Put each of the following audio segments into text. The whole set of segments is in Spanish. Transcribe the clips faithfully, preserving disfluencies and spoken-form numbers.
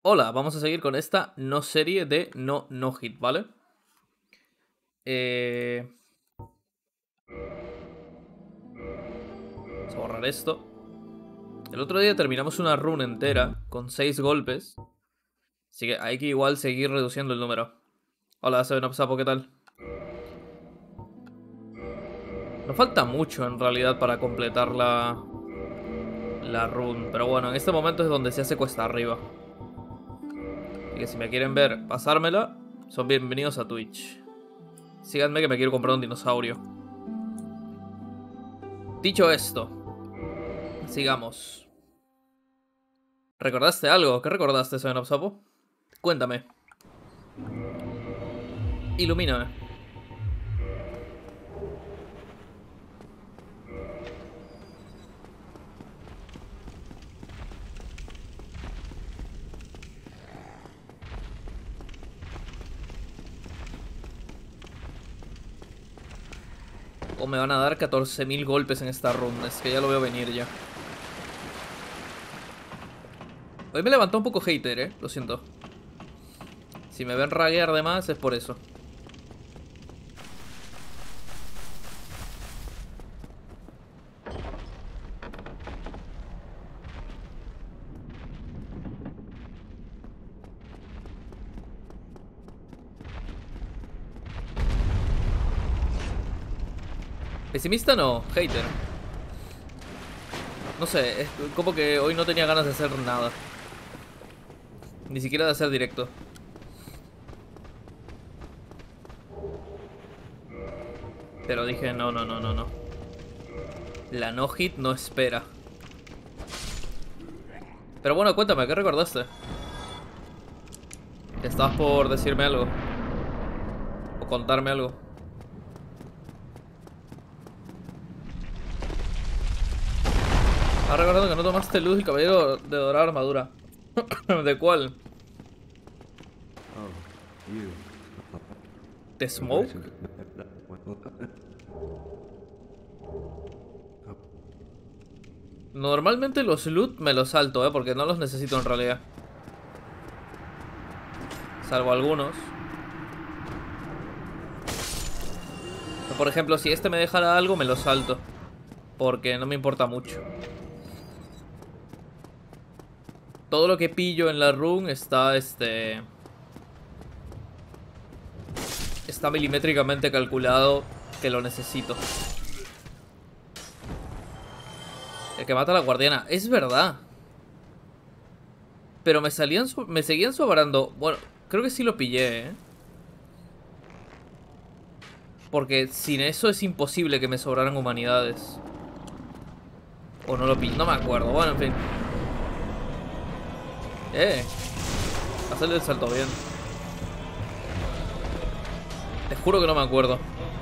Hola, vamos a seguir con esta no serie de no no hit, ¿vale? Eh... Vamos a borrar esto. El otro día terminamos una run entera con seis golpes. Así que hay que igual seguir reduciendo el número. Hola, Seven Up Sapo, ¿qué tal? Nos falta mucho en realidad para completar la... La run. Pero bueno, en este momento es donde se hace cuesta arriba. Así que si me quieren ver pasármela, son bienvenidos a Twitch. Síganme que me quiero comprar un dinosaurio. Dicho esto, sigamos. ¿Recordaste algo? ¿Qué recordaste, Seven Up Sapo? Cuéntame. Ilumíname. O me van a dar catorce mil golpes en esta ronda. Es que ya lo veo venir ya. Hoy me levantó un poco hater, eh. Lo siento. Si me ven raguear de más es por eso. Pesimista no, hater. No sé, es como que hoy no tenía ganas de hacer nada. Ni siquiera de hacer directo. Pero dije, no, no, no, no, no. La no hit no espera. Pero bueno, cuéntame, ¿qué recordaste? ¿Estás por decirme algo? ¿O contarme algo? Ah, recordando que no tomaste luz y caballero de dorada armadura. ¿De cuál? ¿De Smoke? Normalmente los loot me los salto, eh, porque no los necesito en realidad. Salvo algunos. Por ejemplo, si este me dejara algo, me lo salto. Porque no me importa mucho. Todo lo que pillo en la run está, este... Está milimétricamente calculado que lo necesito. El que mata a la guardiana. Es verdad. Pero me salían... Me seguían sobrando... Bueno, creo que sí lo pillé, ¿eh? Porque sin eso es imposible que me sobraran humanidades. O no lo pillé. No me acuerdo. Bueno, en fin. Eh. Hacerle el salto bien. Te juro que no me acuerdo.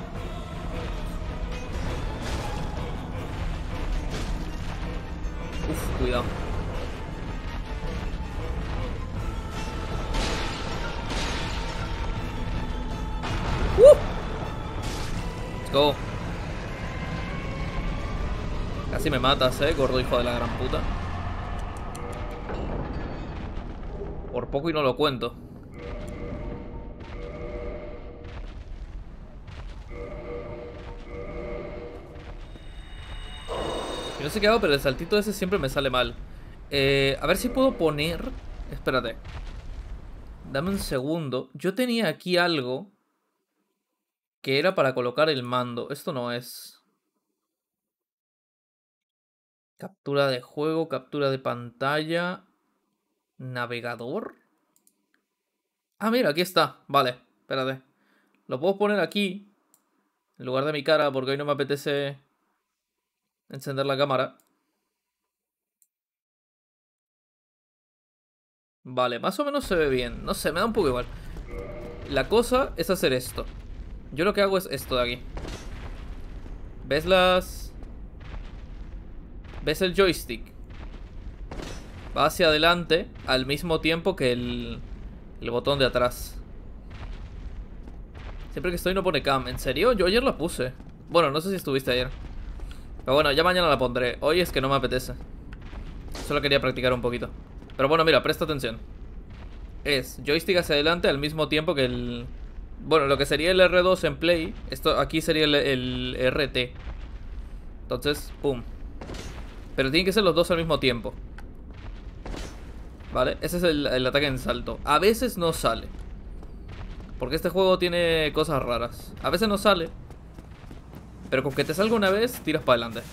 Uf, cuidado. Uh. Let's go. Casi me matas, eh, gordo hijo de la gran puta. Por poco y no lo cuento. Yo no sé qué hago, pero el saltito ese siempre me sale mal. Eh, a ver si puedo poner... Espérate. Dame un segundo. Yo tenía aquí algo que era para colocar el mando. Esto no es. Captura de juego, captura de pantalla. Navegador. Ah, mira, aquí está. Vale, espérate. Lo puedo poner aquí en lugar de mi cara porque hoy no me apetece encender la cámara. Vale, más o menos se ve bien. No sé, me da un poco igual. La cosa es hacer esto. Yo lo que hago es esto de aquí. ¿Ves las...? ¿Ves el joystick? Va hacia adelante al mismo tiempo que el, el botón de atrás. Siempre que estoy no pone cam. ¿En serio? Yo ayer la puse. Bueno, no sé si estuviste ayer. Pero bueno, ya mañana la pondré. Hoy es que no me apetece. Solo quería practicar un poquito. Pero bueno, mira, presta atención. es joystick hacia adelante al mismo tiempo que el... Bueno, lo que sería el R dos en Play, esto aquí sería el, el R T. Entonces, pum. Pero tienen que ser los dos al mismo tiempo. ¿Vale? Ese es el, el ataque en salto. A veces no sale. Porque este juego tiene cosas raras. A veces no sale. Pero con que te salga una vez, tiras para adelante.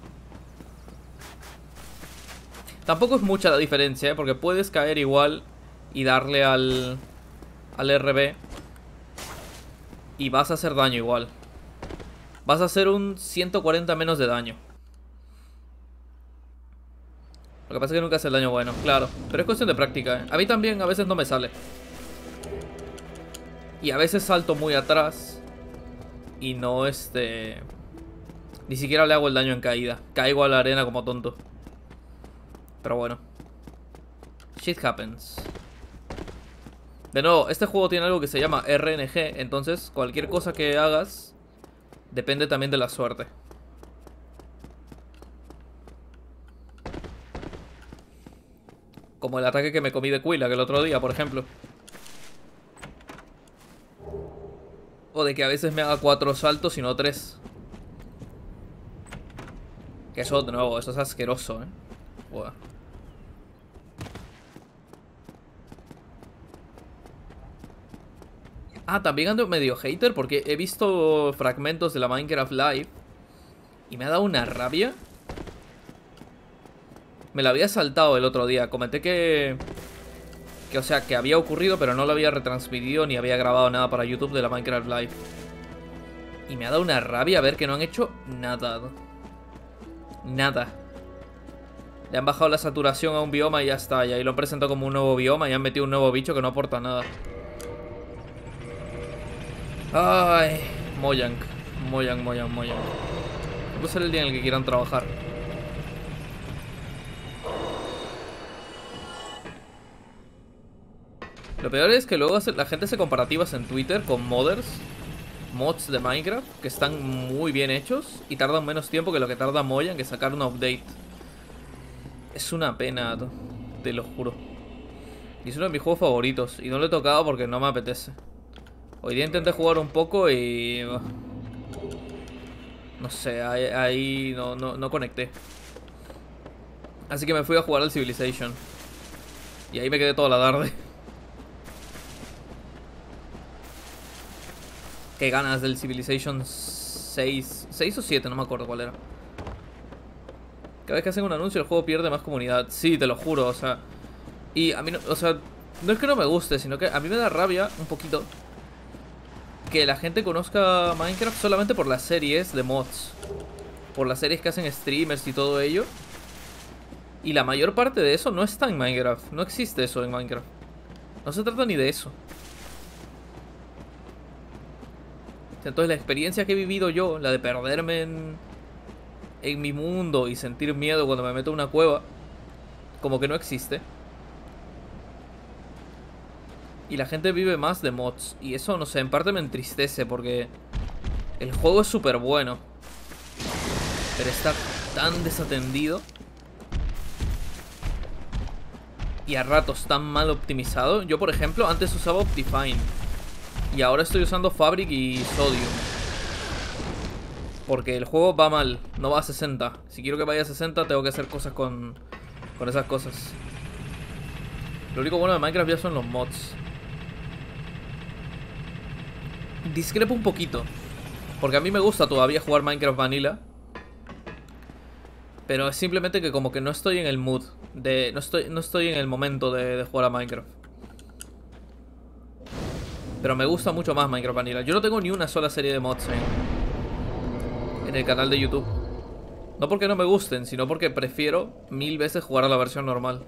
Tampoco es mucha la diferencia, ¿eh? Porque puedes caer igual y darle al, al R B. Y vas a hacer daño igual. Vas a hacer un ciento cuarenta menos de daño. Lo que pasa es que nunca hace el daño bueno, claro. Pero es cuestión de práctica, ¿eh? A mí también a veces no me sale. Y a veces salto muy atrás. Y no este... Ni siquiera le hago el daño en caída. Caigo a la arena como tonto. Pero bueno. Shit happens. De nuevo, este juego tiene algo que se llama R N G. Entonces, cualquier cosa que hagas depende también de la suerte. Como el ataque que me comí de Quilla, que el otro día, por ejemplo. O de que a veces me haga cuatro saltos y no tres. Que eso, de nuevo, eso es asqueroso, ¿eh? Buah. Ah, también ando medio hater porque he visto fragmentos de la Minecraft Live y me ha dado una rabia. Me la había saltado el otro día. Comenté que... Que, o sea, que había ocurrido, pero no lo había retransmitido ni había grabado nada para YouTube de la Minecraft Live. Y me ha dado una rabia ver que no han hecho nada. Nada. Le han bajado la saturación a un bioma y ya está. Y ahí lo han presentado como un nuevo bioma y han metido un nuevo bicho que no aporta nada. Ay, Mojang. Mojang, Mojang, Mojang. Va a ser el día en el que quieran trabajar. Lo peor es que luego la gente hace comparativas en Twitter con modders, mods de Minecraft, que están muy bien hechos y tardan menos tiempo que lo que tarda Mojang en sacar una update. Es una pena, te lo juro. Y es uno de mis juegos favoritos y no lo he tocado porque no me apetece. Hoy día intenté jugar un poco y... No sé, ahí, ahí no, no, no conecté. Así que me fui a jugar al Civilization. Y ahí me quedé toda la tarde. Qué ganas del Civilization seis. seis o siete, no me acuerdo cuál era. Cada vez que hacen un anuncio el juego pierde más comunidad. Sí, te lo juro, o sea... Y a mí no... O sea, no es que no me guste, sino que a mí me da rabia un poquito que la gente conozca Minecraft solamente por las series de mods. Por las series que hacen streamers y todo ello. Y la mayor parte de eso no está en Minecraft. No existe eso en Minecraft. No se trata ni de eso. Entonces la experiencia que he vivido yo, la de perderme en, en mi mundo y sentir miedo cuando me meto en una cueva, como que no existe. Y la gente vive más de mods. Y eso, no sé, en parte me entristece porque el juego es súper bueno, pero está tan desatendido y a ratos tan mal optimizado. Yo, por ejemplo, antes usaba Optifine y ahora estoy usando Fabric y Sodium porque el juego va mal, no va a sesenta. Si quiero que vaya a sesenta tengo que hacer cosas con, con esas cosas. Lo único bueno de Minecraft ya son los mods. Discrepo un poquito porque a mí me gusta todavía jugar Minecraft Vanilla, pero es simplemente que como que no estoy en el mood de, no estoy, no estoy en el momento de, de jugar a Minecraft. Pero me gusta mucho más Minecraft Vanilla. Yo no tengo ni una sola serie de mods en, en el canal de YouTube. No porque no me gusten, sino porque prefiero mil veces jugar a la versión normal.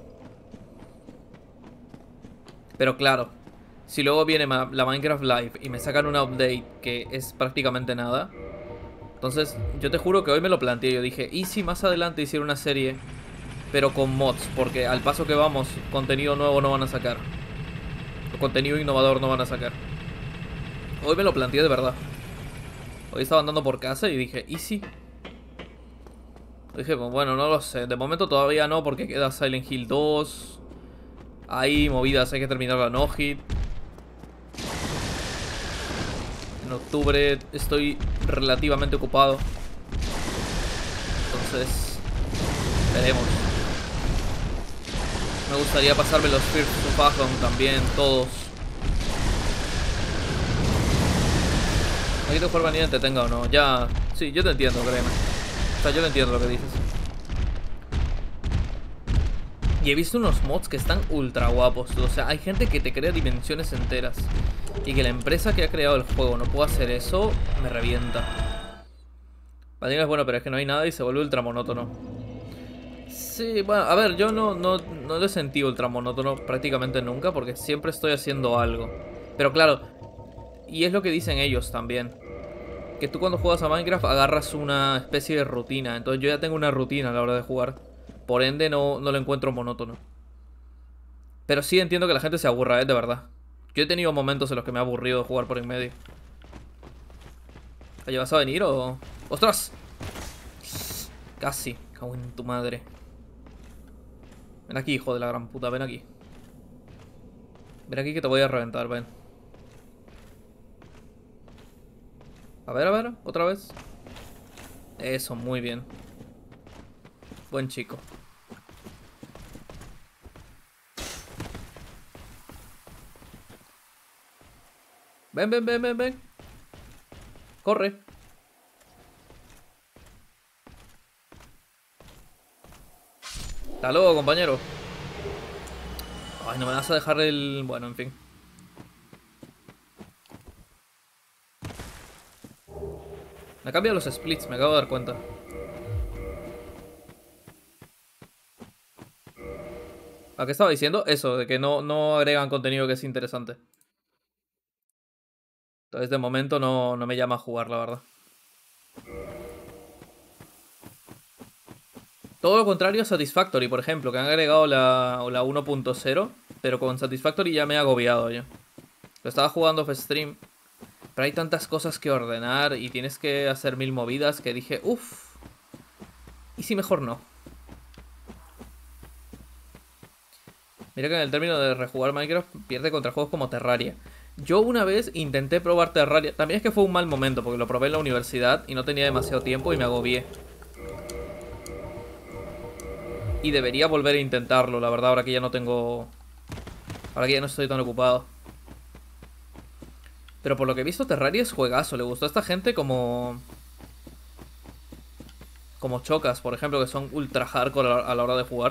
Pero claro, si luego viene la Minecraft Live y me sacan una update que es prácticamente nada, entonces yo te juro que hoy me lo planteé. Yo dije, ¿y si más adelante hiciera una serie pero con mods? Porque al paso que vamos, contenido nuevo no van a sacar. Contenido innovador no van a sacar. Hoy me lo planteé de verdad. Hoy estaba andando por casa y dije, ¿y si? Dije, bueno, no lo sé. De momento todavía no porque queda Silent Hill dos. Hay movidas, hay que terminar la no-hit. En octubre estoy relativamente ocupado. Entonces, veremos. Me gustaría pasarme los First of Aghanim también, todos. Aquí te jugar vanilla te tenga o no. Ya, sí, yo te entiendo, créeme. O sea, yo te entiendo lo que dices. Y he visto unos mods que están ultra guapos. O sea, hay gente que te crea dimensiones enteras. Y que la empresa que ha creado el juego no pueda hacer eso, me revienta. Vanilla es bueno, pero es que no hay nada y se vuelve ultra monótono. Sí, bueno, a ver, yo no, no, no lo he sentido ultra monótono prácticamente nunca, porque siempre estoy haciendo algo. Pero claro, y es lo que dicen ellos también, que tú cuando juegas a Minecraft agarras una especie de rutina. Entonces yo ya tengo una rutina a la hora de jugar. Por ende no, no lo encuentro monótono. Pero sí entiendo que la gente se aburra, ¿eh? De verdad. Yo he tenido momentos en los que me ha aburrido jugar por en medio. ¿Oye, vas a venir o...? ¡Ostras! Casi, cago en tu madre. Ven aquí, hijo de la gran puta, ven aquí. Ven aquí que te voy a reventar, ven. A ver, a ver, otra vez. Eso, muy bien. Buen chico. Ven, ven, ven, ven, ven. Corre. Hasta luego, compañero. Ay, no me vas a dejar el... Bueno, en fin. Me cambian los splits, me acabo de dar cuenta. ¿A qué estaba diciendo? Eso, de que no, no agregan contenido que es interesante. Entonces de momento no, no me llama a jugar, la verdad. Todo lo contrario a Satisfactory, por ejemplo, que han agregado la, la uno punto cero. Pero con Satisfactory ya me he agobiado yo. Lo estaba jugando off stream. Pero hay tantas cosas que ordenar y tienes que hacer mil movidas que dije, uff. ¿Y si mejor no? Mira que en el término de rejugar Minecraft pierde contra juegos como Terraria. Yo una vez intenté probar Terraria. También es que fue un mal momento porque lo probé en la universidad y no tenía demasiado tiempo y me agobié. Y debería volver a intentarlo, la verdad, ahora que ya no tengo... Ahora que ya no estoy tan ocupado. Pero por lo que he visto, Terraria es juegazo. Le gustó a esta gente como... Como Chocas, por ejemplo, que son ultra hardcore a la hora de jugar.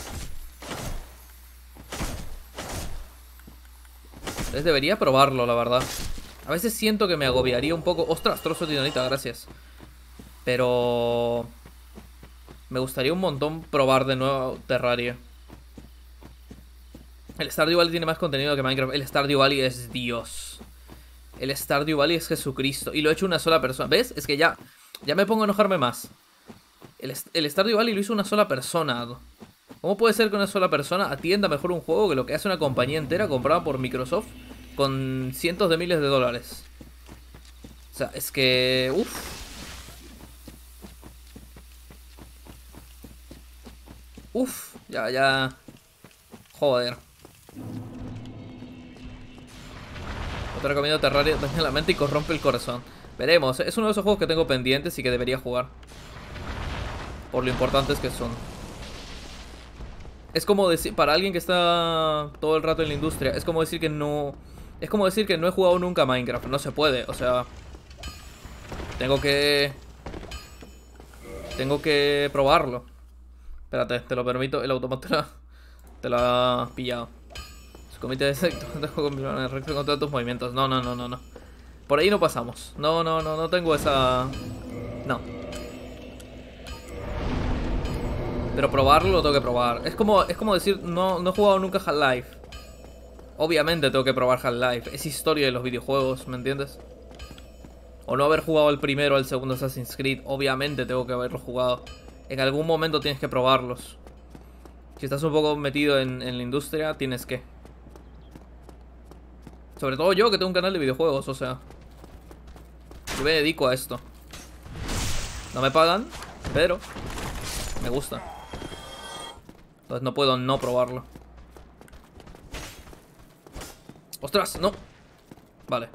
Entonces debería probarlo, la verdad. A veces siento que me agobiaría un poco. ¡Ostras! Trozo de dinamita, gracias. Pero... Me gustaría un montón probar de nuevo Terraria. El Stardew Valley tiene más contenido que Minecraft. El Stardew Valley es Dios. El Stardew Valley es Jesucristo. Y lo ha hecho una sola persona. ¿Ves? Es que ya... Ya me pongo a enojarme más. El, el Stardew Valley lo hizo una sola persona. ¿Cómo puede ser que una sola persona atienda mejor un juego que lo que hace una compañía entera comprada por Microsoft con cientos de miles de dólares? O sea, es que... Uff. Uf, ya, ya. Joder. Otra recomiendo Terraria, daña la mente y corrompe el corazón. Veremos, es uno de esos juegos que tengo pendientes y que debería jugar. Por lo importantes que son. Es como decir, para alguien que está todo el rato en la industria, es como decir que no... Es como decir que no he jugado nunca Minecraft. No se puede, o sea... Tengo que... Tengo que probarlo. Espérate, te lo permito. El automata te lo, te lo ha pillado. Su comité de secto te juego con el recto contra tus movimientos. No, no, no, no, no. Por ahí no pasamos. No, no, no, no tengo esa... No. Pero probarlo lo tengo que probar. Es como, es como decir, no, no he jugado nunca Half-Life. Obviamente tengo que probar Half-Life. Es historia de los videojuegos, ¿me entiendes? O no haber jugado el primero o el segundo Assassin's Creed. Obviamente tengo que haberlo jugado. En algún momento tienes que probarlos. Si estás un poco metido en, en la industria, tienes que. Sobre todo yo, que tengo un canal de videojuegos, o sea. Yo me dedico a esto. No me pagan, pero me gusta. Entonces no puedo no probarlo. ¡Ostras! ¡No! Vale.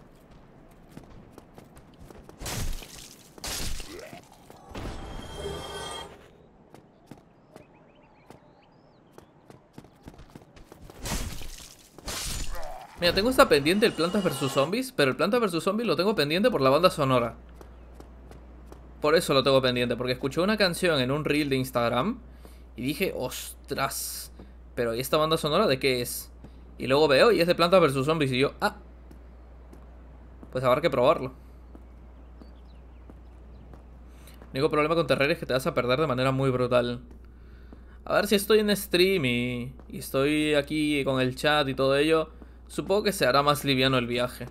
Mira, tengo esta pendiente el Plantas versus Zombies, pero el Plantas versus Zombies lo tengo pendiente por la banda sonora. Por eso lo tengo pendiente, porque escuché una canción en un reel de Instagram y dije, ostras, pero ¿y esta banda sonora de qué es? Y luego veo y es de Plantas versus Zombies y yo, ah, pues habrá que probarlo. El único problema con Terraria es que te vas a perder de manera muy brutal. A ver si estoy en stream y, y estoy aquí con el chat y todo ello, supongo que se hará más liviano el viaje.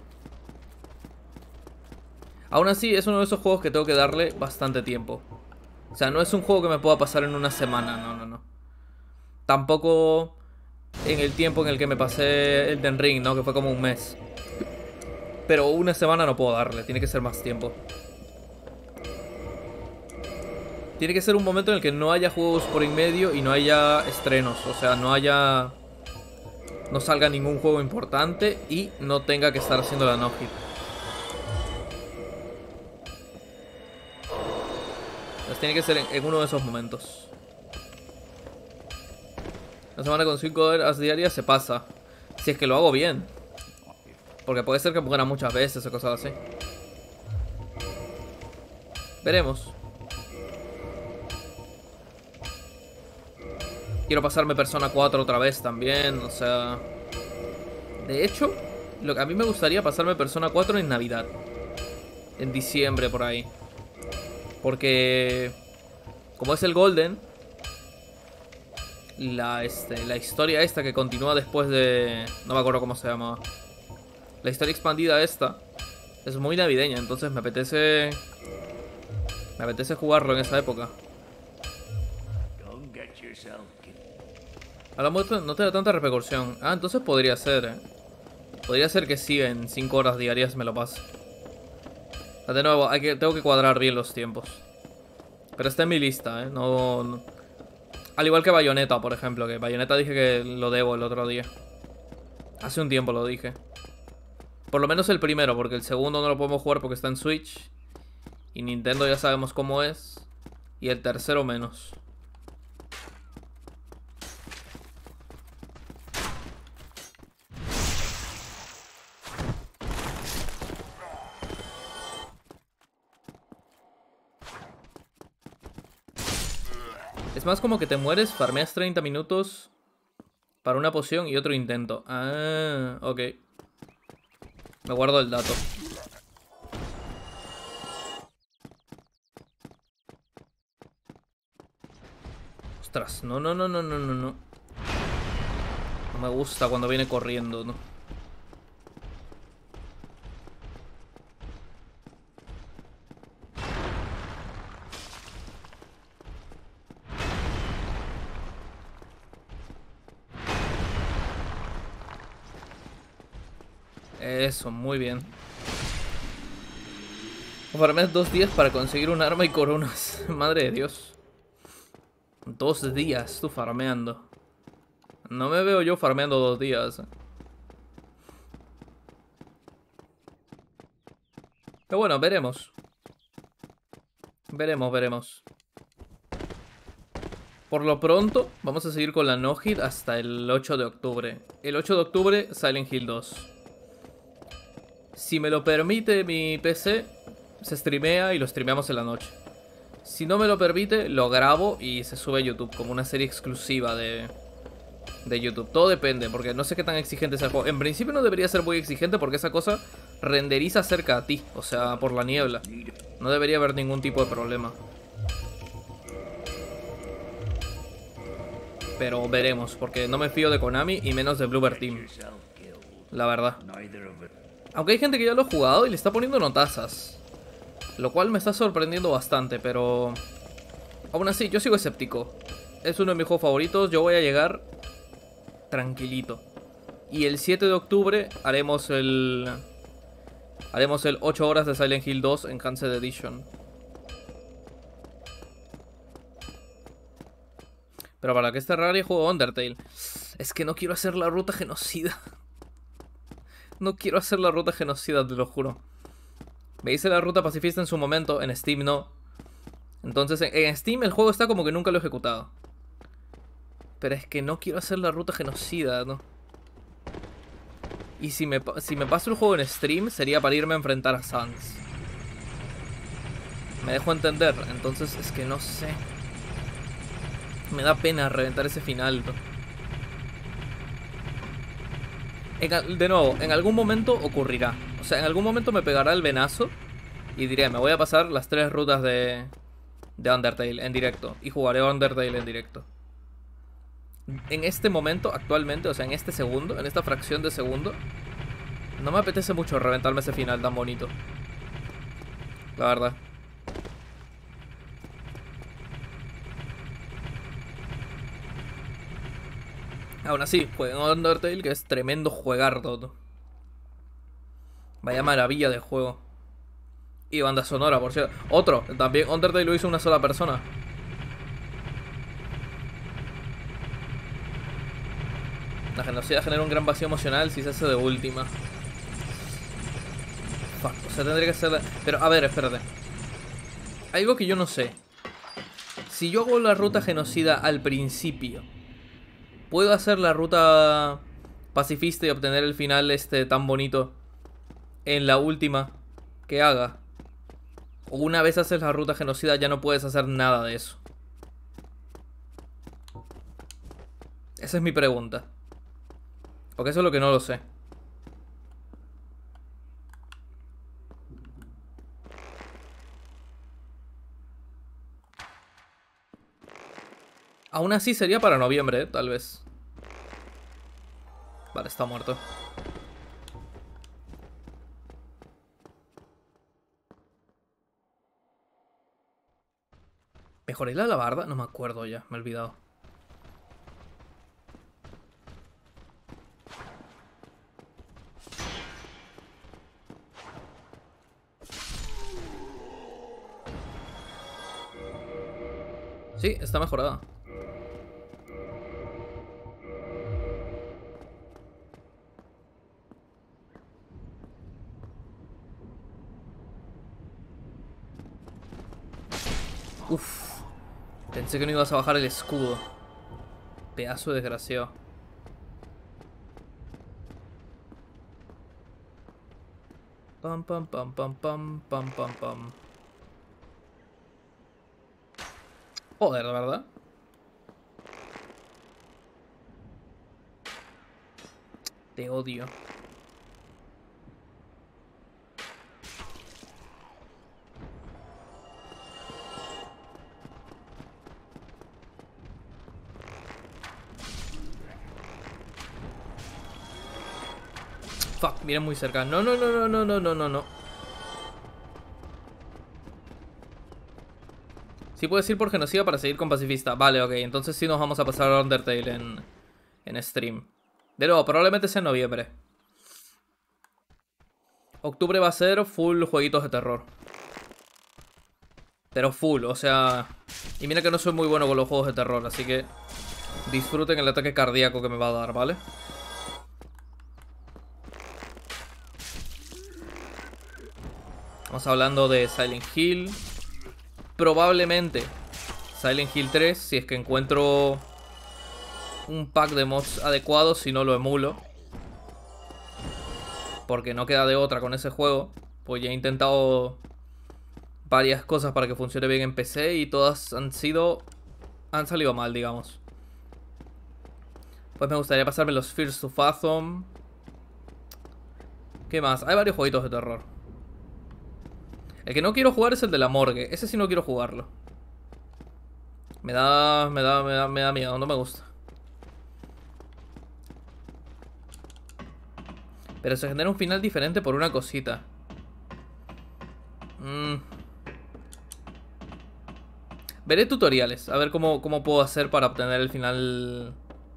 Aún así, es uno de esos juegos que tengo que darle bastante tiempo. O sea, no es un juego que me pueda pasar en una semana, no, no, no. Tampoco en el tiempo en el que me pasé Elden Ring, ¿no? Que fue como un mes. Pero una semana no puedo darle, tiene que ser más tiempo. Tiene que ser un momento en el que no haya juegos por en medio y no haya estrenos. O sea, no haya... no salga ningún juego importante y no tenga que estar haciendo la no-hit. Entonces tiene que ser en, en uno de esos momentos. Una semana con cinco horas diarias se pasa. Si es que lo hago bien. Porque puede ser que muera muchas veces o cosas así. Veremos. Quiero pasarme Persona cuatro otra vez también, o sea... De hecho, lo que a mí me gustaría pasarme Persona cuatro en Navidad. En diciembre, por ahí. Porque... como es el Golden... La, este, la historia esta que continúa después de... no me acuerdo cómo se llama. La historia expandida esta es muy navideña, entonces me apetece... Me apetece jugarlo en esa época. A la muerte no te da tanta repercusión. Ah, entonces podría ser, eh. Podría ser que sí, en cinco horas diarias me lo pase. De nuevo, hay que, tengo que cuadrar bien los tiempos. Pero está en mi lista, eh. No, no. Al igual que Bayonetta, por ejemplo. Que Bayonetta dije que lo debo el otro día. Hace un tiempo lo dije. Por lo menos el primero, porque el segundo no lo podemos jugar porque está en Switch. Y Nintendo ya sabemos cómo es. Y el tercero menos. Es más como que te mueres, farmeas treinta minutos para una poción y otro intento. Ah, ok. Me guardo el dato. Ostras, no, no, no, no, no, no, no. No me gusta cuando viene corriendo, ¿no? Eso, muy bien. Farmeas dos días para conseguir un arma y coronas. Madre de Dios. Dos días tú farmeando. No me veo yo farmeando dos días. Pero bueno, veremos. Veremos, veremos. Por lo pronto, vamos a seguir con la no-hit hasta el ocho de octubre. El ocho de octubre, Silent Hill dos. Si me lo permite mi P C, se streamea y lo streameamos en la noche. Si no me lo permite, lo grabo y se sube a YouTube como una serie exclusiva de, de YouTube. Todo depende, porque no sé qué tan exigente es el juego. En principio no debería ser muy exigente porque esa cosa renderiza cerca a ti, o sea, por la niebla. No debería haber ningún tipo de problema. Pero veremos, porque no me fío de Konami y menos de Bloober Team. La verdad. Aunque hay gente que ya lo ha jugado y le está poniendo notazas. Lo cual me está sorprendiendo bastante, pero... aún así, yo sigo escéptico. Es uno de mis juegos favoritos, yo voy a llegar tranquilito. Y el siete de octubre haremos el... haremos el ocho horas de Silent Hill dos Enhanced Edition. Pero para que este Terraria juego Undertale. Es que no quiero hacer la ruta genocida. No quiero hacer la ruta genocida, te lo juro. Me hice la ruta pacifista en su momento, en Steam no. Entonces en, en Steam el juego está como que nunca lo he ejecutado. Pero es que no quiero hacer la ruta genocida, ¿no? Y si me, si me paso el juego en stream, sería para irme a enfrentar a Sans. Me dejo entender, entonces es que no sé. Me da pena reventar ese final, ¿no? En, de nuevo, en algún momento ocurrirá. O sea, en algún momento me pegará el venazo y diré, me voy a pasar las tres rutas de, de Undertale en directo. Y jugaré Undertale en directo. En este momento, actualmente, o sea, en este segundo, en esta fracción de segundo, no me apetece mucho reventarme ese final tan bonito. La verdad. Aún así, jueguen Undertale, que es tremendo juegardo, ¿no? Vaya maravilla de juego. Y banda sonora, por cierto. Otro, también Undertale lo hizo una sola persona. La genocida genera un gran vacío emocional si se hace de última. Fuck, o sea, tendría que ser... Pero, a ver, espérate. Algo que yo no sé. Si yo hago la ruta genocida al principio, ¿puedo hacer la ruta pacifista y obtener el final este tan bonito en la última que haga? O una vez haces la ruta genocida ya no puedes hacer nada de eso. Esa es mi pregunta. Porque eso es lo que no lo sé. Aún así sería para noviembre, ¿eh? Tal vez. Vale, está muerto. ¿Mejoré la alabarda? No me acuerdo ya, me he olvidado. Sí, está mejorada. Uf. Pensé que no ibas a bajar el escudo. Pedazo de desgraciado. Pam, pam, pam, pam, pam, pam, pam, pam. Joder, de verdad. Te odio. Fuck, miren muy cerca. No, no, no, no, no, no, no, no, no. Sí puedes ir por genocida para seguir con pacifista. Vale, ok. Entonces sí nos vamos a pasar a Undertale en, en stream. De nuevo, probablemente sea en noviembre. Octubre va a ser full jueguitos de terror. Pero full, o sea... Y mira que no soy muy bueno con los juegos de terror, así que... disfruten el ataque cardíaco que me va a dar, ¿vale? Estamos hablando de Silent Hill. Probablemente Silent Hill tres, si es que encuentro un pack de mods adecuados, si no lo emulo. Porque no queda de otra con ese juego. Pues ya he intentado varias cosas para que funcione bien en P C y todas han sido... han salido mal, digamos. Pues me gustaría pasarme los Fears to Fathom. ¿Qué más? Hay varios jueguitos de terror. El que no quiero jugar es el de la morgue. Ese sí no quiero jugarlo. Me da... me da... me da, me da miedo. No me gusta. Pero se genera un final diferente por una cosita. Mm. Veré tutoriales. A ver cómo, cómo puedo hacer para obtener el final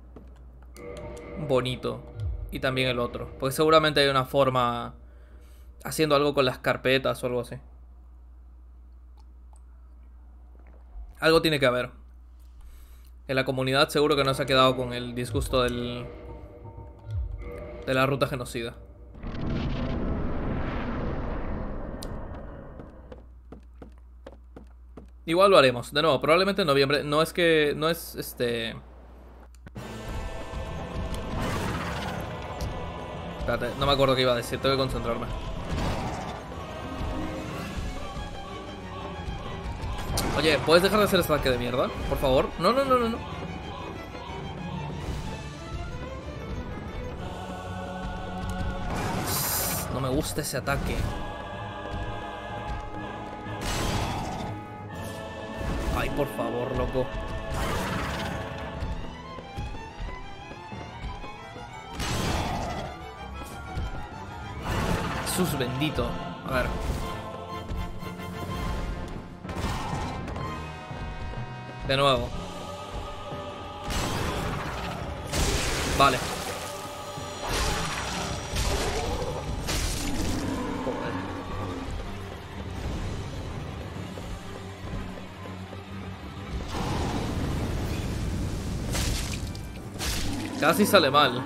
bonito. Y también el otro. Porque seguramente hay una forma... haciendo algo con las carpetas o algo así. Algo tiene que haber. En la comunidad seguro que no se ha quedado con el disgusto del... de la ruta genocida. Igual lo haremos. De nuevo, probablemente en noviembre. No es que... No es este... Espérate, no me acuerdo qué iba a decir. Tengo que concentrarme. Oye, ¿puedes dejar de hacer ese ataque de mierda? Por favor. No, no, no, no, no. No me gusta ese ataque. Ay, por favor, loco. Jesús bendito. A ver. De nuevo. Vale. Joder. Casi sale mal.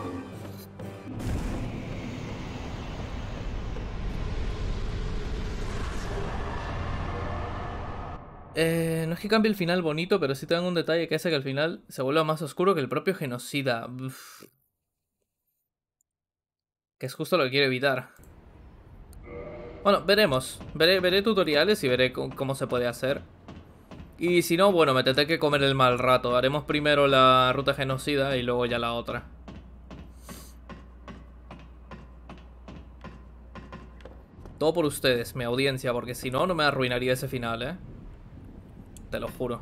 Eh, no es que cambie el final bonito, pero sí tengo un detalle que hace que al final se vuelva más oscuro que el propio genocida. Uf. Que es justo lo que quiero evitar. Bueno, veremos. Veré, veré tutoriales y veré cómo se puede hacer. Y si no, bueno, me tendré que comer el mal rato. Haremos primero la ruta genocida y luego ya la otra. Todo por ustedes, mi audiencia, porque si no, no me arruinaría ese final, ¿eh? Te lo juro.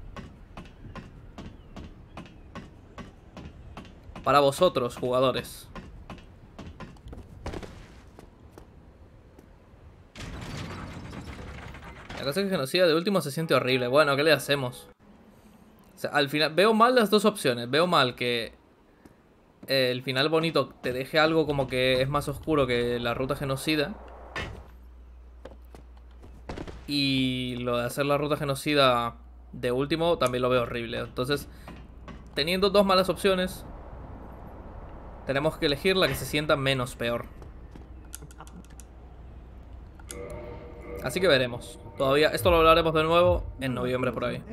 Para vosotros, jugadores. La cosa es que genocida de último se siente horrible. Bueno, ¿qué le hacemos? O sea, al final, veo mal las dos opciones. Veo mal que eh, el final bonito te deje algo como que es más oscuro que la ruta genocida. Y lo de hacer la ruta genocida de último también lo veo horrible. Entonces, teniendo dos malas opciones, tenemos que elegir la que se sienta menos peor. Así que veremos. Todavía, esto lo hablaremos de nuevo en noviembre por ahí.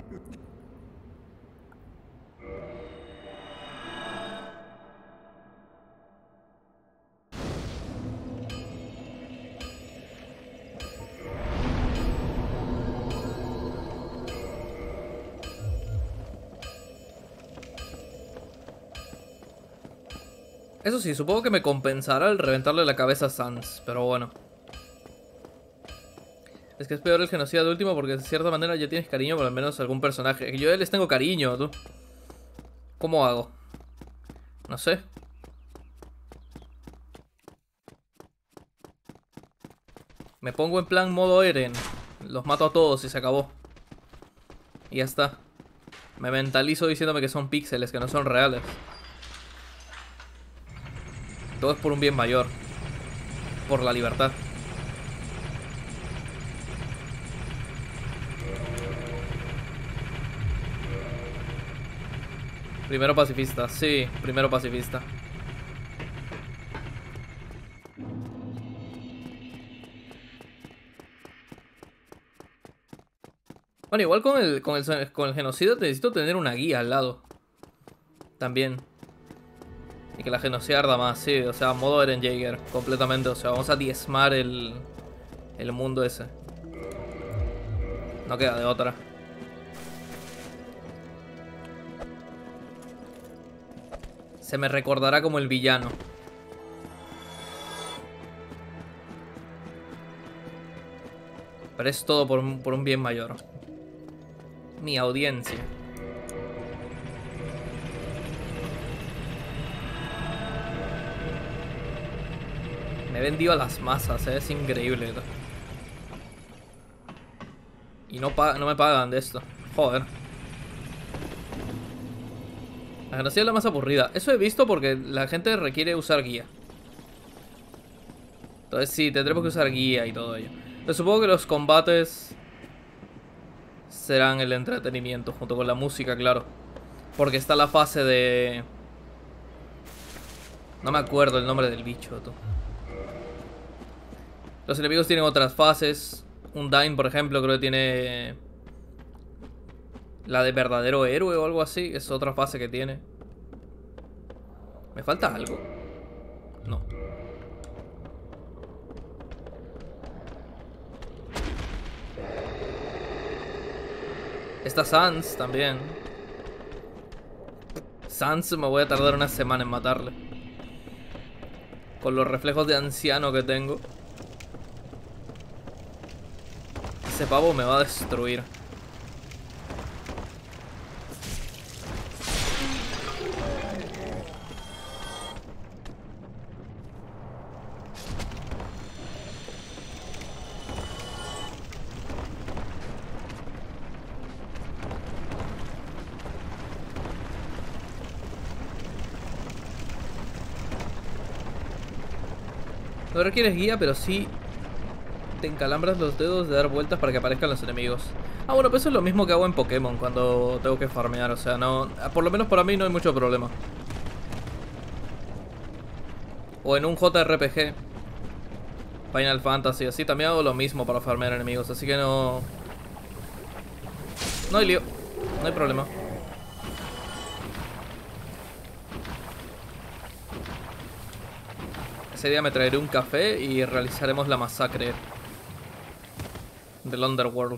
Eso sí, supongo que me compensará el reventarle la cabeza a Sans, pero bueno. Es que es peor el genocida de último porque de cierta manera ya tienes cariño por al menos algún personaje. Yo ya les tengo cariño, tú. ¿Cómo hago? No sé. Me pongo en plan modo Eren. Los mato a todos y se acabó. Y ya está. Me mentalizo diciéndome que son píxeles, que no son reales. Todo es por un bien mayor. Por la libertad. Primero pacifista, sí, primero pacifista. Bueno, igual con el, con el, con el genocida necesito tener una guía al lado. También. Y que la genocida arda más, sí, o sea, modo Eren Jaeger, completamente. O sea, vamos a diezmar el, el mundo ese. No queda de otra. Se me recordará como el villano. Pero es todo por un, por un bien mayor. Mi audiencia. Me he vendido a las masas, ¿eh? Es increíble. Y no, no me pagan de esto. Joder. La genocida es la más aburrida. Eso he visto porque la gente requiere usar guía. Entonces sí, tendremos que usar guía y todo ello. Pero supongo que los combates serán el entretenimiento, junto con la música, claro. Porque está la fase de... No me acuerdo el nombre del bicho, tú. Los enemigos tienen otras fases. Un Dain, por ejemplo, creo que tiene La de verdadero héroe o algo así. Es otra fase que tiene. ¿Me falta algo? No. Está Sans también. Sans me voy a tardar una semana en matarle. Con los reflejos de anciano que tengo. Ese pavo me va a destruir. No requieres guía, pero sí te encalambras los dedos de dar vueltas para que aparezcan los enemigos. Ah, bueno, pues eso es lo mismo que hago en Pokémon cuando tengo que farmear. O sea, no... Por lo menos para mí no hay mucho problema. O en un J R P G, Final Fantasy, así también hago lo mismo para farmear enemigos. Así que no... No hay lío. No hay problema. Ese día me traeré un café y realizaremos la masacre del Underworld.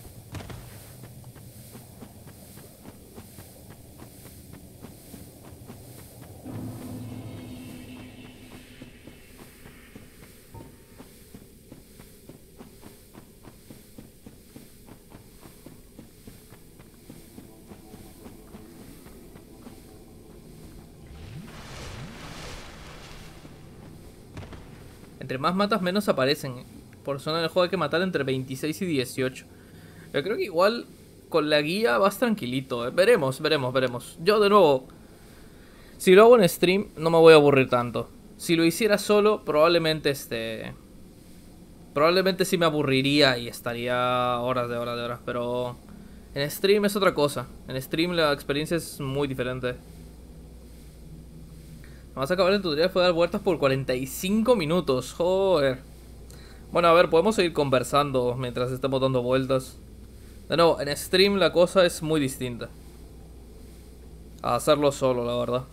Entre más matas, menos aparecen. Por zona del juego hay que matar entre veintiséis y dieciocho. Yo creo que igual con la guía vas tranquilito, ¿eh? Veremos, veremos, veremos. Yo de nuevo, si lo hago en stream no me voy a aburrir tanto. Si lo hiciera solo, probablemente este... Probablemente sí me aburriría y estaría horas de horas de horas. Pero en stream es otra cosa. En stream la experiencia es muy diferente. Vamos a acabar el tutorial, fue dar vueltas por cuarenta y cinco minutos. Joder. Bueno, a ver, podemos seguir conversando mientras estemos dando vueltas. De nuevo, en stream la cosa es muy distinta a hacerlo solo, la verdad.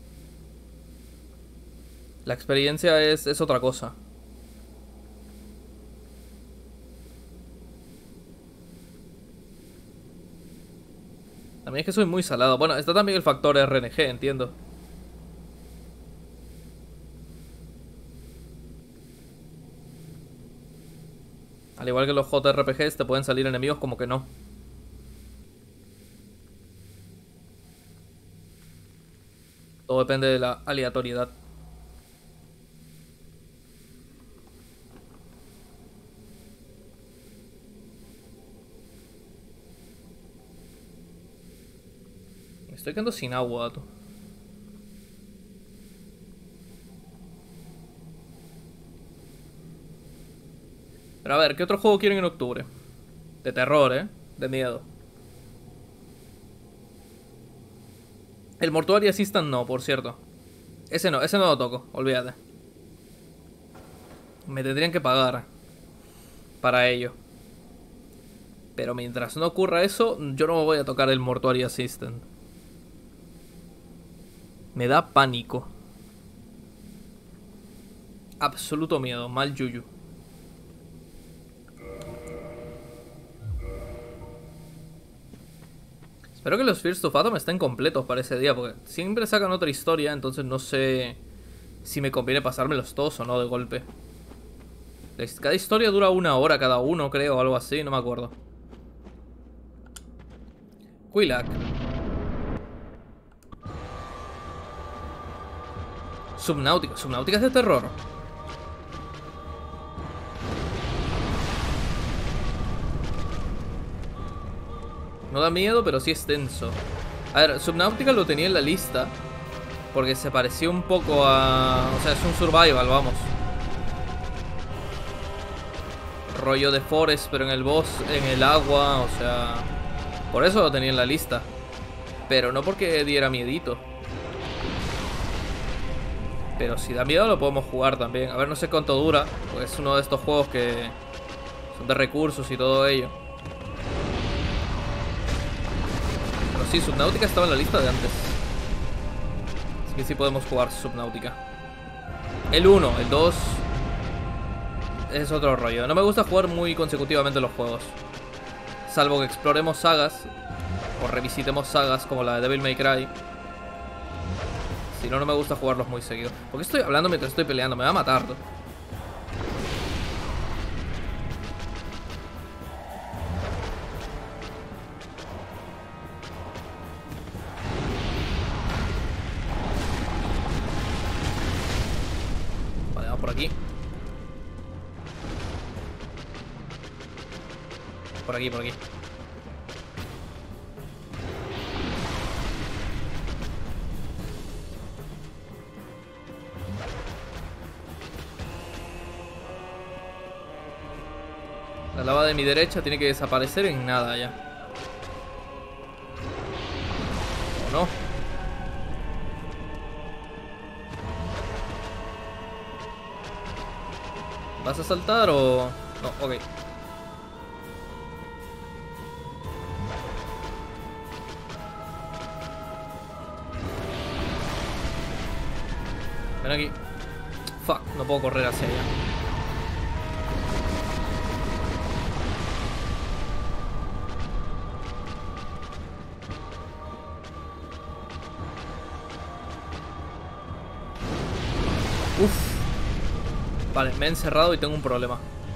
La experiencia es, es otra cosa. También es que soy muy salado. Bueno, está también el factor R N G, entiendo. Al igual que los J R P Gs te pueden salir enemigos como que no. Todo depende de la aleatoriedad. Me estoy quedando sin agua, tú. Pero a ver, ¿qué otro juego quieren en octubre? De terror, ¿eh? De miedo. El Mortuary Assistant no, por cierto. Ese no, ese no lo toco, olvídate. Me tendrían que pagar para ello. Pero mientras no ocurra eso, yo no me voy a tocar el Mortuary Assistant. Me da pánico. Absoluto miedo, mal yuyu. Espero que los First of Atom estén completos para ese día, porque siempre sacan otra historia, entonces no sé si me conviene pasármelos todos o no de golpe. Cada historia dura una hora cada uno, creo, o algo así, no me acuerdo. Quilac. Subnautica. Subnautica es de terror. No da miedo, pero sí es tenso. A ver, Subnautica lo tenía en la lista porque se pareció un poco a... O sea, es un survival, vamos. Rollo de Forest, pero en el boss, en el agua, o sea... Por eso lo tenía en la lista. Pero no porque diera miedito. Pero si da miedo lo podemos jugar también. A ver, no sé cuánto dura, porque es uno de estos juegos que son de recursos y todo ello. sí, Subnautica estaba en la lista de antes. Así que sí podemos jugar Subnautica. El uno, el dos es otro rollo. No me gusta jugar muy consecutivamente los juegos. Salvo que exploremos sagas o revisitemos sagas como la de Devil May Cry. Si no, no me gusta jugarlos muy seguido. ¿Por qué estoy hablando mientras estoy peleando? Me va a matar. Vale, vamos por aquí. Por aquí, por aquí. La lava de mi derecha tiene que desaparecer en nada ya. ¿O no? ¿Vas a saltar o...? No, ok. Ven aquí. Fuck, no puedo correr hacia allá. Uff. Vale, me he encerrado y tengo un problema.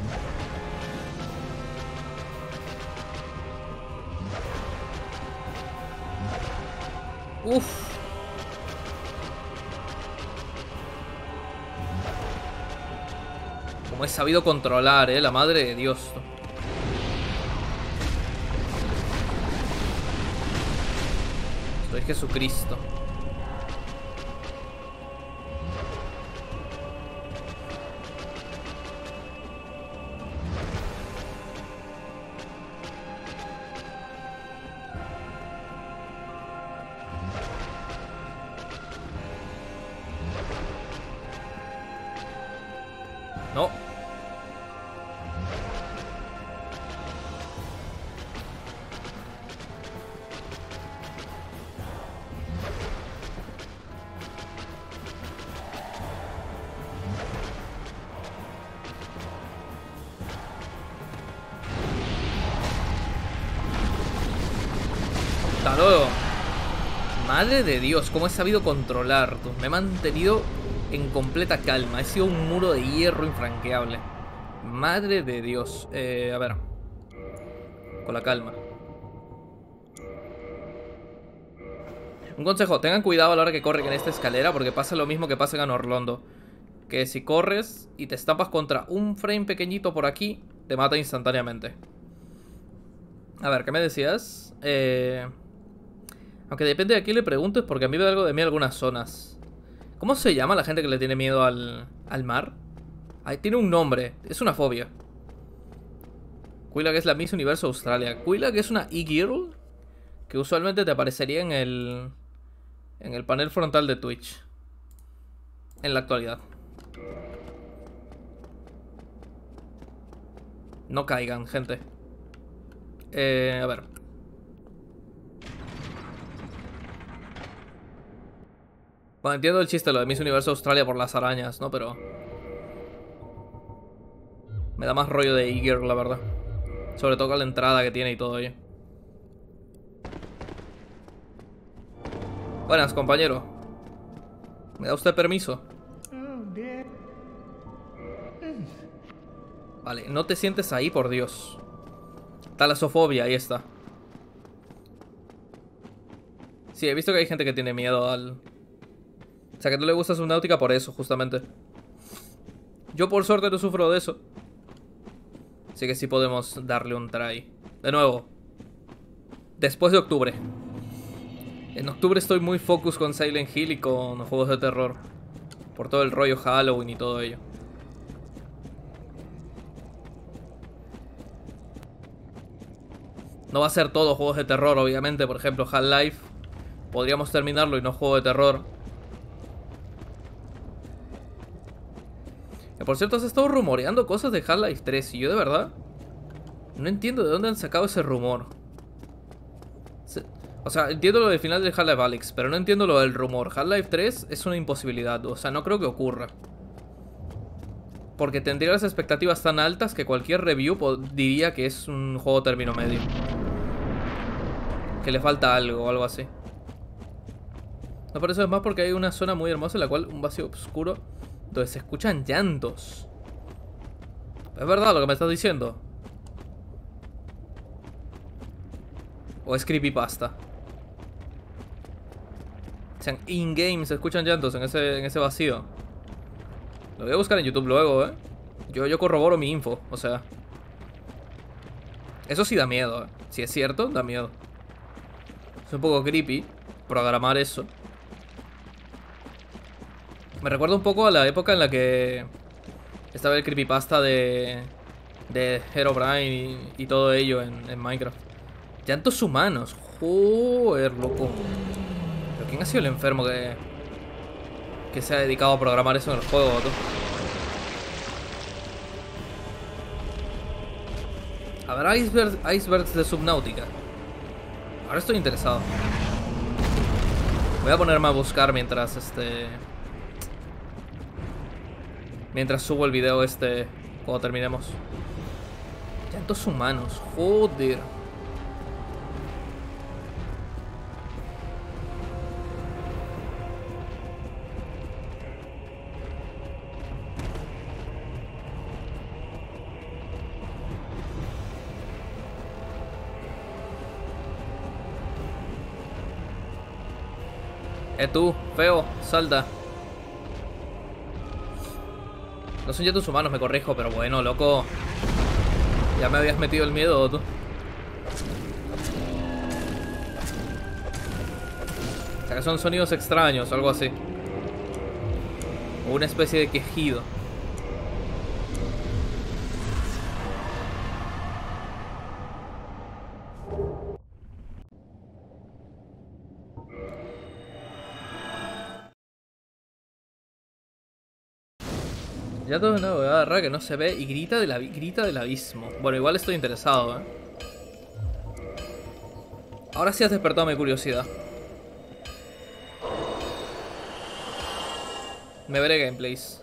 Uff. Como he sabido controlar, eh, la madre de Dios. Soy Jesucristo. No. Hasta luego. Madre de Dios, cómo he sabido controlar. Me he mantenido en completa calma. He sido un muro de hierro infranqueable. Madre de Dios. Eh, a ver. Con la calma. Un consejo, tengan cuidado a la hora que corren en esta escalera, porque pasa lo mismo que pasa en Anorlondo. Que si corres y te estampas contra un frame pequeñito por aquí, te mata instantáneamente. A ver, ¿qué me decías? Eh... Aunque depende de a quién le preguntes, porque a mí me da algo de mí algunas zonas. ¿Cómo se llama la gente que le tiene miedo al, al mar? Ay, tiene un nombre, es una fobia. Quillag es la Miss Universo Australia. Quillag es una e-girl que usualmente te aparecería en el... en el panel frontal de Twitch. En la actualidad. No caigan, gente. Eh, a ver. Bueno, entiendo el chiste, lo de Miss Universo Australia por las arañas, ¿no? Pero... me da más rollo de e-girl, la verdad. Sobre todo con la entrada que tiene y todo ello. Buenas, compañero. ¿Me da usted permiso? Vale, no te sientes ahí, por Dios. Talasofobia, ahí está. Sí, he visto que hay gente que tiene miedo al... O sea, que no le gusta Subnautica por eso, justamente. Yo por suerte no sufro de eso. Así que sí podemos darle un try. De nuevo. Después de octubre. En octubre estoy muy focus con Silent Hill y con juegos de terror. Por todo el rollo Halloween y todo ello. No va a ser todo juegos de terror, obviamente. Por ejemplo, Half-Life. Podríamos terminarlo y no juego de terror. Que por cierto, has estado rumoreando cosas de Half-Life tres. Y yo de verdad no entiendo de dónde han sacado ese rumor. O sea, entiendo lo del final de Half-Life Alyx, pero no entiendo lo del rumor. Half-Life tres es una imposibilidad, o sea, no creo que ocurra. Porque tendría las expectativas tan altas que cualquier review diría que es un juego término medio. Que le falta algo o algo así. No, por eso es más porque hay una zona muy hermosa en la cual un vacío oscuro donde se escuchan llantos. ¿Es verdad lo que me estás diciendo? ¿O es creepypasta? O sea, in-game se escuchan llantos en ese, en ese vacío. Lo voy a buscar en YouTube luego, ¿eh? Yo, yo corroboro mi info, o sea. Eso sí da miedo, ¿eh? Si es cierto, da miedo. Es un poco creepy programar eso. Me recuerda un poco a la época en la que estaba el creepypasta de, de Herobrine y, y todo ello en, en Minecraft. Llantos humanos. Joder, loco. ¿Pero quién ha sido el enfermo que, que se ha dedicado a programar eso en el juego, tú? ¿Habrá icebergs, icebergs de Subnautica? Ahora estoy interesado. Voy a ponerme a buscar mientras este... Mientras subo el video este cuando terminemos. Llantos humanos, joder. Eh tú, feo, salta. No son llantos humanos, me corrijo, pero bueno, loco. Ya me habías metido el miedo, tú. O sea que son sonidos extraños, algo así. O una especie de quejido. Ya todo no, voy a agarrar que no se ve y grita, de la, grita del abismo. Bueno, igual estoy interesado, ¿eh? Ahora sí has despertado mi curiosidad. Me veré gameplays.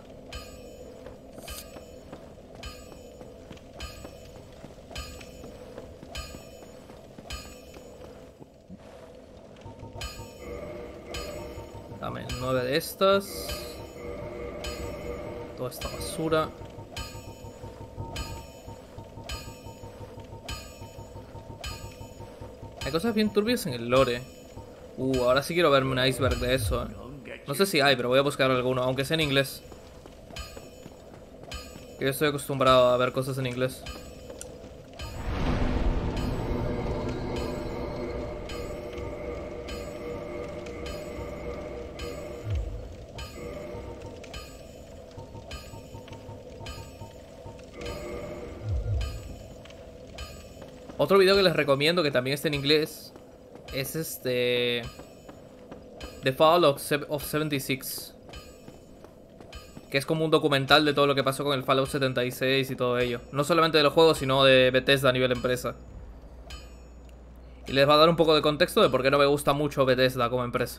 Dame nueve de estas. Toda esta basura. Hay cosas bien turbias en el lore. Uh, ahora sí quiero verme un iceberg de eso, eh. No sé si hay, pero voy a buscar alguno, aunque sea en inglés. Que yo estoy acostumbrado a ver cosas en inglés. Otro video que les recomiendo, que también está en inglés, es este... The Fall of setenta y seis. Que es como un documental de todo lo que pasó con el Fallout setenta y seis y todo ello. No solamente de los juegos, sino de Bethesda a nivel empresa. Y les va a dar un poco de contexto de por qué no me gusta mucho Bethesda como empresa.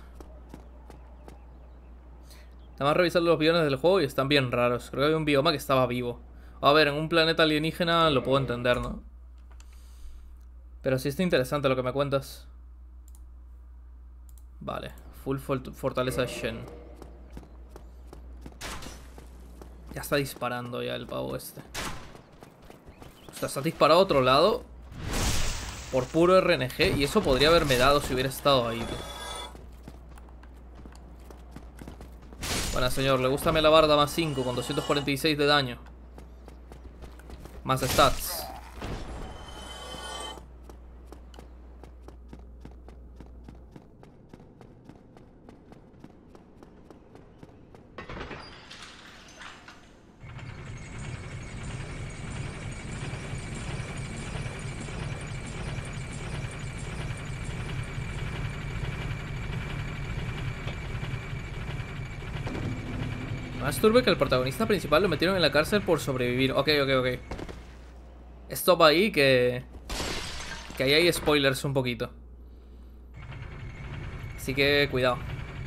Nada más revisar los biomas del juego y están bien raros. Creo que había un bioma que estaba vivo. A ver, en un planeta alienígena lo puedo entender, ¿no? Pero sí está interesante lo que me cuentas. Vale, full fortaleza Shen. Ya está disparando ya el pavo este. O sea, está disparado a otro lado por puro R N G. Y eso podría haberme dado si hubiera estado ahí, tío. Bueno, señor, le gusta la barda más cinco con doscientos cuarenta y seis de daño. Más stats. Más turbio que el protagonista principal lo metieron en la cárcel por sobrevivir. Ok, ok, ok. Stop ahí que... Que ahí hay spoilers un poquito. Así que cuidado.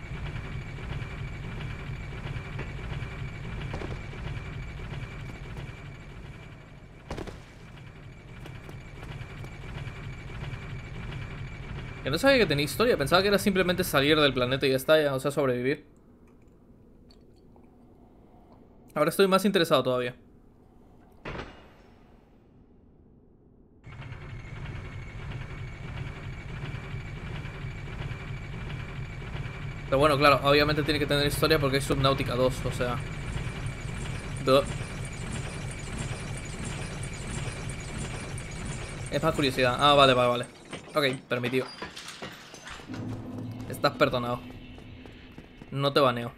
Yo no sabía que tenía historia, pensaba que era simplemente salir del planeta y ya está, ya, o sea, sobrevivir. Ahora estoy más interesado todavía. Pero bueno, claro, obviamente tiene que tener historia porque es Subnautica dos, o sea... Duh. Es más curiosidad. Ah, vale, vale, vale. Ok, permitido. Estás perdonado. No te baneo.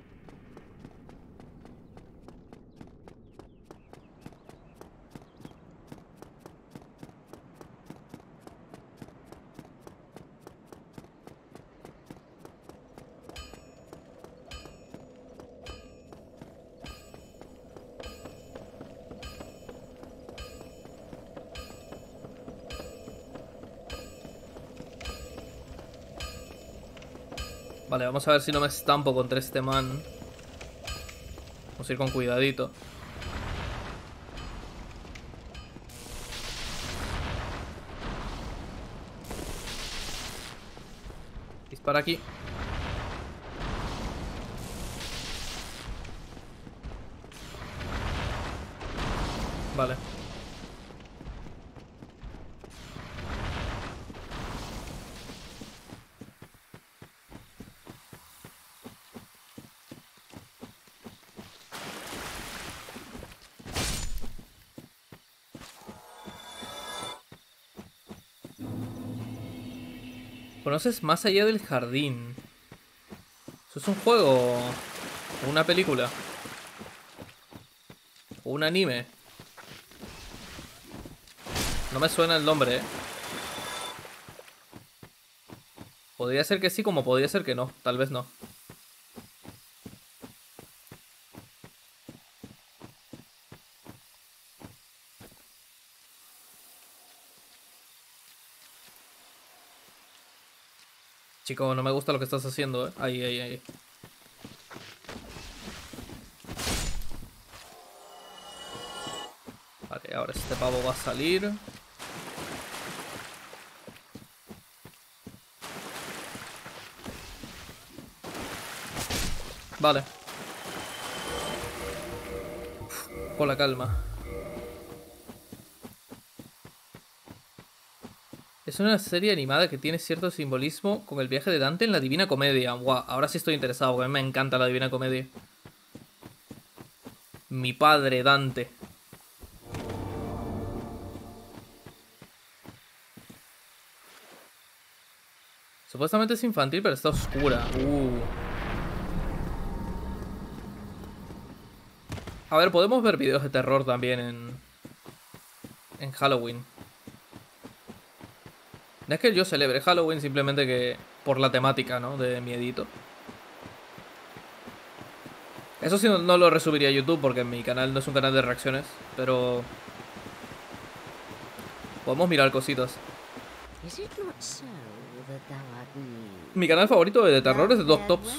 Vale, vamos a ver si no me estampo contra este man. Vamos a ir con cuidadito. Dispara aquí. Vale. ¿Conoces Más allá del jardín? ¿Eso es un juego? ¿O una película? ¿O un anime? No me suena el nombre, eh. Podría ser que sí, como podría ser que no. Tal vez no. Chico, no me gusta lo que estás haciendo, eh. Ahí, ahí, ahí. Vale, ahora este pavo va a salir. Vale. Uf, con la calma. Es una serie animada que tiene cierto simbolismo con el viaje de Dante en la Divina Comedia. Wow, ahora sí estoy interesado porque a mí me encanta la Divina Comedia. Mi padre, Dante. Supuestamente es infantil, pero está oscura. Uh. A ver, podemos ver videos de terror también en... En Halloween. No es que yo celebre Halloween, simplemente que... Por la temática, ¿no? De miedito. Eso sí no, no lo resubiría a YouTube porque mi canal no es un canal de reacciones. Pero... Podemos mirar cositas. Mi canal favorito de terror es de Doctops.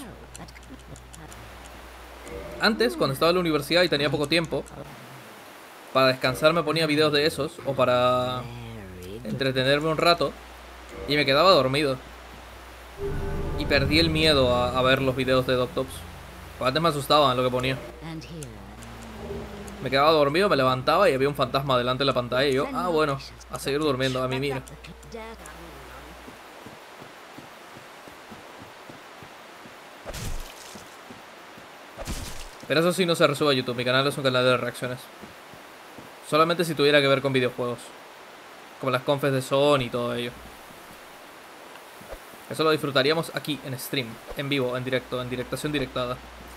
Antes, cuando estaba en la universidad y tenía poco tiempo, para descansar me ponía videos de esos, o para entretenerme un rato, y me quedaba dormido. Y perdí el miedo a, a ver los videos de Doctops. Antes me asustaban lo que ponía. Me quedaba dormido, me levantaba y había un fantasma delante de la pantalla y yo, ah bueno, a seguir durmiendo, a mí mira. Pero eso sí no se resube a YouTube, mi canal es un canal de reacciones. Solamente si tuviera que ver con videojuegos. Como las confes de Sony y todo ello. Eso lo disfrutaríamos aquí, en stream, en vivo, en directo, en directación directada.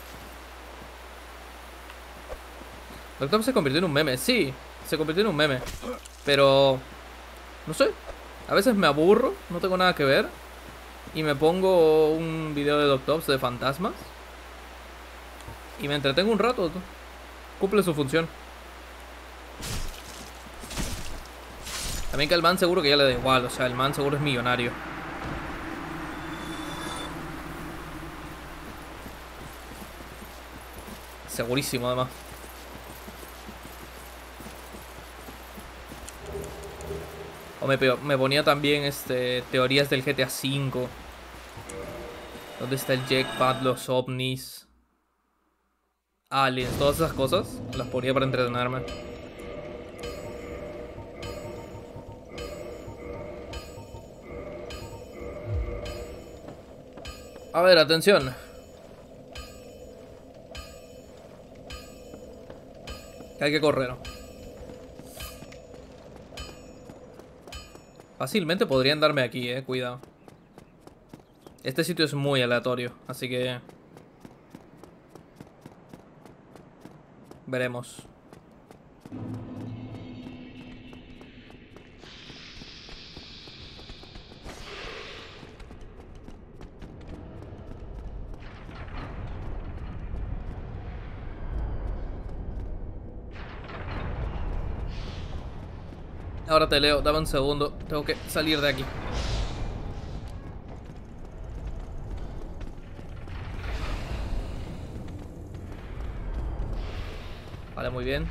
Doctor se convirtió en un meme, sí, se convirtió en un meme. Pero, no sé, a veces me aburro, no tengo nada que ver. Y me pongo un video de Doctops de fantasmas. Y me entretengo un rato, cumple su función. También que el man seguro que ya le da igual, o sea, el man seguro es millonario. Segurísimo, además. O me, me ponía también este, teorías del G T A cinco. ¿Dónde está el jetpack, los ovnis? Aliens, todas esas cosas. Las ponía para entretenerme. A ver, atención. Que hay que correr. Fácilmente podrían darme aquí, eh. Cuidado. Este sitio es muy aleatorio, así que... veremos. Ahora te leo, dame un segundo. Tengo que salir de aquí. Vale, muy bien.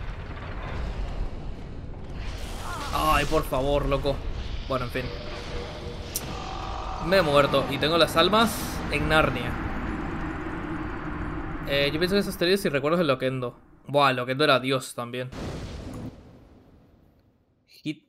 Ay, por favor, loco. Bueno, en fin. Me he muerto y tengo las almas en Narnia. Eh, yo pienso que esas teorías y recuerdos de Loquendo. Buah, Loquendo era Dios también. Hit.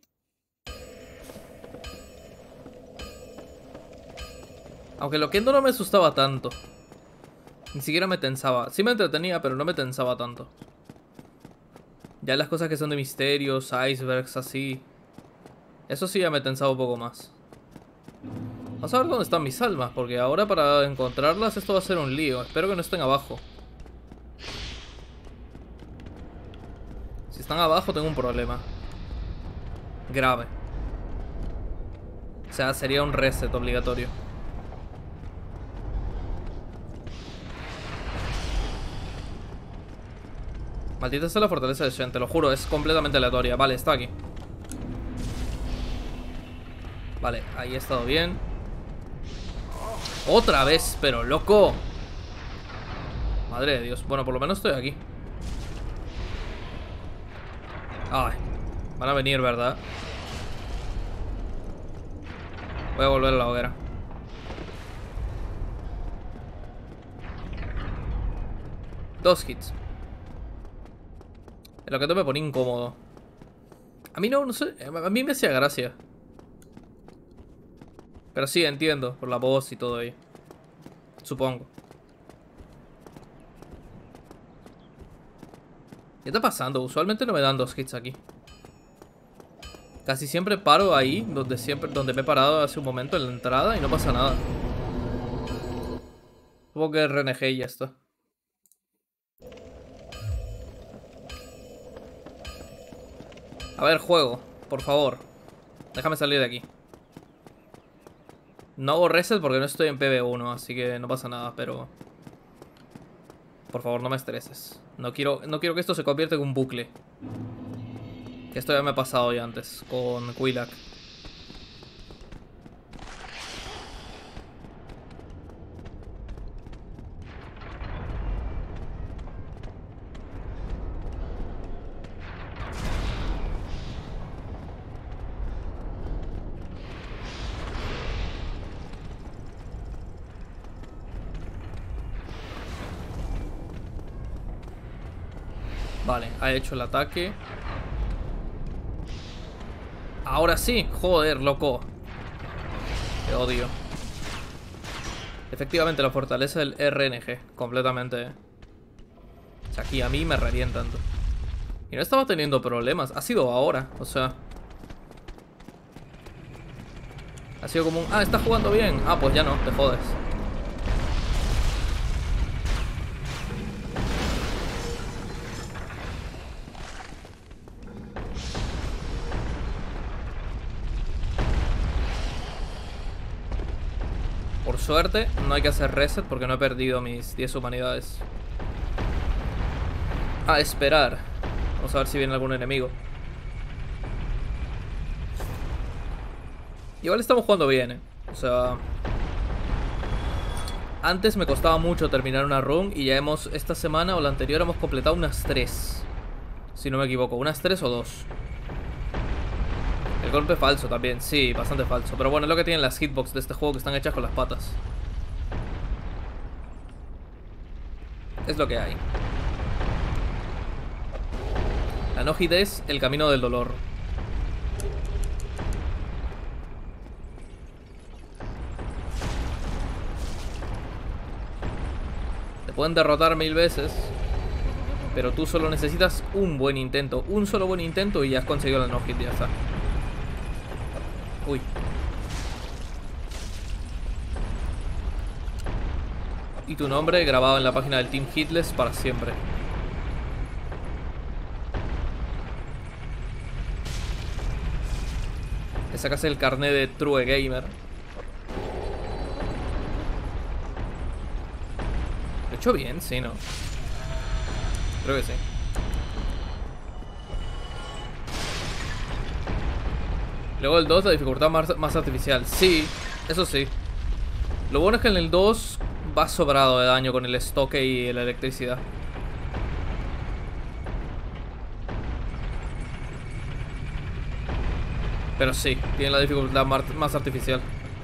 Aunque Loquendo no me asustaba tanto. Ni siquiera me tensaba. Sí me entretenía, pero no me tensaba tanto. Ya las cosas que son de misterios, icebergs, así. Eso sí ya me tensaba un poco más. Vamos a ver dónde están mis almas, porque ahora para encontrarlas esto va a ser un lío. Espero que no estén abajo. Si están abajo tengo un problema grave. O sea, sería un reset obligatorio. Maldita sea la fortaleza de Shen, te lo juro, es completamente aleatoria. Vale, está aquí. Vale, ahí he estado bien. Otra vez, pero loco. Madre de Dios. Bueno, por lo menos estoy aquí. Ay, van a venir, ¿verdad? Voy a volver a la hoguera. Dos hits. Lo que te me pone incómodo. A mí no, no sé. A mí me hacía gracia. Pero sí, entiendo. Por la voz y todo ahí. Supongo. ¿Qué está pasando? Usualmente no me dan dos hits aquí. Casi siempre paro ahí, donde siempre, donde me he parado hace un momento en la entrada y no pasa nada. Supongo que R N G y ya está. A ver, juego, por favor. Déjame salir de aquí. No hago reset porque no estoy en P B uno, así que no pasa nada, pero... por favor, no me estreses. No quiero, no quiero que esto se convierta en un bucle. Que esto ya me ha pasado ya antes, con Quilac. Vale, ha hecho el ataque. Ahora sí, joder, loco. Te odio. Efectivamente, la fortaleza del R N G. Completamente. O sea, aquí a mí me revientan. Y no estaba teniendo problemas. Ha sido ahora, o sea. Ha sido como un... ah, está jugando bien. Ah, pues ya no, te jodes. Por suerte, no hay que hacer reset porque no he perdido mis diez humanidades. A esperar. Vamos a ver si viene algún enemigo. Igual estamos jugando bien, eh. O sea... Antes me costaba mucho terminar una run y ya hemos, esta semana o la anterior, hemos completado unas tres. Si no me equivoco, unas tres o dos. El golpe falso también, sí, bastante falso. Pero bueno, es lo que tienen las hitbox de este juego, que están hechas con las patas. Es lo que hay. La no hit es el camino del dolor. Te pueden derrotar mil veces, pero tú solo necesitas un buen intento. Un solo buen intento y ya has conseguido la no hit, ya está. Uy. Y tu nombre grabado en la página del Team Hitless para siempre. Le sacas el carnet de True Gamer. ¿Lo he hecho bien? Sí, ¿no? Creo que sí. Luego el dos, la dificultad más, más artificial. Sí, eso sí. Lo bueno es que en el dos va sobrado de daño con el estoque y la electricidad. Pero sí, tiene la dificultad más artificial.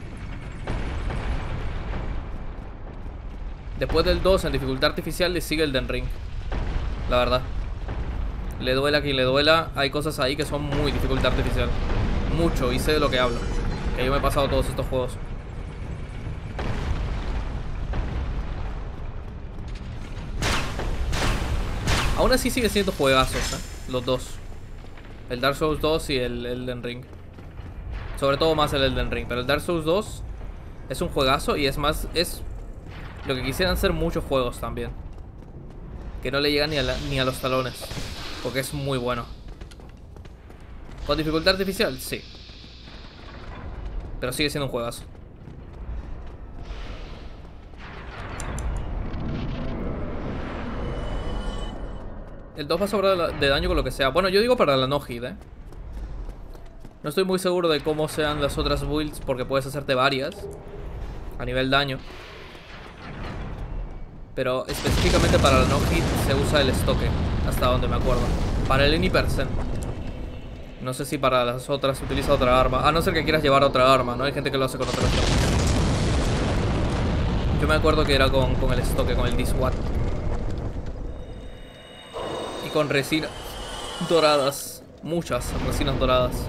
Después del dos en dificultad artificial le sigue el Elden Ring. La verdad. Le duela a quien le duela. Hay cosas ahí que son muy dificultad artificial. Mucho, y sé de lo que hablo. Que yo me he pasado todos estos juegos. Aún así sigue siendo juegazos, ¿eh? Los dos. El Dark Souls dos y el Elden Ring. Sobre todo más el Elden Ring. Pero el Dark Souls dos es un juegazo y es más... Es lo que quisieran ser muchos juegos también. Que no le llegan ni a, la, ni a los talones. Porque es muy bueno. ¿Con dificultad artificial? Sí. Pero sigue siendo un juegazo. El dos va sobrado de daño con lo que sea. Bueno, yo digo para la no hit, eh. No estoy muy seguro de cómo sean las otras builds, porque puedes hacerte varias a nivel daño. Pero específicamente para la no hit se usa el estoque, hasta donde me acuerdo. Para el any percent. No sé si para las otras se utiliza otra arma. A no ser que quieras llevar otra arma, ¿no? Hay gente que lo hace con otra arma. Yo me acuerdo que era con, con el estoque, con el Diswat. Y con resinas doradas. Muchas resinas doradas.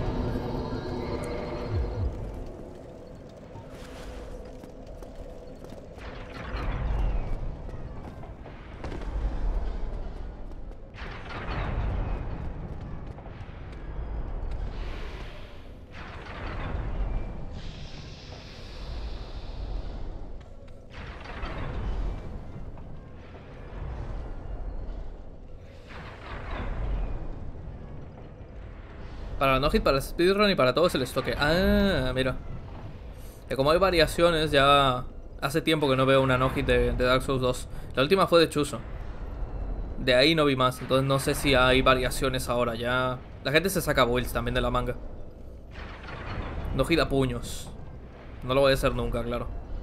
Para la no hit, para el speedrun y para todo es el estoque. Ah, mira. Que como hay variaciones, ya hace tiempo que no veo una no hit de, de Dark Souls dos. La última fue de Chuzo. De ahí no vi más, entonces no sé si hay variaciones ahora. Ya la gente se saca builds también de la manga. No hit a puños. No lo voy a hacer nunca, claro.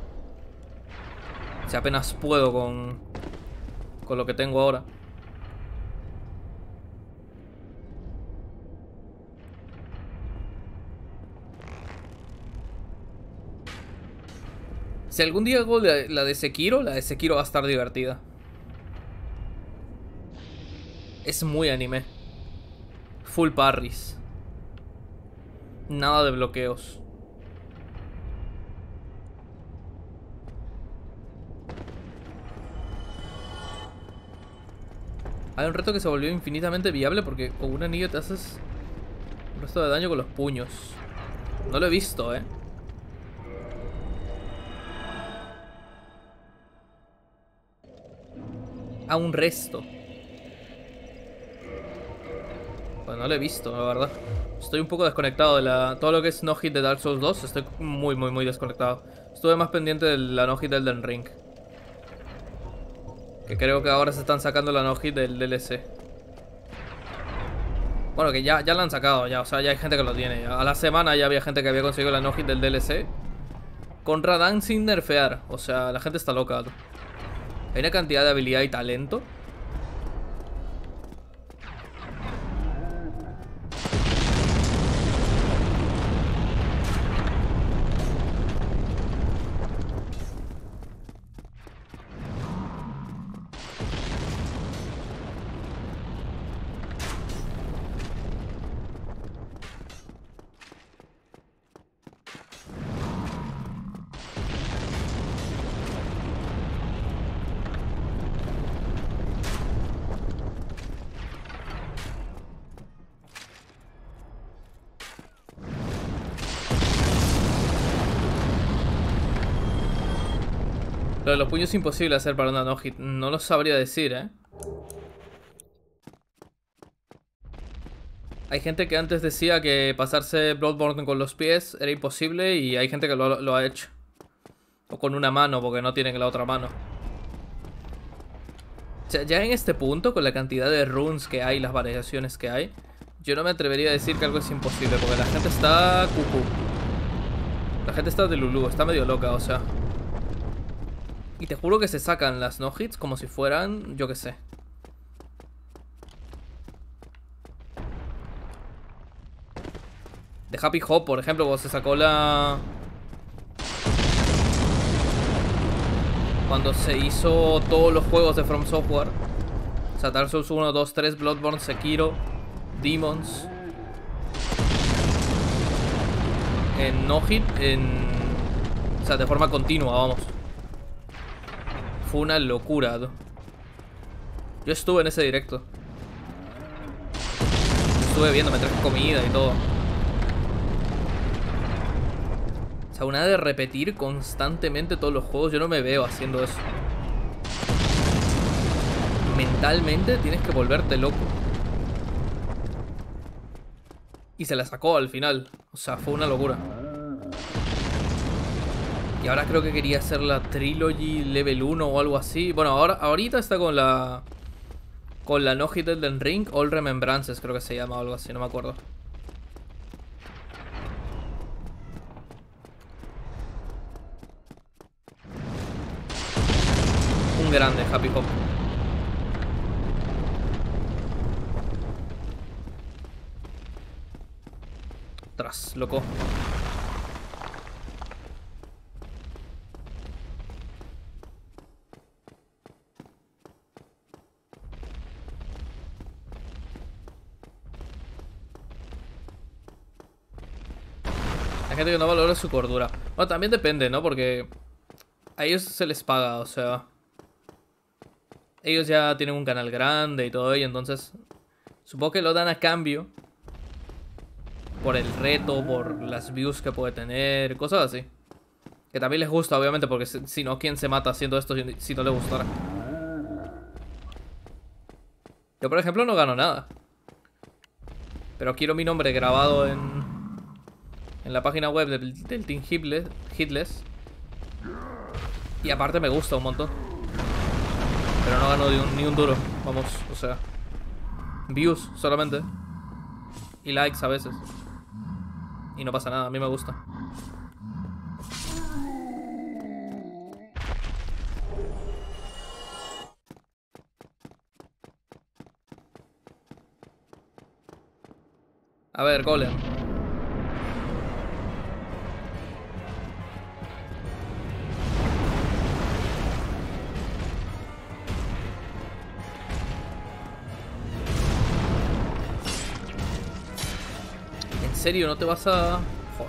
Si apenas puedo con, con lo que tengo ahora. Si algún día hago la de Sekiro, la de Sekiro va a estar divertida. Es muy anime. Full parries. Nada de bloqueos. Hay un reto que se volvió infinitamente viable porque con un anillo te haces un resto de daño con los puños. No lo he visto, eh. A un resto. Pues no lo he visto, la verdad. Estoy un poco desconectado de la... Todo lo que es no hit de Dark Souls dos. Estoy muy, muy, muy desconectado. Estuve más pendiente de la no hit del Elden Ring. Que creo que ahora se están sacando la no hit del D L C. Bueno, que ya, ya la han sacado ya. O sea, ya hay gente que lo tiene ya. A la semana ya había gente que había conseguido la no hit del D L C. Con Radahn sin nerfear. O sea, la gente está loca. Hay una cantidad de habilidad y talento. Lo de los puños es imposible hacer para una no-hit. No lo sabría decir, ¿eh? Hay gente que antes decía que pasarse Bloodborne con los pies era imposible y hay gente que lo, lo ha hecho. O con una mano, porque no tienen la otra mano. O sea, ya en este punto, con la cantidad de runes que hay, las variaciones que hay, yo no me atrevería a decir que algo es imposible, porque la gente está cucú. La gente está de Lulú, está medio loca, o sea. Y te juro que se sacan las no-hits como si fueran, yo qué sé. De Happy Hop, por ejemplo, cuando se sacó la... Cuando se hizo todos los juegos de From Software. O sea, Dark Souls uno, dos, tres, Bloodborne, Sekiro, Demons. En no-hit, en... O sea, de forma continua, vamos. Fue una locura, ¿no? Yo estuve en ese directo. Estuve viendo, me traje comida y todo. O sea, una de repetir constantemente todos los juegos, yo no me veo haciendo eso. Mentalmente tienes que volverte loco. Y se la sacó al final. O sea, fue una locura. Y ahora creo que quería hacer la Trilogy Level uno o algo así. Bueno, ahora, ahorita está con la... Con la no-hit del Elden Ring. All Remembrances creo que se llama o algo así, no me acuerdo. Un grande, Happy Hop. Tras, loco. Hay gente que no valora su cordura. Bueno, también depende, ¿no? Porque a ellos se les paga, o sea... Ellos ya tienen un canal grande y todo ello, entonces... Supongo que lo dan a cambio. Por el reto, por las views que puede tener, cosas así. Que también les gusta, obviamente, porque si no, ¿quién se mata haciendo esto si no le gustara? Yo, por ejemplo, no gano nada. Pero quiero mi nombre grabado en... En la página web del, del Team Hitless, Hitless. Y aparte me gusta un montón. Pero no gano ni un, ni un duro. Vamos, o sea... Views solamente. Y likes a veces. Y no pasa nada, a mí me gusta. A ver, Golem. ¿En serio no te vas a...? Joder.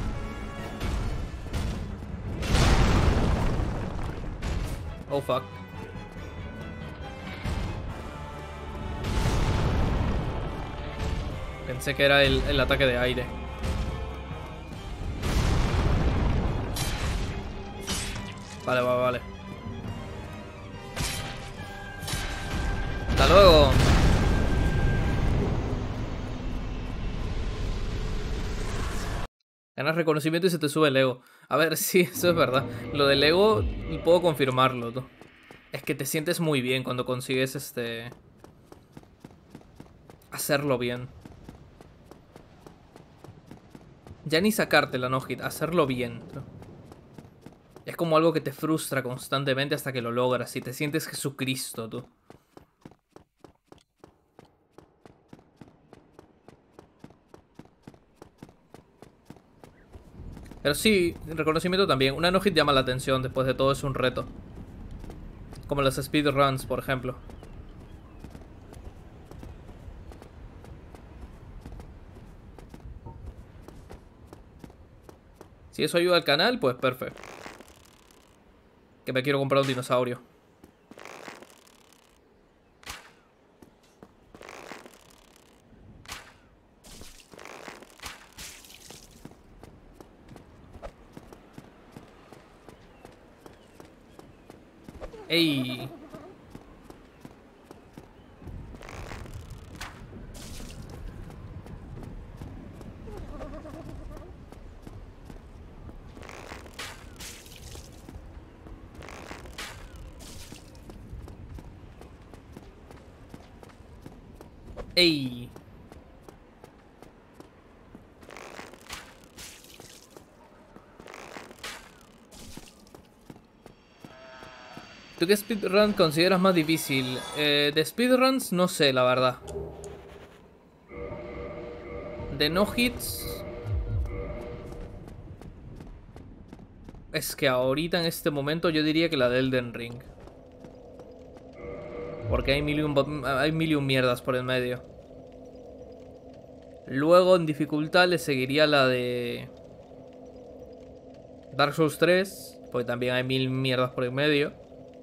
Oh, fuck. Pensé que era el, el ataque de aire. Vale, vale, vale. Hasta luego. Ganas reconocimiento y se te sube el ego. A ver, sí, eso es verdad. Lo del ego, puedo confirmarlo, tú. Es que te sientes muy bien cuando consigues este... hacerlo bien. Ya ni sacarte la no-hit, hacerlo bien, ¿no? Es como algo que te frustra constantemente hasta que lo logras y te sientes Jesucristo, tú. Pero sí, reconocimiento también. Una no-hit llama la atención, después de todo es un reto. Como las speedruns, por ejemplo. Si eso ayuda al canal, pues perfecto. Que me quiero comprar un dinosaurio. ¡Ey! ¡Ey! ¿Tú qué speedrun consideras más difícil? Eh, de speedruns no sé, la verdad. De no hits... Es que ahorita en este momento yo diría que la de Elden Ring. Porque hay mil y un, hay mil y un mierdas por el medio. Luego en dificultad le seguiría la de Dark Souls tres, porque también hay mil mierdas por el medio.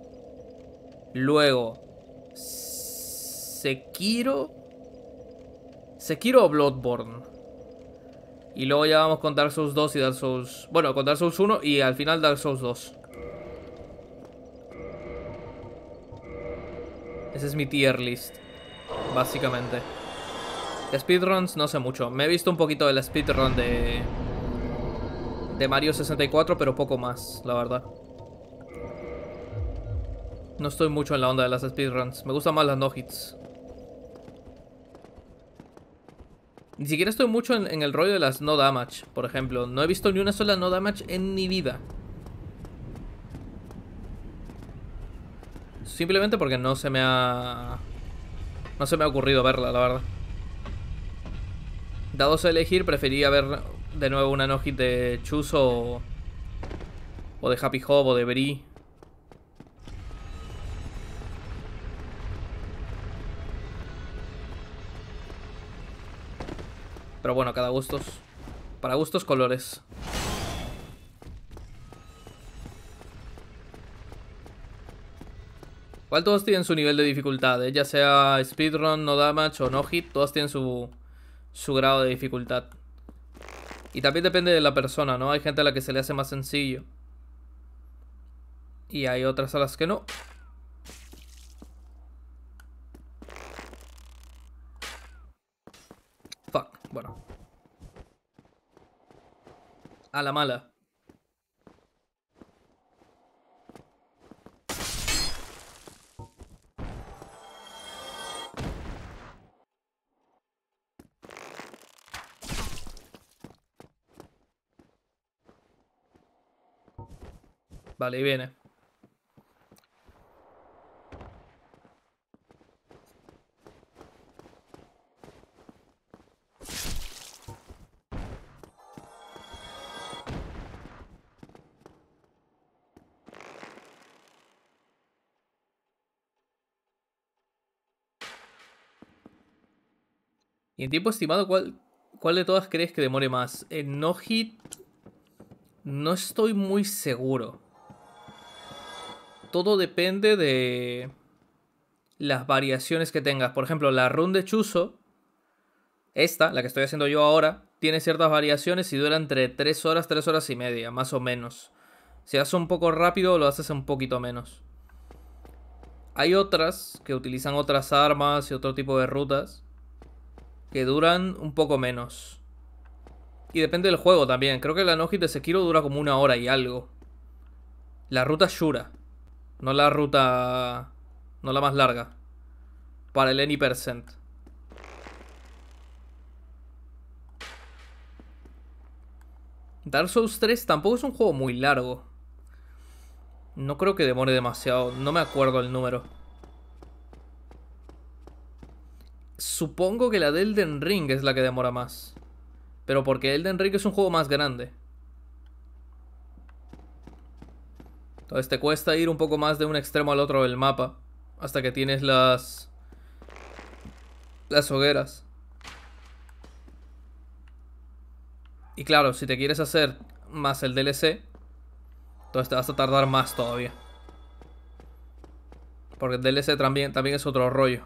Luego Sekiro. Sekiro o Bloodborne. Y luego ya vamos con Dark Souls dos y Dark Souls... Bueno, con Dark Souls uno y al final Dark Souls dos. Ese es mi tier list, básicamente. De speedruns no sé mucho. Me he visto un poquito de la speedrun de... De Mario sesenta y cuatro, pero poco más, la verdad. No estoy mucho en la onda de las speedruns. Me gustan más las no-hits. Ni siquiera estoy mucho en, en el rollo de las no damage, por ejemplo. No he visto ni una sola no damage en mi vida. Simplemente porque no se me ha... No se me ha ocurrido verla, la verdad. Dados a elegir, preferiría ver de nuevo una no-hit de Chuzo o... O de Happy Hob o de Brie. Pero bueno, cada gustos. Para gustos, colores. Igual todos tienen su nivel de dificultad, ¿eh? Ya sea speedrun, no damage o no hit, todos tienen su, su grado de dificultad. Y también depende de la persona, ¿no? Hay gente a la que se le hace más sencillo. Y hay otras a las que no. Fuck, bueno. A la mala. Vale, y viene. Y en tiempo estimado, ¿cuál, cuál de todas crees que demore más? En no hit... No estoy muy seguro. Todo depende de... las variaciones que tengas. Por ejemplo, la run de Chuzo, esta, la que estoy haciendo yo ahora, tiene ciertas variaciones y dura entre tres horas, tres horas y media, más o menos. Si haces un poco rápido, lo haces un poquito menos. Hay otras que utilizan otras armas y otro tipo de rutas que duran un poco menos. Y depende del juego también. Creo que la no-hit de Sekiro dura como una hora y algo. La ruta Shura, no la ruta... no la más larga. Para el Any Percent. Dark Souls tres tampoco es un juego muy largo. No creo que demore demasiado. No me acuerdo el número. Supongo que la de Elden Ring es la que demora más. Pero porque Elden Ring es un juego más grande. Entonces te cuesta ir un poco más de un extremo al otro del mapa. Hasta que tienes las... Las hogueras. Y claro, si te quieres hacer más el D L C, entonces te vas a tardar más todavía. Porque el D L C también, también es otro rollo.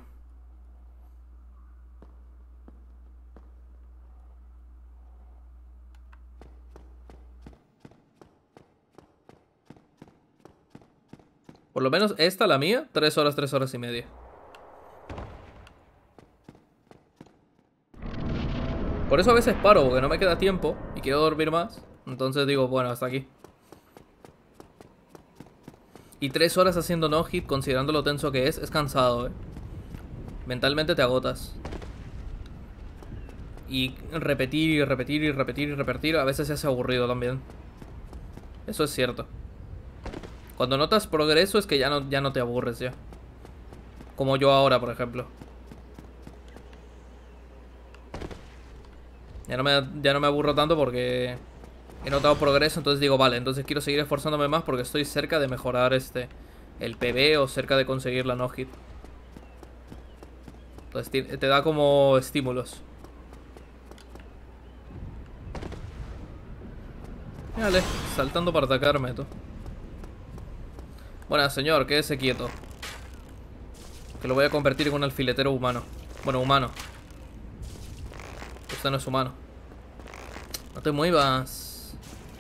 Por lo menos esta, la mía, tres horas, tres horas y media. Por eso a veces paro, porque no me queda tiempo y quiero dormir más. Entonces digo, bueno, hasta aquí. Y tres horas haciendo no-hit, considerando lo tenso que es, es cansado, eh. Mentalmente te agotas. Y repetir y repetir y repetir y repetir a veces se hace aburrido también. Eso es cierto. Cuando notas progreso es que ya no, ya no te aburres ya. Como yo ahora, por ejemplo. Ya no me, ya no me aburro tanto porque he notado progreso, entonces digo, vale, entonces quiero seguir esforzándome más porque estoy cerca de mejorar este el P B o cerca de conseguir la no-hit. Entonces te, te da como estímulos. Dale, saltando para atacarme, tú. Bueno, señor, quédese quieto. Que lo voy a convertir en un alfiletero humano. Bueno, humano. Usted no es humano. No te muevas.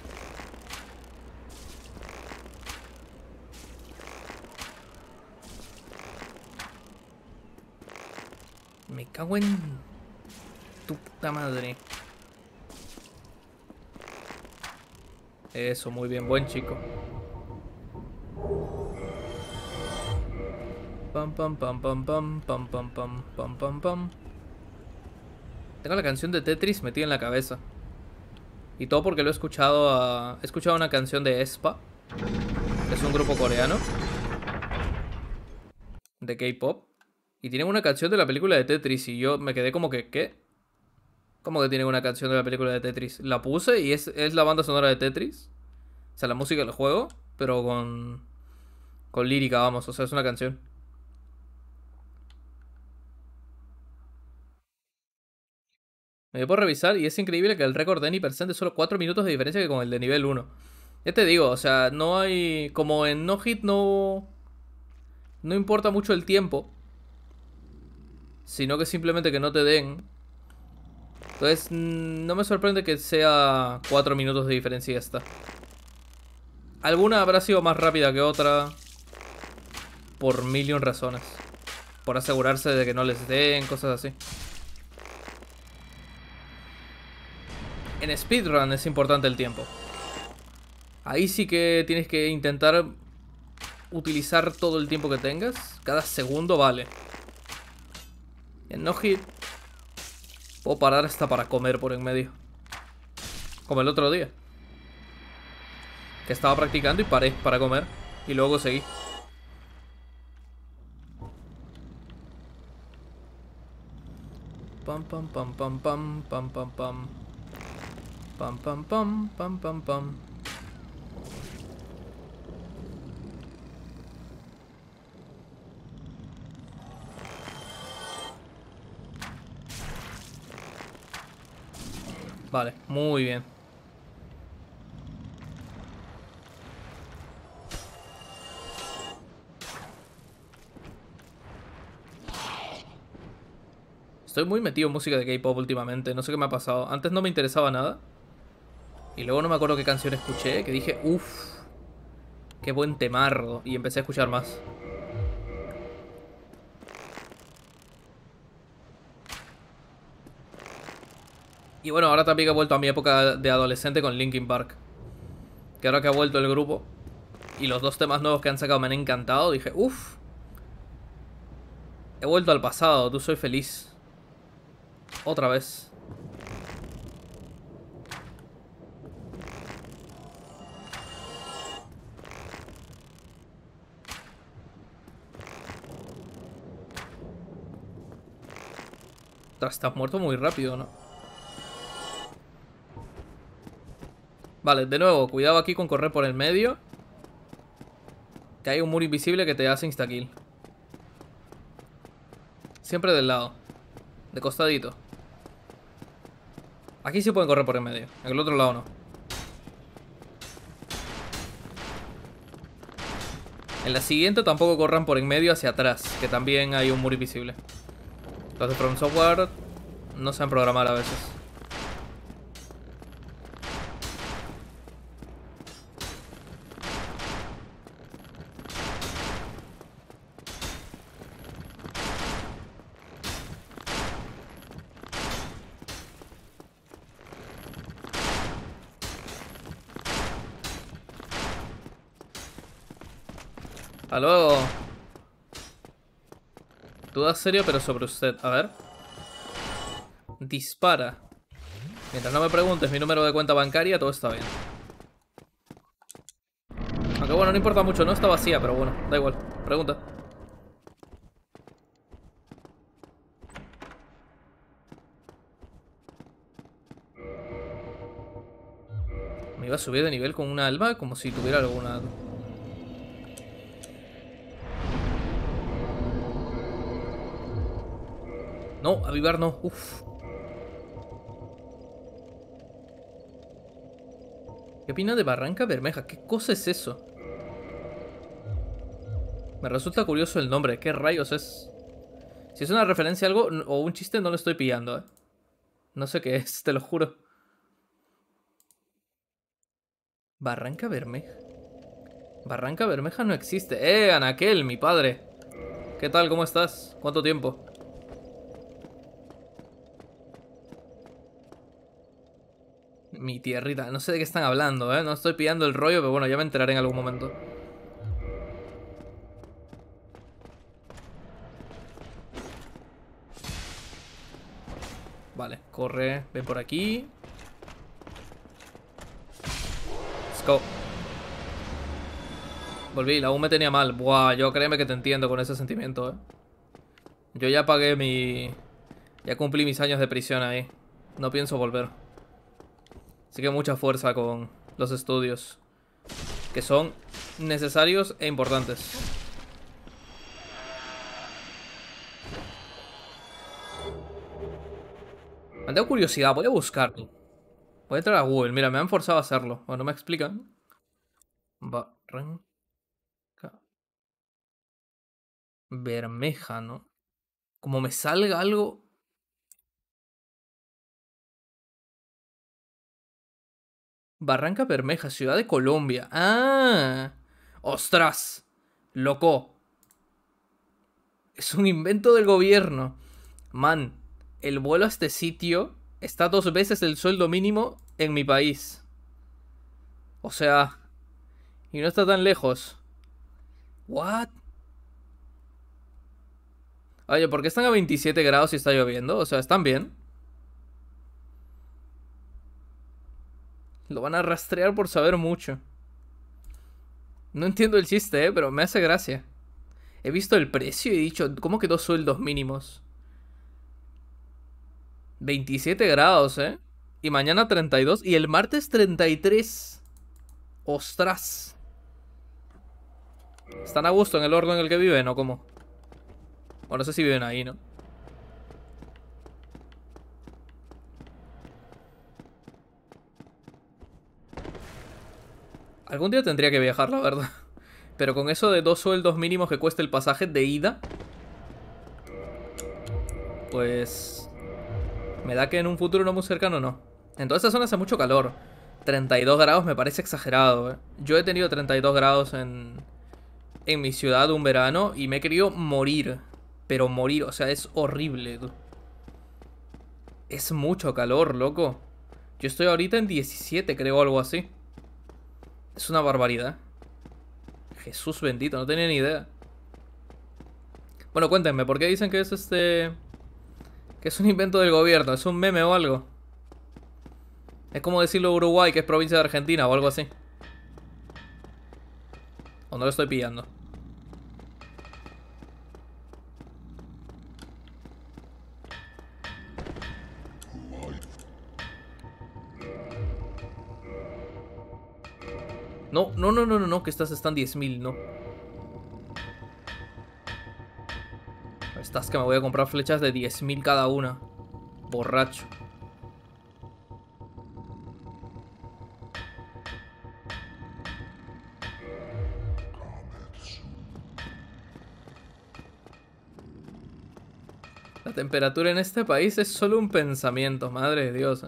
Me cago en tu puta madre. Eso, muy bien, buen chico. Pam pam pam pam pam pam pam pam pam pam pam. Tengo la canción de Tetris metida en la cabeza. Y todo porque lo he escuchado a... He escuchado una canción de aespa, que es un grupo coreano de K-pop. Y tienen una canción de la película de Tetris. Y yo me quedé como que, ¿qué? ¿Cómo que tienen una canción de la película de Tetris? La puse y es, es la banda sonora de Tetris. O sea, la música del juego, pero con... Con lírica, vamos. O sea, es una canción. Me dio por revisar y es increíble que el récord de Any Percent es solo cuatro minutos de diferencia que con el de nivel uno. Ya te digo, o sea, no hay... Como en no hit no... No importa mucho el tiempo, sino que simplemente que no te den. Entonces, no me sorprende que sea cuatro minutos de diferencia y ya está. Alguna habrá sido más rápida que otra, por mil y un razones. Por asegurarse de que no les den, cosas así. En speedrun es importante el tiempo. Ahí sí que tienes que intentar utilizar todo el tiempo que tengas. Cada segundo vale. En no hit puedo parar hasta para comer por en medio. Como el otro día, que estaba practicando y paré para comer. Y luego seguí. Pam pam pam pam pam pam pam pam. Pam pam pam pam pam pam. Vale, muy bien. Estoy muy metido en música de K-pop últimamente, no sé qué me ha pasado. Antes no me interesaba nada. Y luego no me acuerdo qué canción escuché, que dije, uff, qué buen temardo. Y empecé a escuchar más. Y bueno, ahora también he vuelto a mi época de adolescente con Linkin Park. Que ahora que ha vuelto el grupo y los dos temas nuevos que han sacado me han encantado, dije, uff, he vuelto al pasado, tú soy feliz. Otra vez. Ostras, te has muerto muy rápido, ¿no? Vale, de nuevo, cuidado aquí con correr por el medio. Que hay un muro invisible que te hace instakill. Siempre del lado. De costadito. Aquí sí pueden correr por el medio. En el otro lado no. En la siguiente tampoco corran por en medio hacia atrás. Que también hay un muro invisible. Los de From Software no saben programar a veces. Hasta luego. Duda seria pero sobre usted. A ver. Dispara. Mientras no me preguntes mi número de cuenta bancaria, todo está bien. Aunque bueno, no importa mucho, no está vacía, pero bueno, da igual. Pregunta. Me iba a subir de nivel con una alma como si tuviera alguna... No, avivar no. Uf. ¿Qué opina de Barranca Bermeja? ¿Qué cosa es eso? Me resulta curioso el nombre. ¿Qué rayos es? Si es una referencia a algo o un chiste, no lo estoy pillando, ¿eh? No sé qué es, te lo juro. Barranca Bermeja. Barranca Bermeja no existe. ¡Eh, Anaquel, mi padre! ¿Qué tal? ¿Cómo estás? ¿Cuánto tiempo? Mi tierrita. No sé de qué están hablando, ¿eh? No estoy pillando el rollo, pero bueno, ya me enteraré en algún momento. Vale, corre. Ven por aquí. Let's go. Volví, la U me tenía mal. Buah, yo créeme que te entiendo con ese sentimiento, ¿eh? Yo ya pagué mi... Ya cumplí mis años de prisión ahí. No pienso volver. Así que mucha fuerza con los estudios. Que son necesarios e importantes. Me han dado curiosidad, voy a buscarlo. Voy a entrar a Google, mira, me han forzado a hacerlo. Bueno, no me explican. Barranca Bermeja, ¿no? Como me salga algo... Barranca Bermeja, ciudad de Colombia. ¡Ah! ¡Ostras! Loco. Es un invento del gobierno. Man, el vuelo a este sitio está dos veces el sueldo mínimo en mi país. O sea... Y no está tan lejos. ¿What? Oye, ¿por qué están a veintisiete grados y está lloviendo? O sea, ¿están bien? Lo van a rastrear por saber mucho. No entiendo el chiste, ¿eh? Pero me hace gracia. He visto el precio y he dicho, ¿cómo que dos sueldos mínimos? veintisiete grados, ¿eh? Y mañana treinta y dos y el martes treinta y tres. ¡Ostras! ¿Están a gusto en el horno en el que viven o cómo? O no sé si viven ahí, ¿no? Algún día tendría que viajar, la verdad. Pero con eso de dos sueldos mínimos que cuesta el pasaje de ida, pues... me da que en un futuro no muy cercano no. En toda esta zona hace mucho calor. treinta y dos grados me parece exagerado, ¿eh? Yo he tenido treinta y dos grados en... en mi ciudad un verano y me he querido morir. Pero morir, o sea, es horrible, tú. Es mucho calor, loco. Yo estoy ahorita en diecisiete, creo, algo así. Es una barbaridad. Jesús bendito, no tenía ni idea. Bueno, cuéntenme, ¿por qué dicen que es este... que es un invento del gobierno? ¿Es un meme o algo? Es como decirlo Uruguay, que es provincia de Argentina o algo así. O no lo estoy pillando. No, no, no, no, no, no, que estas están diez mil, no. Estas que me voy a comprar flechas de diez mil cada una. Borracho. La temperatura en este país es solo un pensamiento, madre de Dios. ¿eh?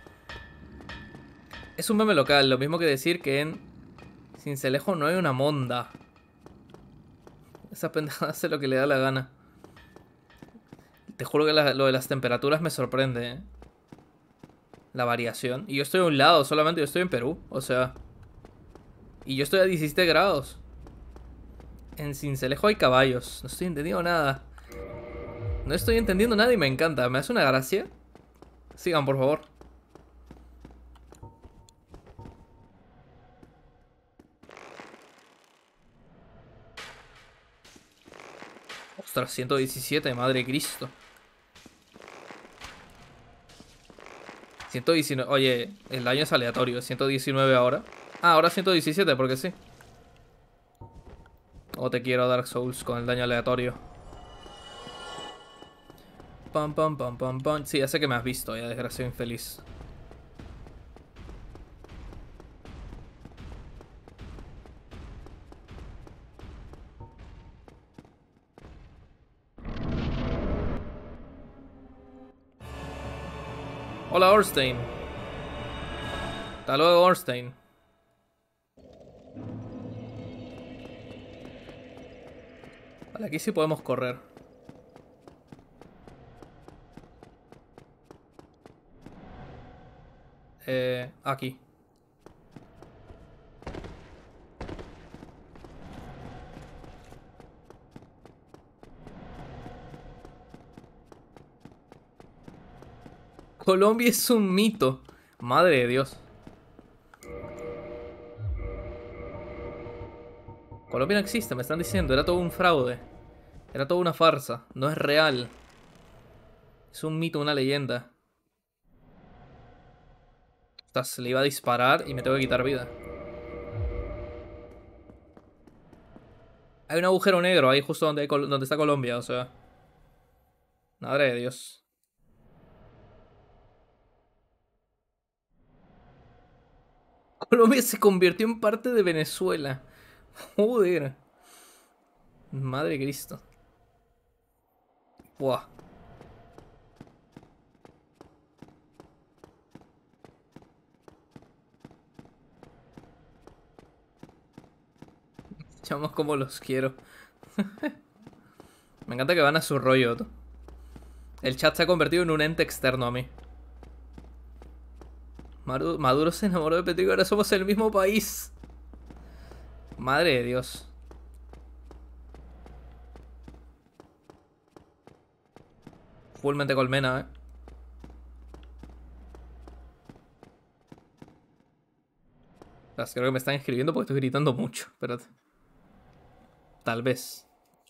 Es un meme local, lo mismo que decir que en Sincelejo no hay una monda. Esa pendejada hace lo que le da la gana. Te juro que la, lo de las temperaturas me sorprende, ¿eh? La variación. Y yo estoy a un lado, solamente yo estoy en Perú, o sea... Y yo estoy a diecisiete grados. En Sincelejo hay caballos. No estoy entendiendo nada. No estoy entendiendo nada y me encanta. ¿Me hace una gracia? Sigan, por favor. Ostras, ciento diecisiete, madre de Cristo. ciento diecinueve. Oye, el daño es aleatorio. ciento diecinueve ahora. Ah, ahora ciento diecisiete, porque sí. O te quiero Dark Souls con el daño aleatorio. Pam, pam, pam, pam, pam. Sí, ya sé que me has visto, ya, desgraciado infeliz. Hola, Orstein. Hasta luego, Orstein. Vale, aquí sí podemos correr. Eh, aquí. Colombia es un mito. Madre de Dios. Colombia no existe, me están diciendo. Era todo un fraude. Era toda una farsa. No es real. Es un mito, una leyenda. Ostras, le iba a disparar y me tengo que quitar vida. Hay un agujero negro ahí justo donde, hay Col- donde está Colombia, o sea. Madre de Dios. Colombia se convirtió en parte de Venezuela. Joder. Madre de Cristo. Buah. Chamos como los quiero. Me encanta que van a su rollo. Tú. El chat se ha convertido en un ente externo a mí. Maduro, Maduro se enamoró de Petro y ahora somos el mismo país. Madre de Dios. Fullmente colmena, eh. Las creo que me están escribiendo porque estoy gritando mucho. Espérate. Tal vez.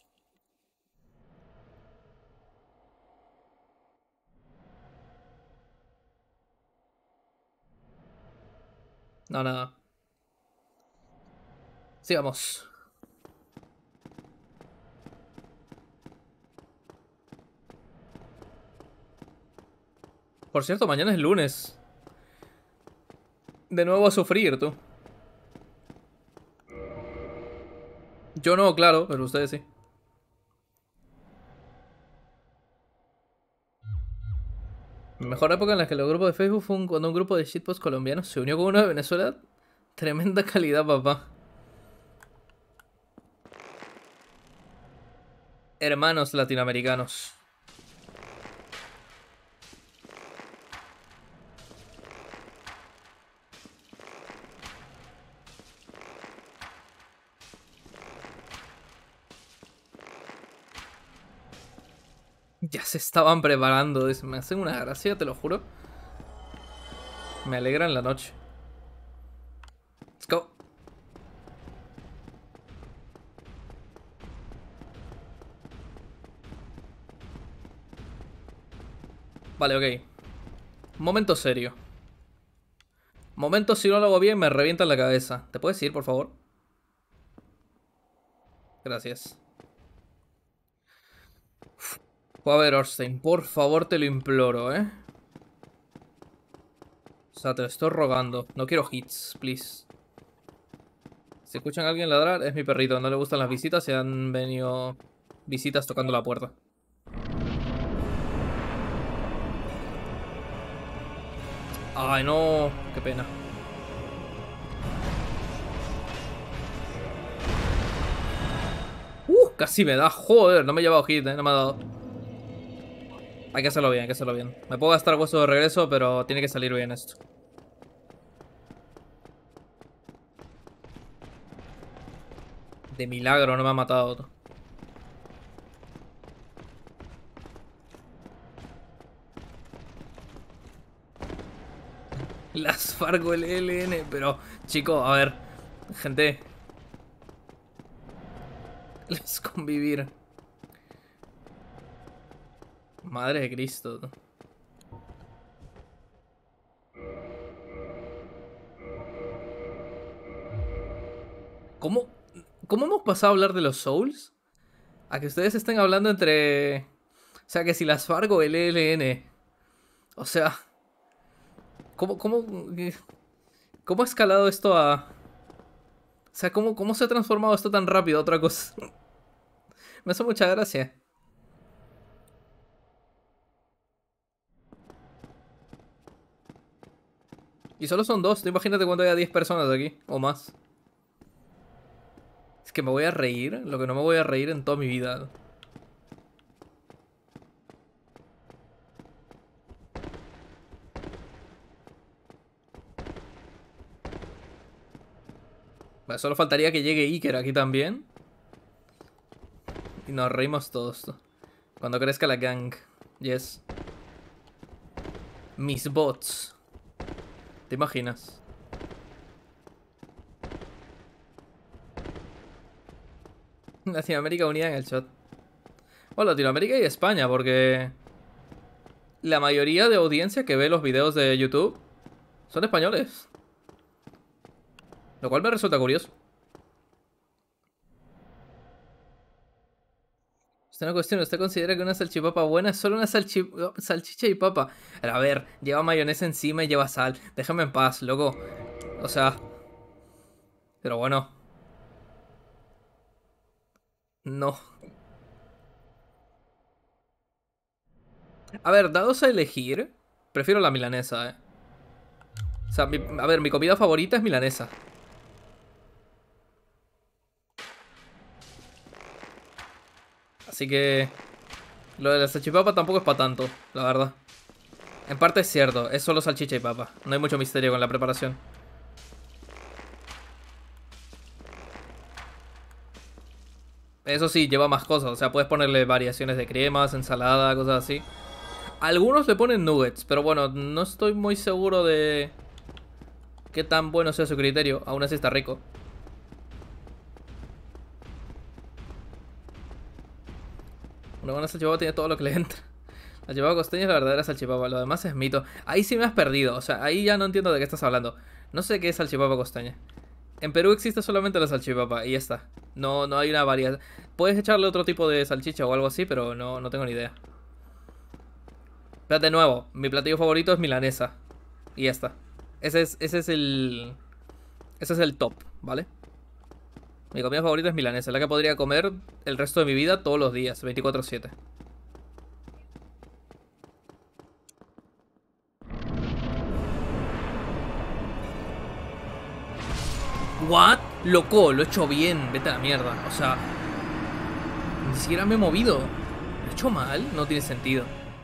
No, nada. Sigamos. Por cierto, mañana es lunes. De nuevo a sufrir, tú. Yo no, claro, pero ustedes sí. La mejor época en la que los grupos de Facebook fue un- cuando un grupo de shitposts colombianos se unió con uno de Venezuela. Tremenda calidad, papá. Hermanos latinoamericanos. Ya se estaban preparando. Me hacen una gracia, te lo juro. Me alegran la noche. Let's go. Vale, ok. Momento serio. Momento, si no lo hago bien, me revienta en la cabeza. ¿Te puedes ir, por favor? Gracias. A ver, Orstein, por favor, te lo imploro, ¿eh? O sea, te lo estoy rogando. No quiero hits, please. Si escuchan a alguien ladrar, es mi perrito. No le gustan las visitas y han venido visitas tocando la puerta. Ay, no. Qué pena. Uh, casi me da. Joder, no me he llevado hit, eh. No me ha dado. Hay que hacerlo bien, hay que hacerlo bien. Me puedo gastar hueso de regreso, pero tiene que salir bien esto. De milagro no me ha matado otro. Las Fargo L L N, pero chico, a ver, gente, les convivir. Madre de Cristo. ¿Cómo, ¿Cómo hemos pasado a hablar de los Souls? A que ustedes estén hablando entre... O sea, que si las Fargo L L N... O sea... ¿Cómo, cómo, cómo ha escalado esto a...? O sea, ¿cómo, cómo se ha transformado esto tan rápido a otra cosa? Me hace mucha gracia. Y solo son dos. Imagínate cuando haya diez personas aquí. O más. Es que me voy a reír. Lo que no me voy a reír en toda mi vida. Vale, solo faltaría que llegue Iker aquí también. Y nos reímos todos. Cuando crezca la gang. Yes. Mis bots. ¿Te imaginas? Latinoamérica unida en el chat. Bueno, Latinoamérica y España, porque... La mayoría de audiencia que ve los videos de YouTube son españoles. Lo cual me resulta curioso. Es una cuestión, ¿usted considera que una salchipapa buena es solo una salchi salchicha y papa? A ver, lleva mayonesa encima y lleva sal. Déjame en paz, loco. O sea... Pero bueno. No. A ver, dados a elegir, prefiero la milanesa, eh. O sea, mi, a ver, mi comida favorita es milanesa. Así que... Lo de la salchipapa tampoco es para tanto, la verdad. En parte es cierto, es solo salchicha y papa. No hay mucho misterio con la preparación. Eso sí, lleva más cosas. O sea, puedes ponerle variaciones de cremas, ensalada, cosas así. Algunos le ponen nuggets, pero bueno, no estoy muy seguro de... Qué tan bueno sea su criterio. Aún así está rico. Una buena salchipapa tiene todo lo que le entra. La salchipapa costeña es la verdadera salchipapa. Lo demás es mito. Ahí sí me has perdido. O sea, ahí ya no entiendo de qué estás hablando. No sé qué es salchipapa costeña. En Perú existe solamente la salchipapa y ya está. No, no hay una variedad. Puedes echarle otro tipo de salchicha o algo así, pero no, no tengo ni idea. Pero de nuevo, mi platillo favorito es milanesa. Y ya está. Ese es, ese es el... Ese es el top, ¿vale? Mi comida favorita es milanesa, la que podría comer el resto de mi vida todos los días, veinticuatro siete. ¿What? Loco, lo he hecho bien, vete a la mierda. O sea, ni siquiera me he movido. ¿Lo he hecho mal? No tiene sentido.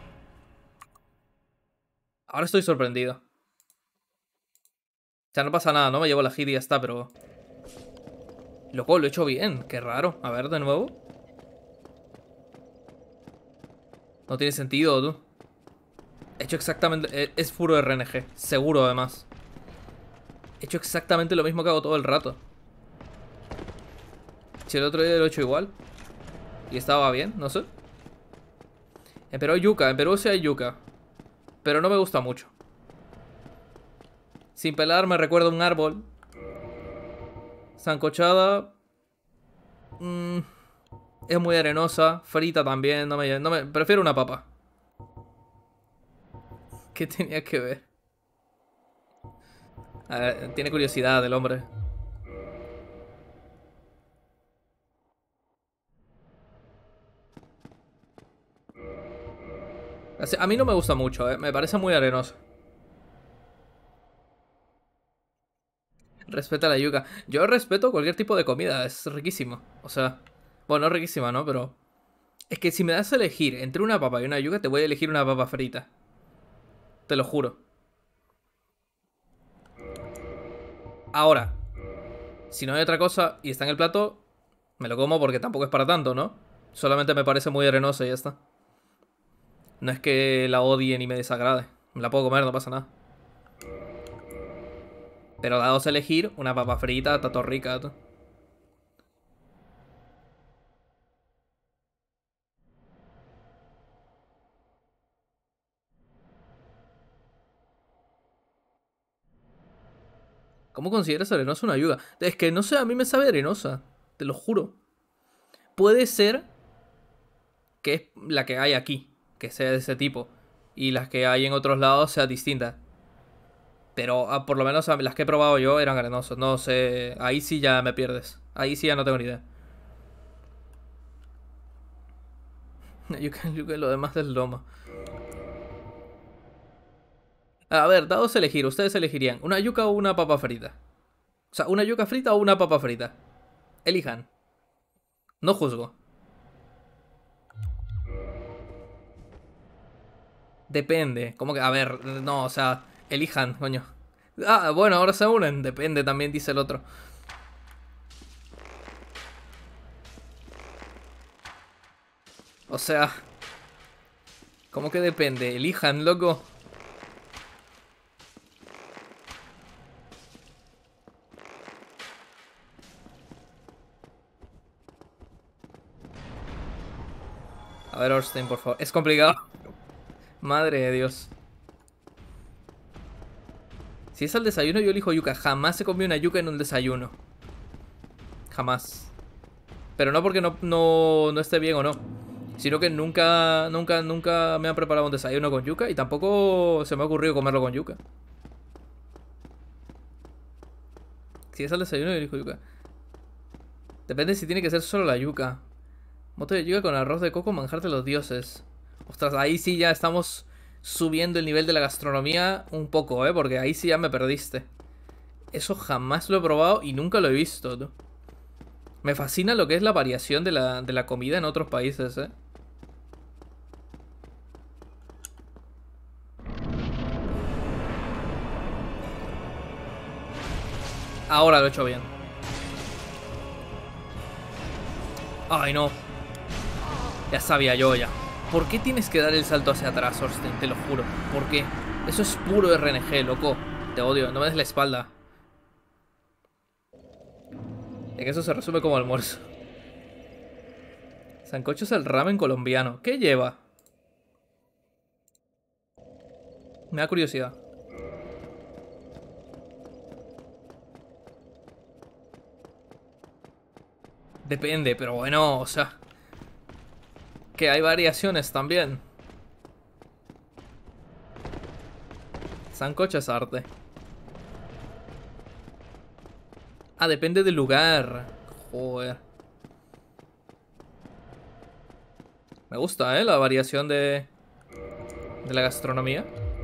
Ahora estoy sorprendido. O sea, no pasa nada, no me llevo la hit y ya está, pero... Loco, lo he hecho bien, qué raro. A ver, de nuevo. No tiene sentido, tú. He hecho exactamente... Es puro R N G, seguro además. He hecho exactamente lo mismo que hago todo el rato. Si el otro día lo he hecho igual y estaba bien, no sé. En Perú hay yuca, en Perú sí hay yuca, pero no me gusta mucho. Sin pelar me recuerda un árbol. Sancochada. Mmm, es muy arenosa. Frita también. No me, no me, prefiero una papa. ¿Qué tenía que ver? A ver, tiene curiosidad el hombre. A mí no me gusta mucho, ¿eh? Me parece muy arenoso. Respeta la yuca. Yo respeto cualquier tipo de comida, es riquísimo. O sea, bueno, no riquísima, ¿no? Pero es que si me das a elegir entre una papa y una yuca, te voy a elegir una papa frita. Te lo juro. Ahora, si no hay otra cosa y está en el plato, me lo como porque tampoco es para tanto, ¿no? Solamente me parece muy arenosa y ya está. No es que la odie ni me desagrade. Me la puedo comer, no pasa nada. Pero dados a elegir, una papa frita está todo rica. Tú. ¿Cómo consideras arenosa una yuca? Es que no sé, a mí me sabe arenosa. Te lo juro. Puede ser que es la que hay aquí, que sea de ese tipo. Y las que hay en otros lados sean distintas. Pero ah, por lo menos ah, las que he probado yo eran arenosas. No sé, ahí sí ya me pierdes. Ahí sí ya no tengo ni idea. Yuca, yuca, lo demás del loma. A ver, dados a elegir, ustedes elegirían una yuca o una papa frita. O sea, una yuca frita o una papa frita. Elijan. No juzgo. Depende. ¿Cómo que? A ver, no, o sea, elijan, coño. Ah, bueno, ahora se unen. Depende, también dice el otro. O sea, ¿cómo que depende? Elijan, loco. A ver, Orstein, por favor. Es complicado. Madre de Dios. Si es al desayuno, yo elijo yuca. Jamás he comido una yuca en un desayuno. Jamás. Pero no porque no, no, no esté bien o no. Sino que nunca, nunca, nunca me han preparado un desayuno con yuca. Y tampoco se me ha ocurrido comerlo con yuca. Si es al desayuno, yo elijo yuca. Depende si tiene que ser solo la yuca. Mote de yuca con arroz de coco, manjar de los dioses. Ostras, ahí sí ya estamos subiendo el nivel de la gastronomía un poco, ¿eh? Porque ahí sí ya me perdiste. Eso jamás lo he probado y nunca lo he visto, ¿no? Me fascina lo que es la variación de la, de la comida en otros países, ¿eh? Ahora lo he hecho bien. Ay, no. Ya sabía yo ya. ¿Por qué tienes que dar el salto hacia atrás, Orstein? Te lo juro. ¿Por qué? Eso es puro R N G, loco. Te odio. No me des la espalda. Es que eso se resume como almuerzo. Sancocho es el ramen colombiano. ¿Qué lleva? Me da curiosidad. Depende, pero bueno, o sea... Que hay variaciones también. Sancocho es arte. Ah, depende del lugar. Joder. Me gusta, ¿eh? La variación de... De la gastronomía.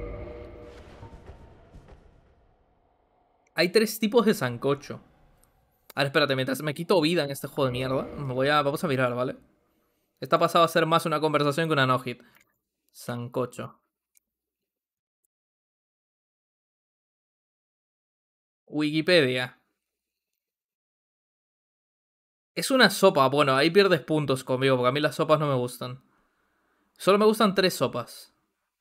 Hay tres tipos de sancocho. Ahora, espérate, mientras me quito vida en este juego de mierda, me voy a... vamos a mirar, ¿vale? Esta ha pasado a ser más una conversación que una no-hit. Sancocho. Wikipedia. Es una sopa. Bueno, ahí pierdes puntos conmigo, porque a mí las sopas no me gustan. Solo me gustan tres sopas.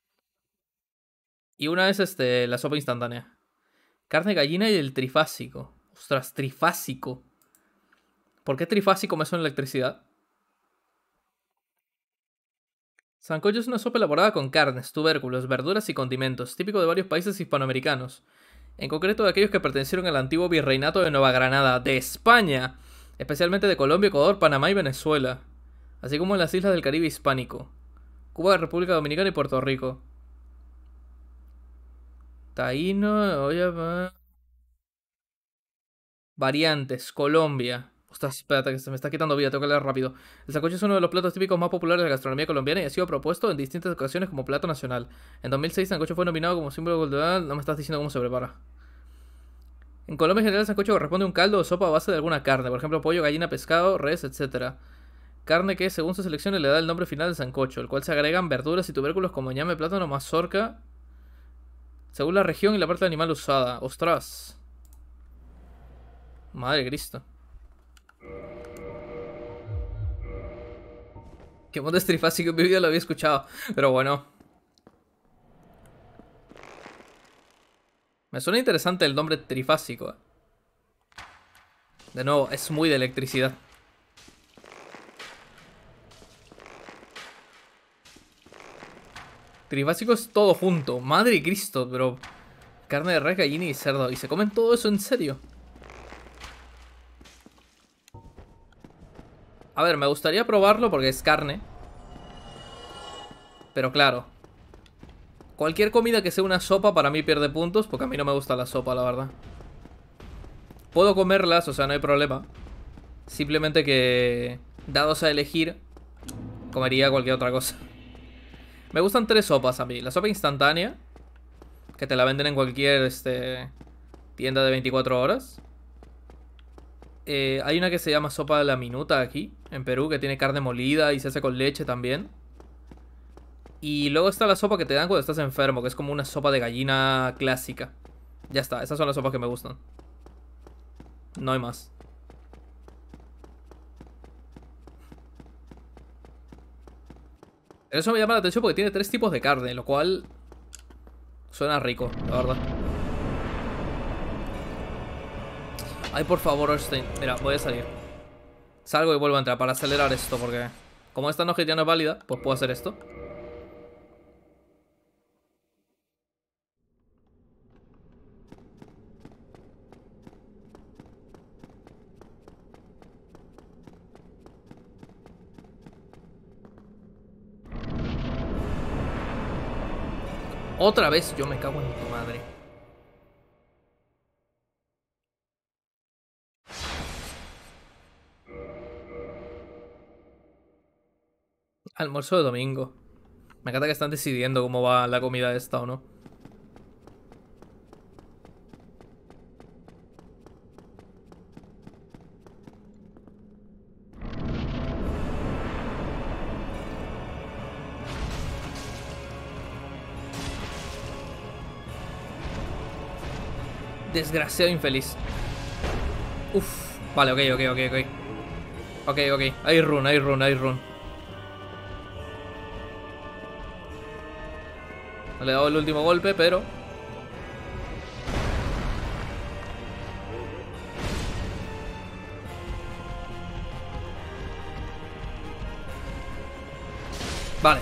Y una es este, la sopa instantánea. Carne gallina y el trifásico. Ostras, trifásico. ¿Por qué trifásico me suena electricidad? Sancocho es una sopa elaborada con carnes, tubérculos, verduras y condimentos, típico de varios países hispanoamericanos. En concreto de aquellos que pertenecieron al antiguo virreinato de Nueva Granada, de España, especialmente de Colombia, Ecuador, Panamá y Venezuela, así como en las islas del Caribe hispánico, Cuba, República Dominicana y Puerto Rico. Taíno, oye, variantes, Colombia. Ostras, espérate, que se me está quitando vida, tengo que leer rápido. El sancocho es uno de los platos típicos más populares de la gastronomía colombiana y ha sido propuesto en distintas ocasiones como plato nacional. En dos mil seis, sancocho fue nominado como símbolo cultural. No me estás diciendo cómo se prepara. En Colombia, en general, el sancocho corresponde a un caldo o sopa a base de alguna carne, por ejemplo, pollo, gallina, pescado, res, etcétera. Carne que, según su selección, le da el nombre final del sancocho, el cual se agregan verduras y tubérculos como ñame, plátano, mazorca, según la región y la parte del animal usada. ¡Ostras! Madre Cristo. Que modo trifásico en mi vida lo había escuchado. Pero bueno. Me suena interesante el nombre trifásico. De nuevo, es muy de electricidad. Trifásico es todo junto. Madre de Cristo, pero... Carne de res, gallina y cerdo. ¿Y se comen todo eso en serio? A ver, me gustaría probarlo porque es carne. Pero claro, cualquier comida que sea una sopa para mí pierde puntos, porque a mí no me gusta la sopa, la verdad. Puedo comerlas, o sea, no hay problema. Simplemente que, dados a elegir, comería cualquier otra cosa. Me gustan tres sopas a mí. La sopa instantánea, que te la venden en cualquier este, tienda de veinticuatro horas. Eh, hay una que se llama sopa de la minuta aquí, en Perú, que tiene carne molida y se hace con leche también. Y luego está la sopa que te dan cuando estás enfermo, que es como una sopa de gallina clásica. Ya está, esas son las sopas que me gustan. No hay más. Eso me llama la atención porque tiene tres tipos de carne, lo cual suena rico, la verdad. Ay, por favor, Orstein. Mira, voy a salir. Salgo y vuelvo a entrar para acelerar esto, porque como esta no ya no es válida, pues puedo hacer esto. Otra vez, yo me cago en tu madre. Almuerzo de domingo. Me encanta que están decidiendo cómo va la comida esta o no. Desgraciado infeliz. Uf. Vale, ok, ok, ok, ok. Ok, ok. Hay run, hay run, hay run. No le he dado el último golpe, pero... Vale.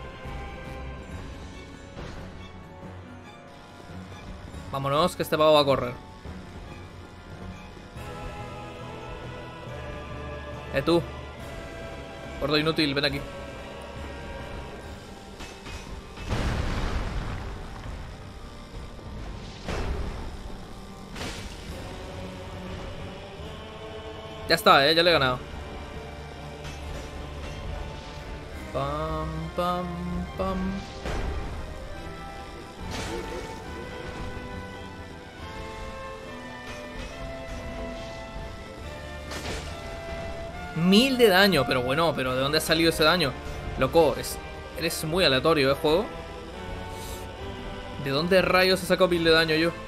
Vámonos, que este pavo va a correr. Eh, tú. Gordo inútil, ven aquí. Ya está, eh, ya le he ganado. Pam, pam, pam. Mil de daño, pero bueno, pero ¿de dónde ha salido ese daño? Loco, es, eres muy aleatorio, ¿eh, juego? ¿De dónde rayos he sacado mil de daño yo?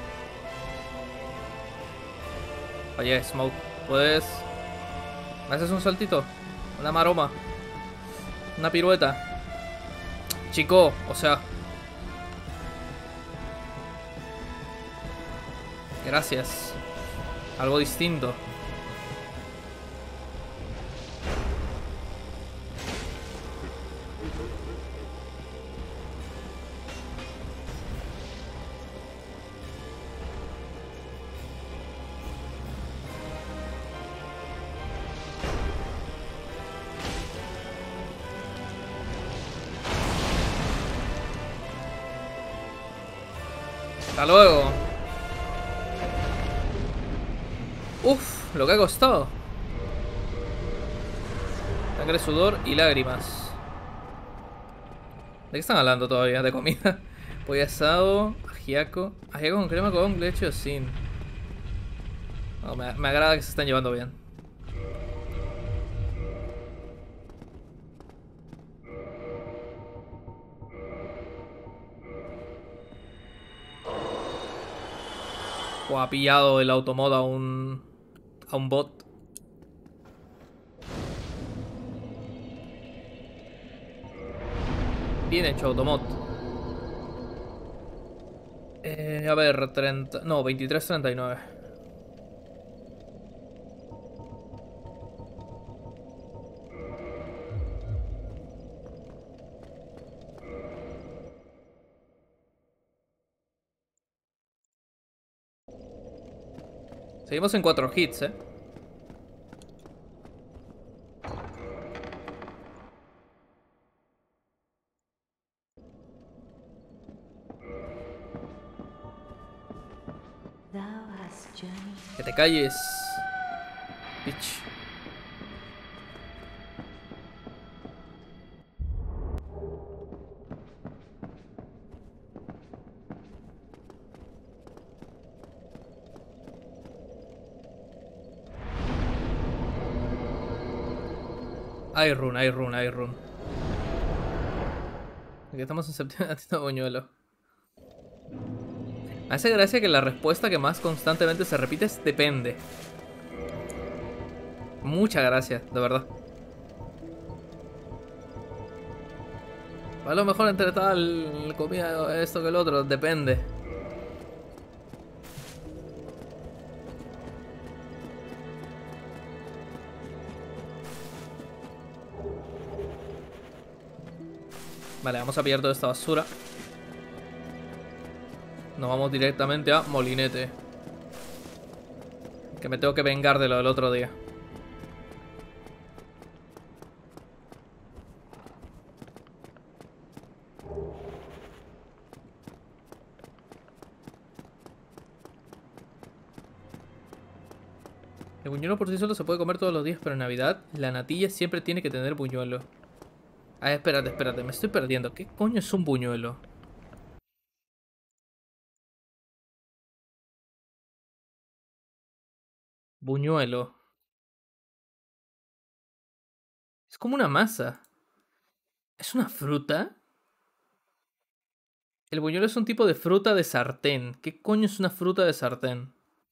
Oye, Smoke, ¿puedes...? ¿Me haces un saltito? Una maroma. Una pirueta. Chico, o sea... Gracias. Algo distinto. Hasta luego. Uf, lo que ha costado. Sangre, sudor y lágrimas. ¿De qué están hablando todavía? De comida. Pollo asado, ajiaco. Ajiaco con crema con leche o sin. No, me, me agrada que se están llevando bien. O ha pillado el automod a un... a un bot. Bien hecho, automod. Eh, a ver, treinta... No, veintitrés treinta y nueve. Seguimos en cuatro hits, eh. Que te calles, bitch. Hay run, hay run, hay run. Aquí estamos en septiembre haciendo buñuelo. Me hace gracia que la respuesta que más constantemente se repite es depende. Muchas gracias, de verdad. A lo mejor entre tal comida esto que el otro, depende. Vale, vamos a pillar toda esta basura. Nos vamos directamente a Molinete. Que me tengo que vengar de lo del otro día. El buñuelo por sí solo se puede comer todos los días, pero en Navidad la natilla siempre tiene que tener buñuelo. Ah, espérate, espérate, me estoy perdiendo. ¿Qué coño es un buñuelo? Buñuelo. Es como una masa. ¿Es una fruta? El buñuelo es un tipo de fruta de sartén. ¿Qué coño es una fruta de sartén?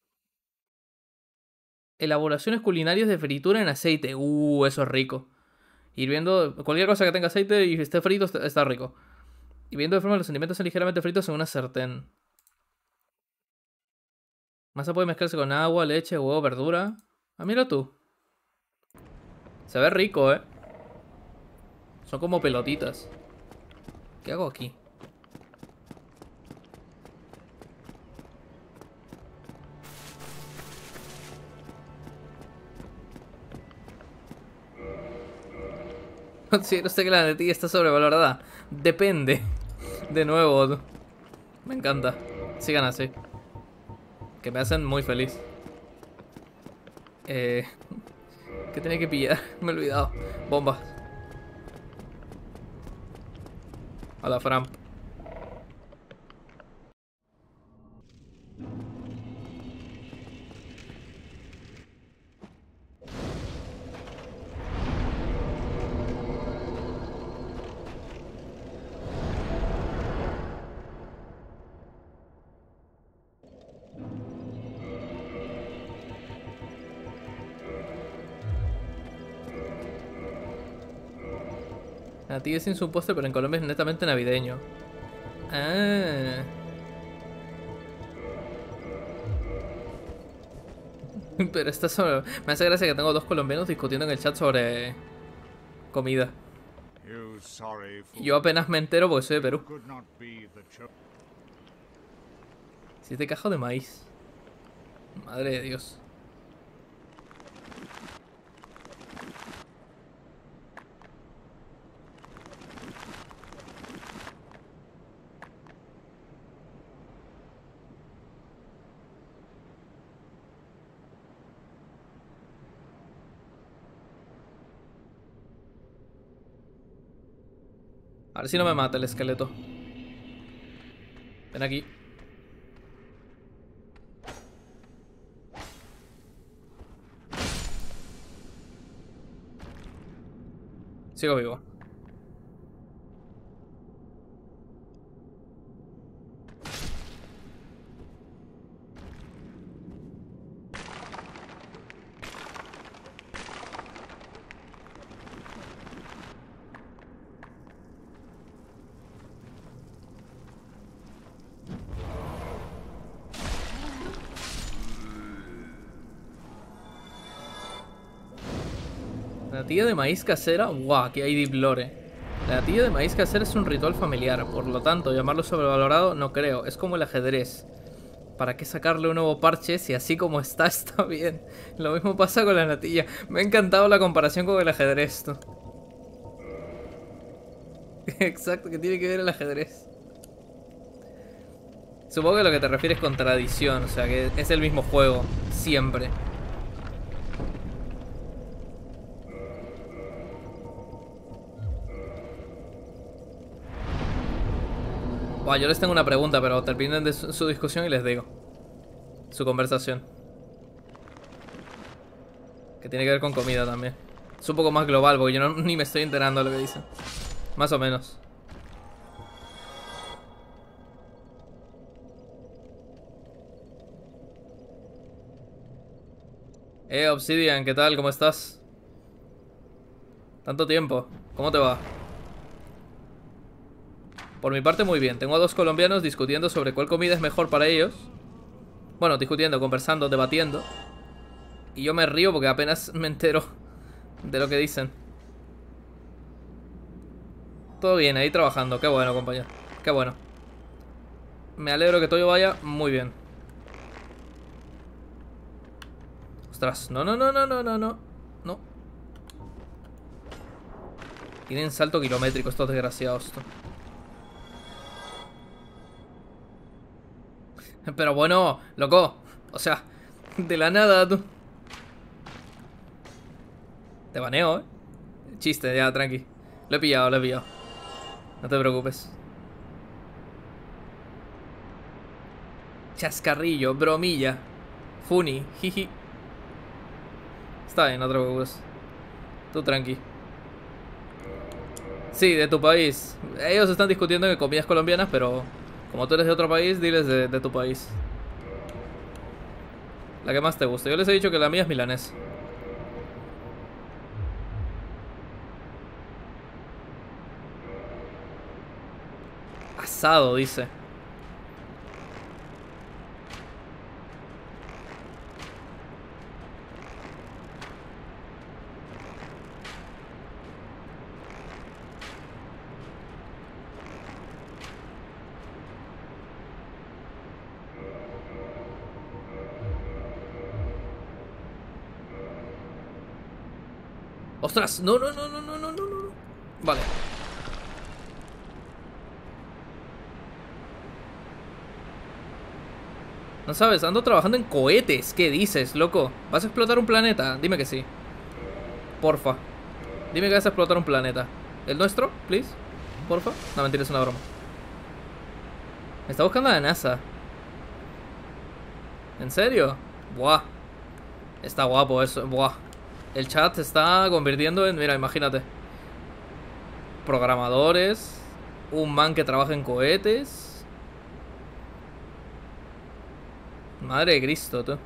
Elaboraciones culinarias de fritura en aceite. Uh, eso es rico. Hirviendo cualquier cosa que tenga aceite y esté frito está, está rico. Hirviendo de forma que los alimentos sean ligeramente fritos en una sartén. Masa puede mezclarse con agua, leche, huevo, verdura. Ah, mira tú. Se ve rico, eh. Son como pelotitas. ¿Qué hago aquí? Considero usted que la natilla está sobrevalorada. Depende. De nuevo. Me encanta. Sigan así. Que me hacen muy feliz. Eh... ¿Qué tenía que pillar? Me he olvidado. Bombas. A la Framp. La natilla es sin su postre, pero en Colombia es netamente navideño. Ah. Pero está sobre... Me hace gracia que tengo dos colombianos discutiendo en el chat sobre comida. Y yo apenas me entero porque soy de Perú. Siete cajas de maíz. Madre de Dios. A ver si no me mata el esqueleto. Ven aquí. Sigo vivo. La natilla de maíz casera. Guau, aquí hay deep lore. La natilla de maíz casera es un ritual familiar, por lo tanto, llamarlo sobrevalorado no creo. Es como el ajedrez. ¿Para qué sacarle un nuevo parche si así como está, está bien? Lo mismo pasa con la natilla. Me ha encantado la comparación con el ajedrez, tú. Exacto, que tiene que ver el ajedrez. Supongo que lo que te refieres con tradición, o sea que es el mismo juego, siempre. Buah, yo les tengo una pregunta, pero terminen de su, su discusión y les digo. Su conversación. Que tiene que ver con comida también. Es un poco más global, porque yo no, ni me estoy enterando de lo que dicen. Más o menos. Eh, Obsidian, ¿qué tal? ¿Cómo estás? Tanto tiempo. ¿Cómo te va? Por mi parte, muy bien. Tengo a dos colombianos discutiendo sobre cuál comida es mejor para ellos. Bueno, discutiendo, conversando, debatiendo. Y yo me río porque apenas me entero de lo que dicen. Todo bien, ahí trabajando. Qué bueno, compañero. Qué bueno. Me alegro que todo vaya muy bien. Ostras, no, no, no, no, no, no, no. No. Tienen salto kilométrico estos desgraciados. Tú. Pero bueno, loco. O sea, de la nada, tú. Te baneo, eh. Chiste, ya, tranqui. Lo he pillado, lo he pillado. No te preocupes. Chascarrillo, bromilla. Funny, jiji. Está bien, no te preocupes. Tú tranqui. Sí, de tu país. Ellos están discutiendo de comidas colombianas, pero como tú eres de otro país, diles de, de tu país. La que más te guste. Yo les he dicho que la mía es milanés. Asado, dice. ¡Ostras! No, no, no, no, no, no, no, no. Vale. No sabes, ando trabajando en cohetes. ¿Qué dices, loco? ¿Vas a explotar un planeta? Dime que sí. Porfa. Dime que vas a explotar un planeta. ¿El nuestro? Please. Porfa. No, mentira, es una broma. Me está buscando la NASA. ¿En serio? Buah. Está guapo eso. Buah. El chat se está convirtiendo en... Mira, imagínate. Programadores. Un man que trabaja en cohetes. Madre de Cristo, tú.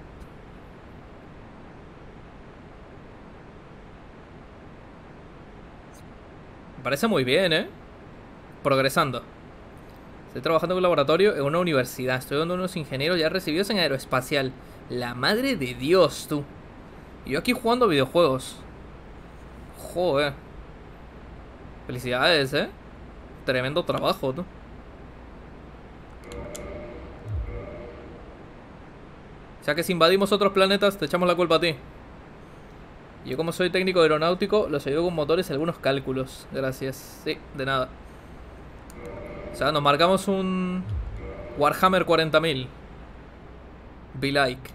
Me parece muy bien, ¿eh? Progresando. Estoy trabajando en un laboratorio en una universidad. Estoy dando unos ingenieros ya recibidos en aeroespacial. La madre de Dios, tú. Y yo aquí jugando videojuegos. Joder. Felicidades, ¿eh? Tremendo trabajo, tú. O sea que si invadimos otros planetas, te echamos la culpa a ti. Y yo como soy técnico aeronáutico, los ayudo con motores y algunos cálculos. Gracias. Sí, de nada. O sea, nos marcamos un Warhammer cuarenta mil. Be like.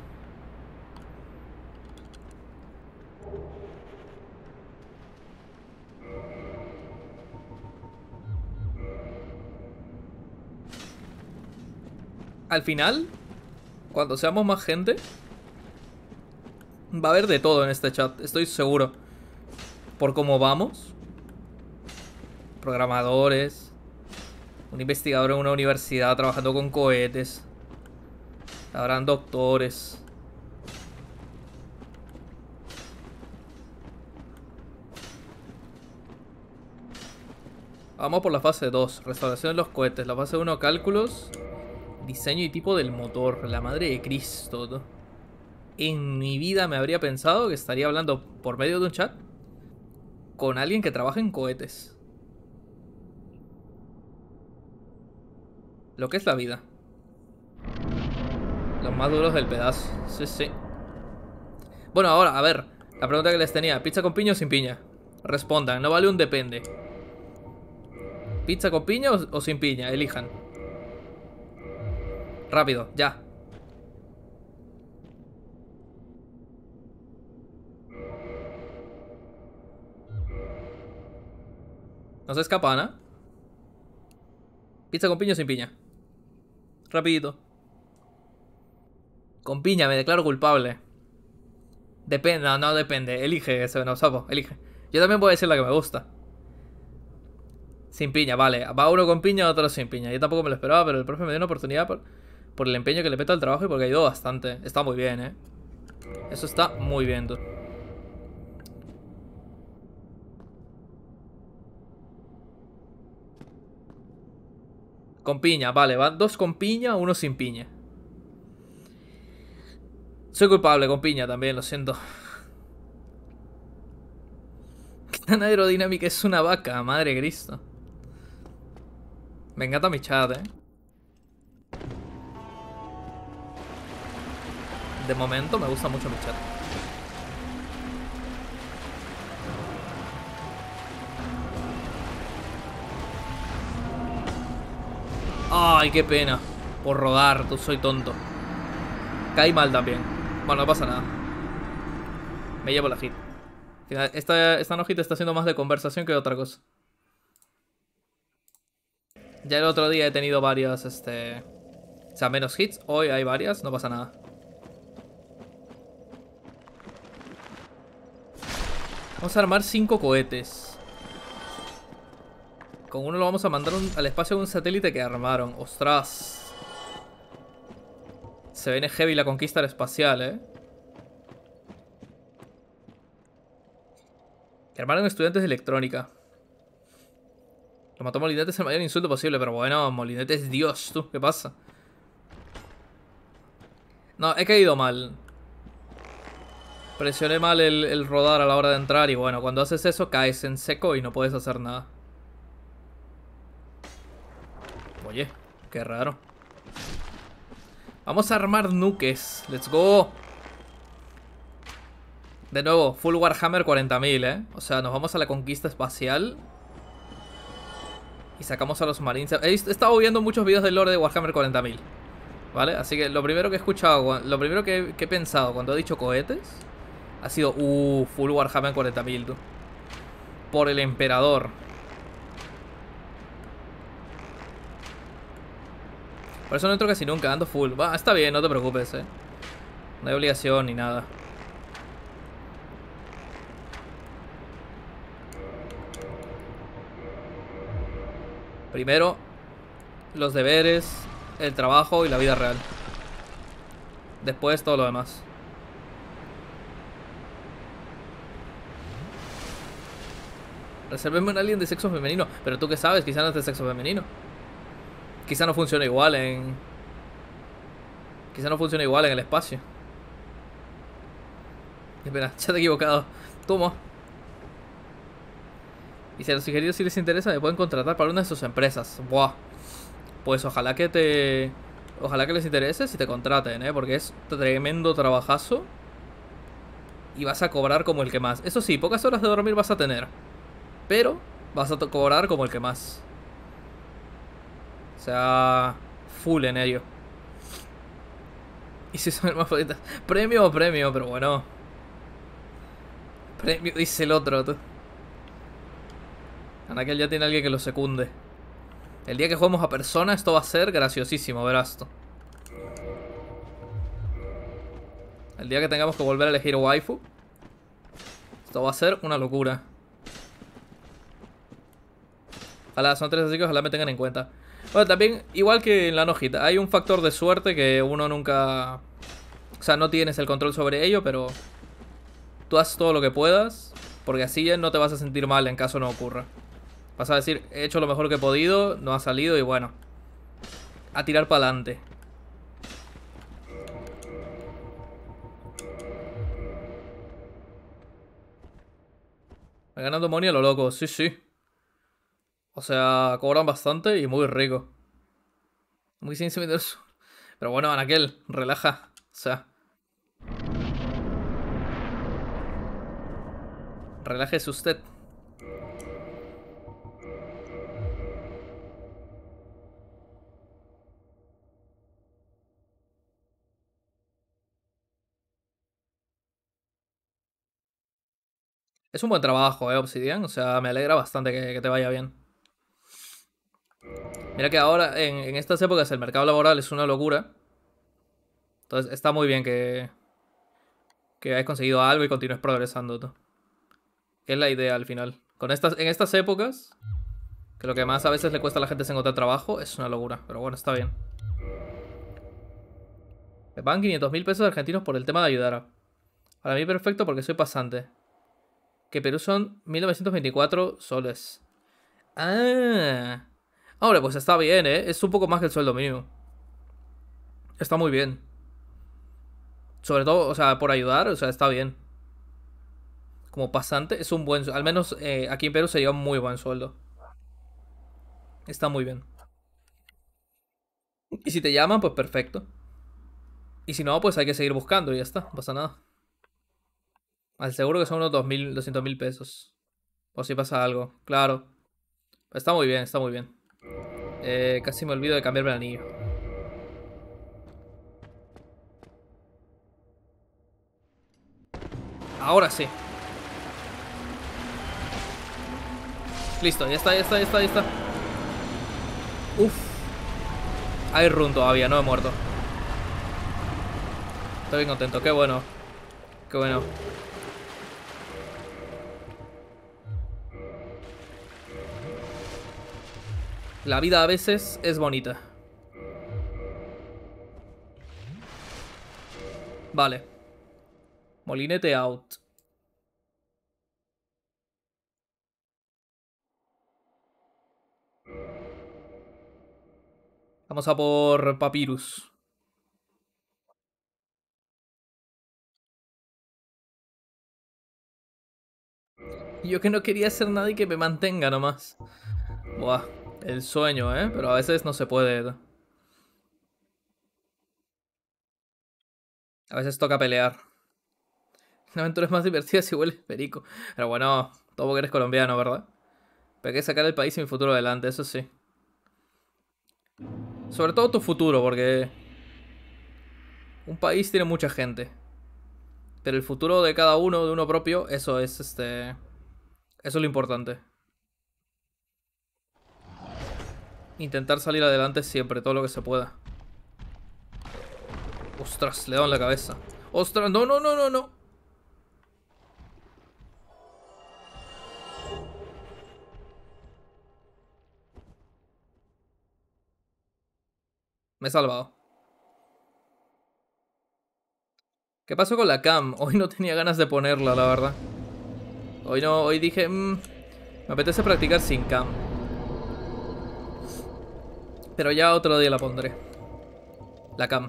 Al final, cuando seamos más gente, va a haber de todo en este chat, estoy seguro. Por cómo vamos. Programadores. Un investigador en una universidad trabajando con cohetes. Habrán doctores. Vamos por la fase dos. Restauración de los cohetes. La fase uno, cálculos. Diseño y tipo del motor. La madre de Cristo, ¿no? En mi vida me habría pensado que estaría hablando por medio de un chat con alguien que trabaja en cohetes. Lo que es la vida. Los más duros del pedazo. Sí, sí. Bueno, ahora, a ver. La pregunta que les tenía. ¿Pizza con piña o sin piña? Respondan. No vale un depende. ¿Pizza con piña o, o sin piña? Elijan. Rápido, ya. No se escapan, ¿eh? Pizza con piña o sin piña. Rapidito. Con piña, me declaro culpable. Depende, no, no depende. Elige ese, no, sapo, elige. Yo también puedo decir la que me gusta. Sin piña, vale. Va uno con piña, otro sin piña. Yo tampoco me lo esperaba, pero el profe me dio una oportunidad por, por el empeño que le peta al trabajo y porque ayudó bastante. Está muy bien, ¿eh? Eso está muy bien, tú. Con piña, vale. Van dos con piña, uno sin piña. Soy culpable con piña también, lo siento. ¿Qué tan aerodinámica es una vaca? Madre Cristo. Me encanta mi chat, eh. De momento me gusta mucho mi chat. Ay, qué pena. Por rodar, tú soy tonto. Caí mal también. Bueno, no pasa nada. Me llevo la hit. Esta, esta no hit está siendo más de conversación que de otra cosa. Ya el otro día he tenido varias, este... O sea, menos hits. Hoy hay varias, no pasa nada. Vamos a armar cinco cohetes. Con uno lo vamos a mandar un, al espacio de un satélite que armaron. ¡Ostras! Se viene heavy la conquista espacial, ¿eh? Que armaron estudiantes de electrónica. Lo mató Molinete, es el mayor insulto posible. Pero bueno, Molinete es Dios, tú. ¿Qué pasa? No, he caído mal. Presioné mal el, el rodar a la hora de entrar. Y bueno, cuando haces eso caes en seco y no puedes hacer nada. Oye, qué raro. Vamos a armar nuques. Let's go. De nuevo, full Warhammer cuarenta mil, ¿eh? O sea, nos vamos a la conquista espacial. Y sacamos a los marines. He estado viendo muchos vídeos del lore de Warhammer cuarenta mil. ¿Vale? Así que lo primero que he escuchado, lo primero que, que he pensado cuando he dicho cohetes, ha sido, uh, full Warhammer cuarenta mil, tú. Por el emperador. Por eso no entro casi nunca, ando full. Va, está bien, no te preocupes, eh. No hay obligación ni nada. Primero, los deberes, el trabajo y la vida real. Después todo lo demás. Resérveme un alien de sexo femenino. Pero tú qué sabes, quizá no es de sexo femenino. Quizá no funciona igual en... Quizá no funciona igual en el espacio. Espera, ya te he equivocado. Toma. Y si a los ingenieros sí les interesa, me pueden contratar para una de sus empresas. Buah. Pues ojalá que te... Ojalá que les interese si te contraten, ¿eh? Porque es tremendo trabajazo. Y vas a cobrar como el que más. Eso sí, pocas horas de dormir vas a tener. Pero vas a cobrar como el que más. O sea... Full en ello. Y si son hermafroditas. Premio o premio, pero bueno. Premio, dice el otro, tú. Anakel ya tiene alguien que lo secunde. El día que juguemos a persona, esto va a ser graciosísimo, verás tú. El día que tengamos que volver a elegir waifu, esto va a ser una locura. Ojalá, son tres así que ojalá me tengan en cuenta. Bueno, también, igual que en la nojita, hay un factor de suerte que uno nunca... O sea, no tienes el control sobre ello, pero... Tú haces todo lo que puedas, porque así ya no te vas a sentir mal en caso no ocurra. Vas a decir, he hecho lo mejor que he podido, no ha salido y bueno. A tirar para adelante. Ganando money a lo loco, sí, sí. O sea, cobran bastante y muy rico. Muy sin eso. Pero bueno, Anakel, relaja. O sea. Relájese usted. Es un buen trabajo, eh, Obsidian. O sea, me alegra bastante que, que te vaya bien. Mira que ahora, en, en estas épocas, el mercado laboral es una locura. Entonces, está muy bien que, que hayas conseguido algo y continúes progresando tú. Que es la idea al final. Con estas, en estas épocas, que lo que más a veces le cuesta a la gente es encontrar trabajo, es una locura. Pero bueno, está bien. Me pagan quinientos mil pesos argentinos por el tema de ayudar. Para mí perfecto porque soy pasante. Que Perú son mil novecientos veinticuatro soles. Ah. Ahora, pues está bien, ¿eh? Es un poco más que el sueldo mínimo. Está muy bien. Sobre todo, o sea, por ayudar, o sea, está bien. Como pasante es un buen... Al menos eh, aquí en Perú se lleva un muy buen sueldo. Está muy bien. Y si te llaman, pues perfecto. Y si no, pues hay que seguir buscando y ya está, no pasa nada. Al seguro que son unos dos mil, doscientos mil pesos. O si pasa algo, claro. Está muy bien, está muy bien. Eh, casi me olvido de cambiarme el anillo. Ahora sí. Listo, ya está, ya está, ya está, ya está. Uf. Hay run todavía, no he muerto. Estoy bien contento, qué bueno. Qué bueno. La vida a veces es bonita. Vale. Molinete out. Vamos a por Papyrus. Yo que no quería ser nadie que me mantenga nomás. Buah, el sueño, ¿eh? Pero a veces no se puede. A veces toca pelear. Una aventura es más divertida si hueles perico. Pero bueno, todo porque eres colombiano, ¿verdad? Pero hay que sacar el país y mi futuro adelante, eso sí. Sobre todo tu futuro, porque... Un país tiene mucha gente. Pero el futuro de cada uno, de uno propio, eso es este... Eso es lo importante. Intentar salir adelante siempre, todo lo que se pueda. Ostras, le he dado en la cabeza. Ostras, no, no, no, no, no. Me he salvado. ¿Qué pasó con la cam? Hoy no tenía ganas de ponerla, la verdad. Hoy no, hoy dije... Mmm, me apetece practicar sin cam. Pero ya otro día la pondré. La cam.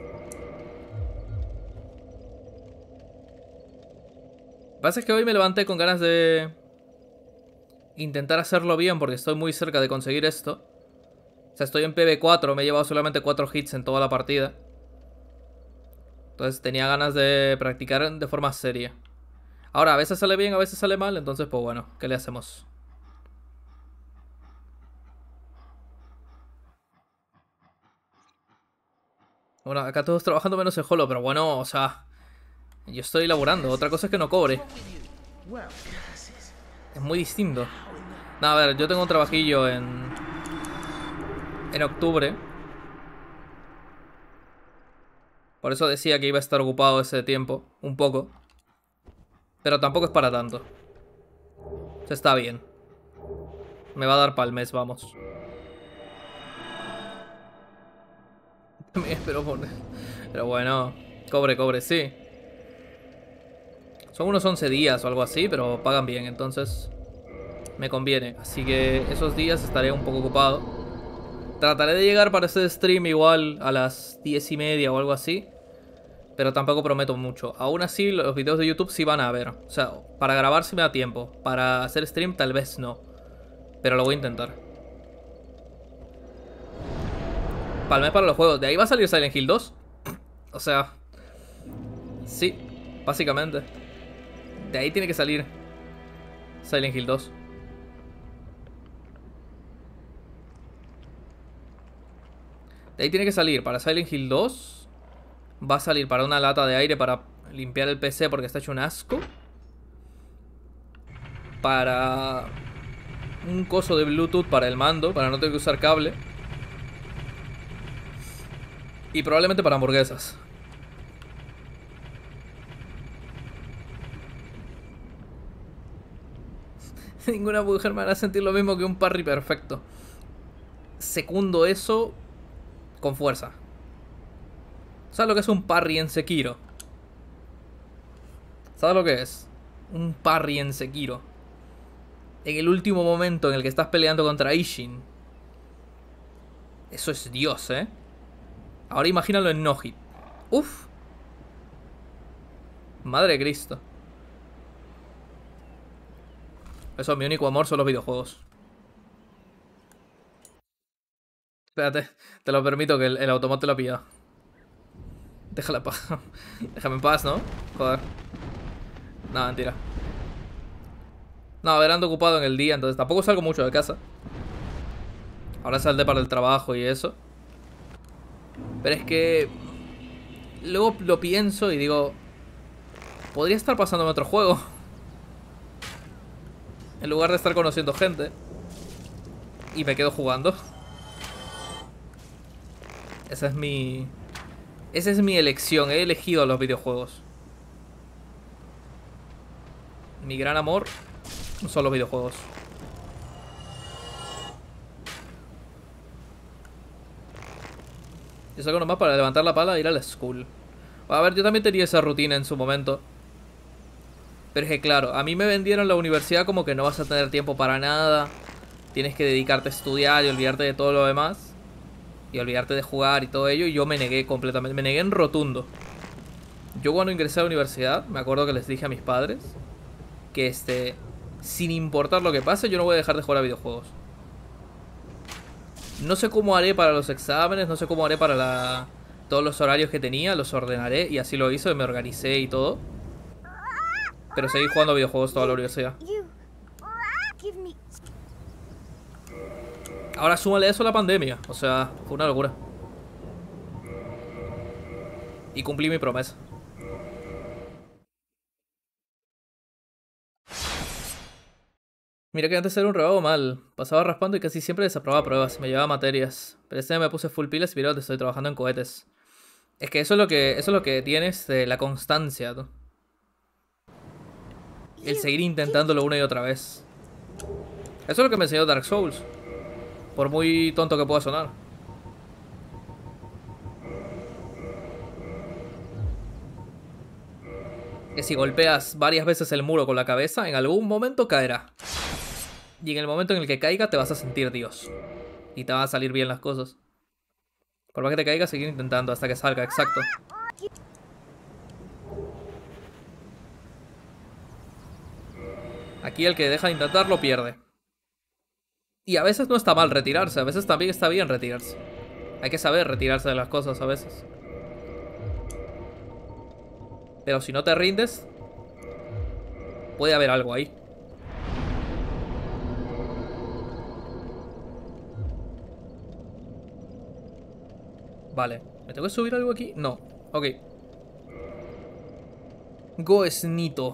Lo que pasa es que hoy me levanté con ganas de... intentar hacerlo bien porque estoy muy cerca de conseguir esto. O sea, estoy en P B cuatro, me he llevado solamente cuatro hits en toda la partida. Entonces tenía ganas de practicar de forma seria. Ahora, a veces sale bien, a veces sale mal, entonces pues bueno, ¿qué le hacemos? Bueno, acá todos trabajando menos el Holo, pero bueno, o sea... Yo estoy laburando, otra cosa es que no cobre. Es muy distinto. No, a ver, yo tengo un trabajillo en... En octubre. Por eso decía que iba a estar ocupado ese tiempo. Un poco. Pero tampoco es para tanto. Se está bien. Me va a dar para el mes, vamos. También espero poner. Pero bueno. Cobre, cobre, sí. Son unos once días o algo así, pero pagan bien, entonces me conviene. Así que esos días estaré un poco ocupado. Trataré de llegar para ese stream igual a las diez y media o algo así. Pero tampoco prometo mucho. Aún así, los videos de YouTube sí van a ver. O sea, para grabar sí me da tiempo. Para hacer stream tal vez no. Pero lo voy a intentar. Palmé para los juegos. De ahí va a salir Silent Hill dos. O sea... Sí, básicamente. De ahí tiene que salir Silent Hill dos. De ahí tiene que salir para Silent Hill dos. Va a salir para una lata de aire para limpiar el P C porque está hecho un asco. Para un coso de Bluetooth para el mando, para no tener que usar cable. Y probablemente para hamburguesas. Ninguna mujer me hará sentir lo mismo que un parry perfecto. Secundo eso con fuerza. ¿Sabes lo que es un parry en Sekiro? ¿Sabes lo que es? Un parry en Sekiro. En el último momento en el que estás peleando contra Ishin. Eso es Dios, ¿eh? Ahora imagínalo en no hit. Uf. Madre de Cristo. Eso, mi único amor son los videojuegos. Espérate, te lo permito que el, el automata lo ha pillado. Déjala paz. Déjame en paz, ¿no? Joder. No, mentira. No, a ver, ando ocupado en el día, entonces tampoco salgo mucho de casa. Ahora saldré para el trabajo y eso. Pero es que... Luego lo pienso y digo... Podría estar pasándome otro juego. En lugar de estar conociendo gente. Y me quedo jugando. Esa es mi... Esa es mi elección. He elegido los videojuegos. Mi gran amor son los videojuegos. Yo saco nomás para levantar la pala e ir a la school. A ver, yo también tenía esa rutina en su momento. Pero es que claro, a mí me vendieron la universidad como que no vas a tener tiempo para nada. Tienes que dedicarte a estudiar y olvidarte de todo lo demás. Y olvidarte de jugar y todo ello. Y yo me negué completamente, me negué en rotundo. Yo cuando ingresé a la universidad, me acuerdo que les dije a mis padres que este, sin importar lo que pase, yo no voy a dejar de jugar a videojuegos. No sé cómo haré para los exámenes, no sé cómo haré para la... todos los horarios que tenía, los ordenaré y así lo hice, me organicé y todo. Pero seguí jugando a videojuegos toda la universidad. Ahora súmale eso a la pandemia, o sea, fue una locura. Y cumplí mi promesa. Mira que antes era un rebago mal. Pasaba raspando y casi siempre desaprobaba pruebas. Me llevaba materias. Pero este año me puse full pilas y mira, te estoy trabajando en cohetes. Es que eso es lo que, eso es lo que tienes de la constancia, ¿no? El seguir intentándolo una y otra vez. Eso es lo que me enseñó Dark Souls. Por muy tonto que pueda sonar. Que si golpeas varias veces el muro con la cabeza, en algún momento caerá. Y en el momento en el que caiga te vas a sentir Dios. Y te van a salir bien las cosas. Por más que te caiga, seguir intentando hasta que salga, exacto. Aquí el que deja de intentarlo pierde. Y a veces no está mal retirarse, a veces también está bien retirarse. Hay que saber retirarse de las cosas a veces. Pero si no te rindes, puede haber algo ahí. Vale, ¿me tengo que subir algo aquí? No, ok. Goesnito.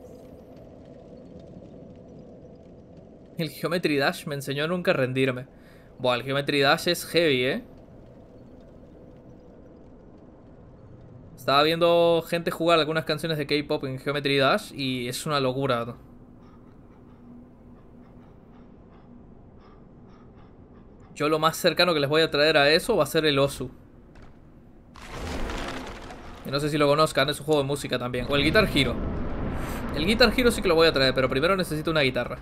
El Geometry Dash me enseñó a nunca rendirme. Buah, el Geometry Dash es heavy, ¿eh? Estaba viendo gente jugar algunas canciones de K-pop en Geometry Dash y es una locura. Yo lo más cercano que les voy a traer a eso va a ser el Osu. Y no sé si lo conozcan, es un juego de música también. O el Guitar Hero. El Guitar Hero sí que lo voy a traer, pero primero necesito una guitarra.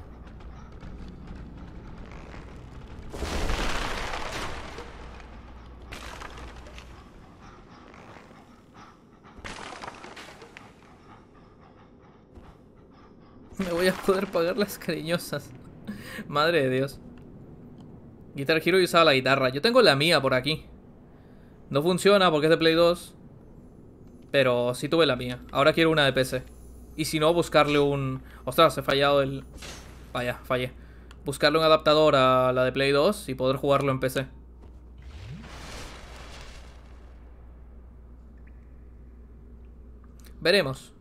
Me voy a poder pagar las cariñosas. Madre de Dios. Guitar Hero y usaba la guitarra. Yo tengo la mía por aquí. No funciona porque es de Play dos. Pero sí tuve la mía. Ahora quiero una de P C. Y si no, buscarle un... Ostras, he fallado el... Vaya, fallé. Buscarle un adaptador a la de Play dos y poder jugarlo en P C. Veremos.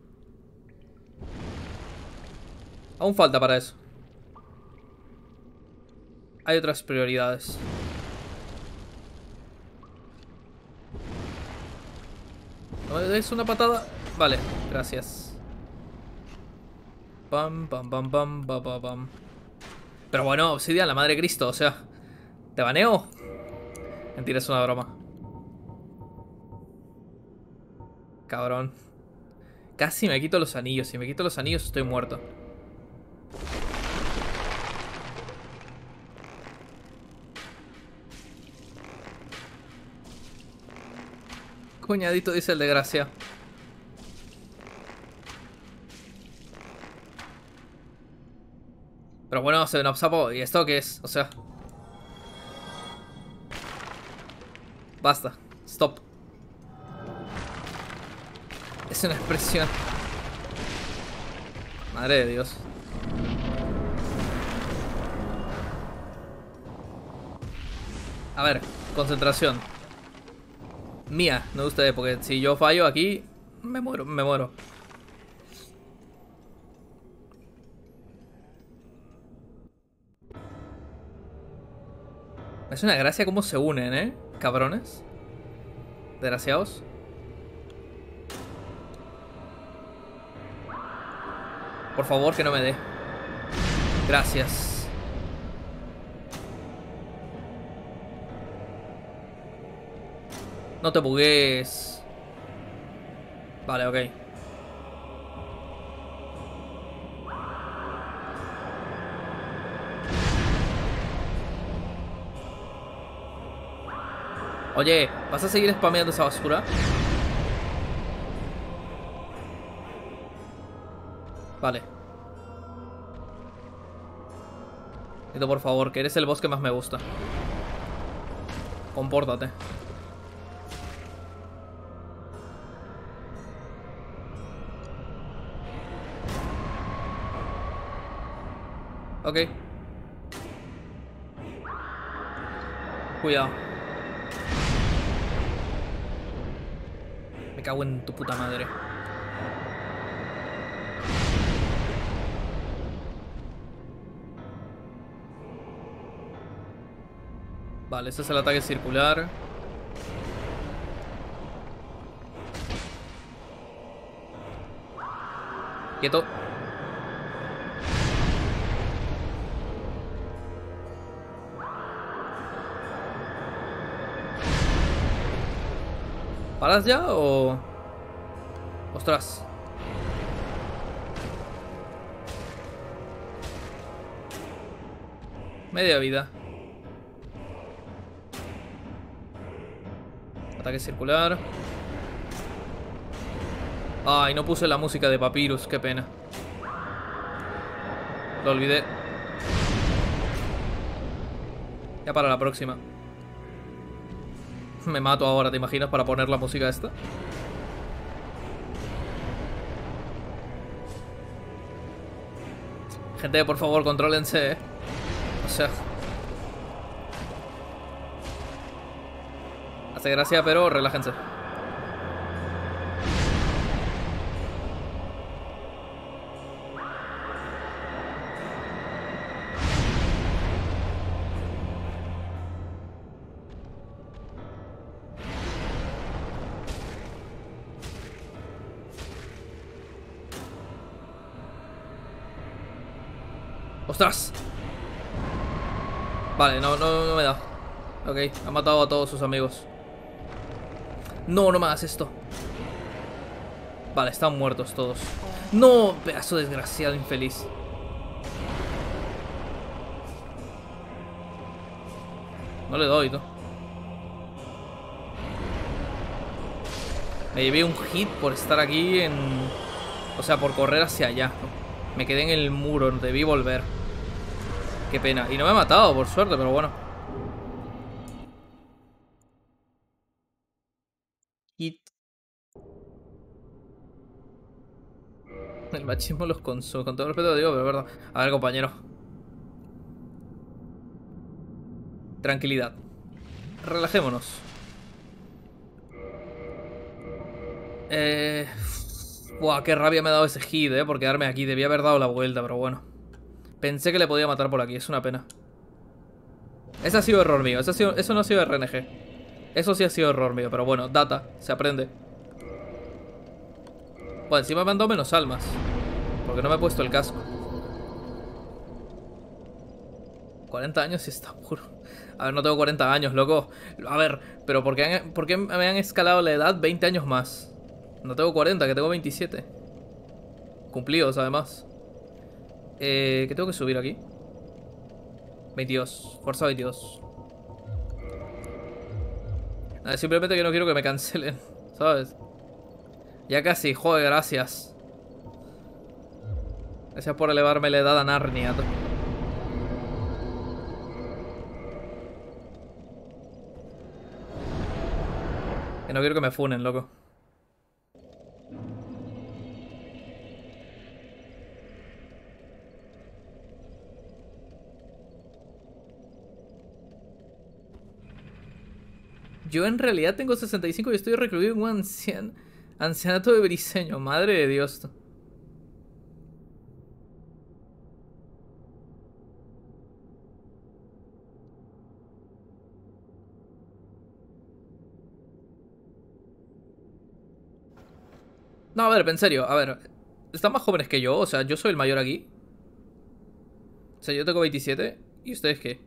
Aún falta para eso. Hay otras prioridades. ¿No me des una patada? Vale, gracias. Pam, pam, pam, pam, pam, pam, pam. Pero bueno, Obsidian, la madre de Cristo, o sea... ¿Te baneo? Mentira, es una broma. Cabrón. Casi me quito los anillos. Si me quito los anillos estoy muerto. Cuñadito, dice el de gracia. Pero bueno, se nos sapo. ¿Y esto qué es? O sea... Basta. Stop. Es una expresión. Madre de Dios. A ver, concentración. Mía, no de ustedes, porque si yo fallo aquí, me muero, me muero. Es una gracia cómo se unen, ¿eh? Cabrones. Desgraciados. Por favor, que no me dé. Gracias. No te bugues. Vale, ok. Oye, ¿vas a seguir spameando esa basura? Vale. Pido por favor, que eres el boss que más me gusta. Compórtate. Ok. Cuidado. Me cago en tu puta madre. Vale, ese es el ataque circular. Quieto. ¿Paras ya o...? Ostras. Media vida. Ataque circular. Ay, no puse la música de Papyrus, qué pena. Lo olvidé. Ya para la próxima. Me mato ahora, ¿te imaginas? Para poner la música esta. Gente, por favor, contrólense, ¿eh? O sea... Hace gracia, pero relájense. ¡Ostras! Vale, no, no, no me da. Ok, ha matado a todos sus amigos. No, no me hagas esto. Vale, están muertos todos. No, pedazo desgraciado infeliz. No le doy, ¿no? Me llevé un hit por estar aquí en... O sea, por correr hacia allá, ¿no? Me quedé en el muro, debí volver. Qué pena. Y no me ha matado, por suerte, pero bueno. Hit. El machismo los consume. Con todo respeto lo digo, pero es verdad. A ver, compañero. Tranquilidad. Relajémonos. Eh... Buah, qué rabia me ha dado ese hit, eh, por quedarme aquí. Debía haber dado la vuelta, pero bueno. Pensé que le podía matar por aquí, es una pena. Ese ha sido error mío, eso, ha sido, eso no ha sido R N G. Eso sí ha sido error mío, pero bueno, data, se aprende. Bueno, encima me han dado menos almas, porque no me he puesto el casco. cuarenta años y está puro. A ver, no tengo cuarenta años, loco. A ver, pero ¿por qué, han, ¿por qué me han escalado la edad veinte años más? No tengo cuarenta, que tengo veintisiete. Cumplidos, además. Eh, ¿Qué tengo que subir aquí? veintidós, fuerza veintidós. Nada, simplemente que no quiero que me cancelen, ¿sabes? Ya casi, joder, gracias. Gracias por elevarme la edad a Narnia. Que no quiero que me funen, loco. Yo en realidad tengo sesenta y cinco y estoy recluido en un ancian... ancianato de Briseño. Madre de Dios. No, a ver, en serio, a ver. Están más jóvenes que yo, o sea, yo soy el mayor aquí. O sea, yo tengo veintisiete. ¿Y ustedes qué?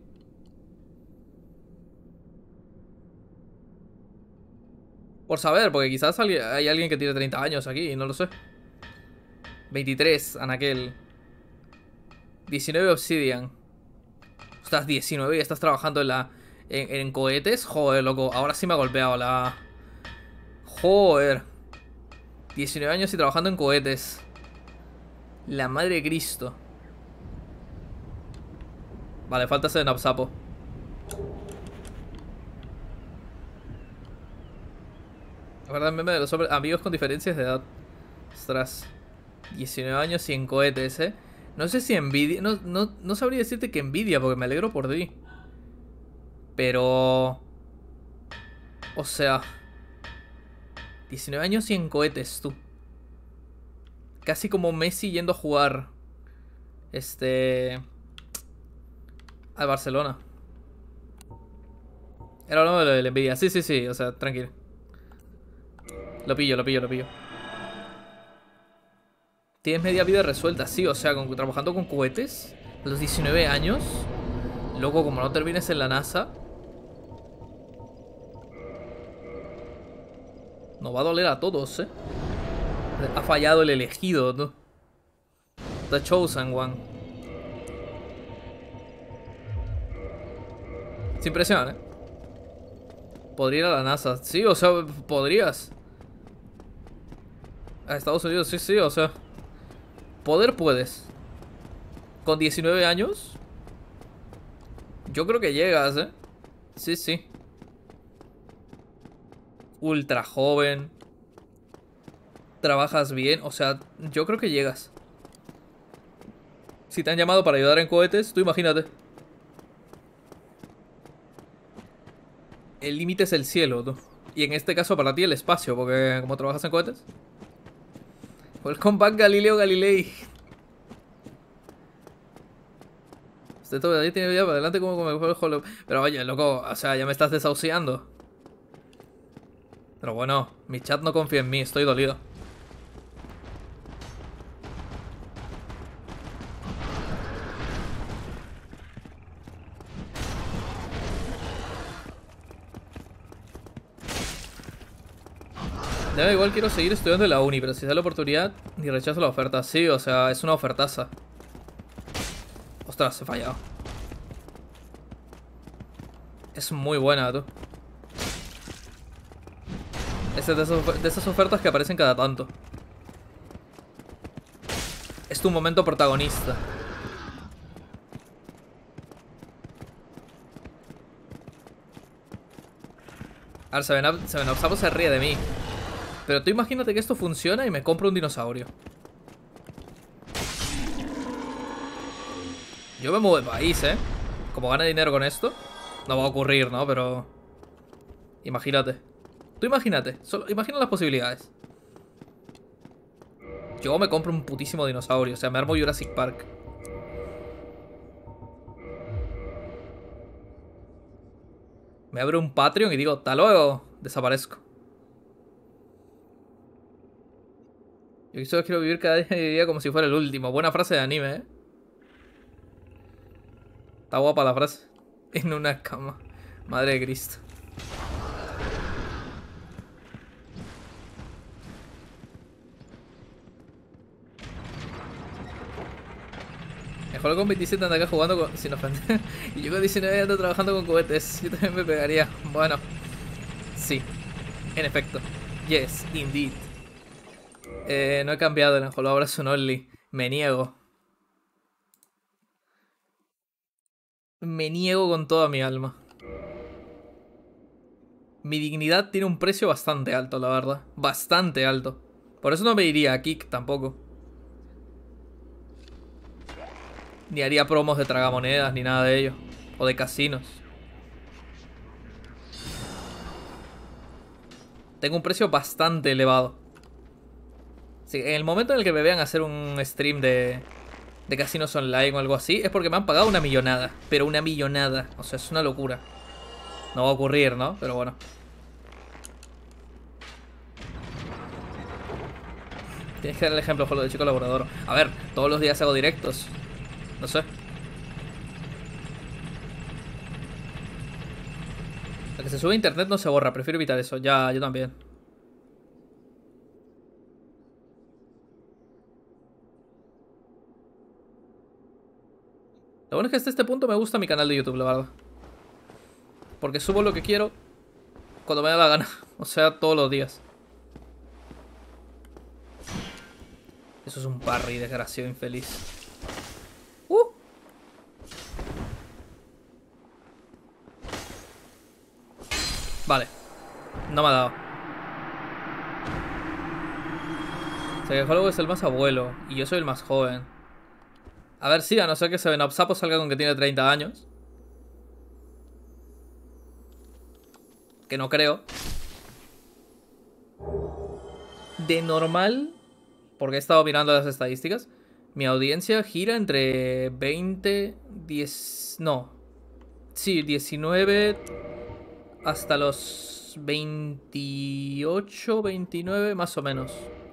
Por saber, porque quizás hay alguien que tiene treinta años aquí, no lo sé. veintitrés, Anakel. diecinueve, Obsidian. Estás diecinueve y estás trabajando en la... En, en cohetes. Joder, loco, ahora sí me ha golpeado la... Joder. diecinueve años y trabajando en cohetes. La madre de Cristo. Vale, falta ese Napsapo. La verdad, el meme de los hombres, amigos con diferencias de edad. Ostras. diecinueve años y en cohetes, eh. No sé si envidia. No, no, no sabría decirte que envidia, porque me alegro por ti. Pero... O sea... diecinueve años y en cohetes, tú. Casi como Messi yendo a jugar. Este... Al Barcelona. Era hablando de lo de la envidia. Sí, sí, sí, o sea, tranquilo. Lo pillo, lo pillo, lo pillo. Tienes media vida resuelta, sí, o sea, con, trabajando con cohetes. A los diecinueve años. Luego, como no termines en la NASA. Nos va a doler a todos, eh. Ha fallado el elegido, ¿no? The Chosen One. Sin presión, eh. Podría ir a la NASA. Sí, o sea, podrías. A Estados Unidos, sí, sí, o sea. Poder puedes. Con diecinueve años. Yo creo que llegas, eh. Sí, sí. Ultra joven. Trabajas bien, o sea, yo creo que llegas. Si te han llamado para ayudar en cohetes, tú imagínate. El límite es el cielo, ¿no? Y en este caso para ti el espacio, porque como trabajas en cohetes. Welcome back, Galileo Galilei. Usted todavía tiene vida para adelante como como el Hollow. Pero oye, loco, o sea, ya me estás desahuciando. Pero bueno, mi chat no confía en mí, estoy dolido. Da igual, quiero seguir estudiando en la uni, pero si da la oportunidad, ni rechazo la oferta. Sí, o sea, es una ofertaza. Ostras, he fallado. Es muy buena, tú. Es de esas, de esas ofertas que aparecen cada tanto. Es tu momento protagonista. A ver, Seven Up, Seven Up Sapo se ríe de mí. Pero tú imagínate que esto funciona y me compro un dinosaurio. Yo me muevo de país, ¿eh? Como gane dinero con esto, no va a ocurrir, ¿no? Pero... imagínate. Tú imagínate. Solo imagina las posibilidades. Yo me compro un putísimo dinosaurio. O sea, me armo Jurassic Park. Me abro un Patreon y digo, hasta luego. Desaparezco. Yo solo quiero vivir cada día como si fuera el último. Buena frase de anime, ¿eh? Está guapa la frase. En una cama. Madre de Cristo. Mejor con veintisiete anda acá jugando con... sin ofender. Y yo con diecinueve ando trabajando con cohetes. Yo también me pegaría. Bueno. Sí. En efecto. Yes, indeed. Eh, no he cambiado el enjolo, ahora es un only. Me niego. Me niego con toda mi alma. Mi dignidad tiene un precio bastante alto, la verdad. Bastante alto. Por eso no me iría a Kick tampoco. Ni haría promos de tragamonedas, ni nada de ello. O de casinos. Tengo un precio bastante elevado. Sí, en el momento en el que me vean hacer un stream de, de casinos online o algo así, es porque me han pagado una millonada. Pero una millonada. O sea, es una locura. No va a ocurrir, ¿no? Pero bueno. Tienes que dar el ejemplo, con lo de chico laborador. A ver, todos los días hago directos. No sé. Lo que se sube a internet no se borra. Prefiero evitar eso. Ya, yo también. Lo bueno es que hasta este punto me gusta mi canal de YouTube, la verdad. Porque subo lo que quiero cuando me da la gana. O sea, todos los días. Eso es un parry, desgraciado infeliz. Uh. Vale. No me ha dado. O sea que Hollow es el más abuelo. Y yo soy el más joven. A ver, sí, a no ser que Seven Up Sapo salga con que tiene treinta años. Que no creo. De normal, porque he estado mirando las estadísticas, mi audiencia gira entre veinte, diez... No. Sí, diecinueve hasta los veintiocho, veintinueve, más o menos.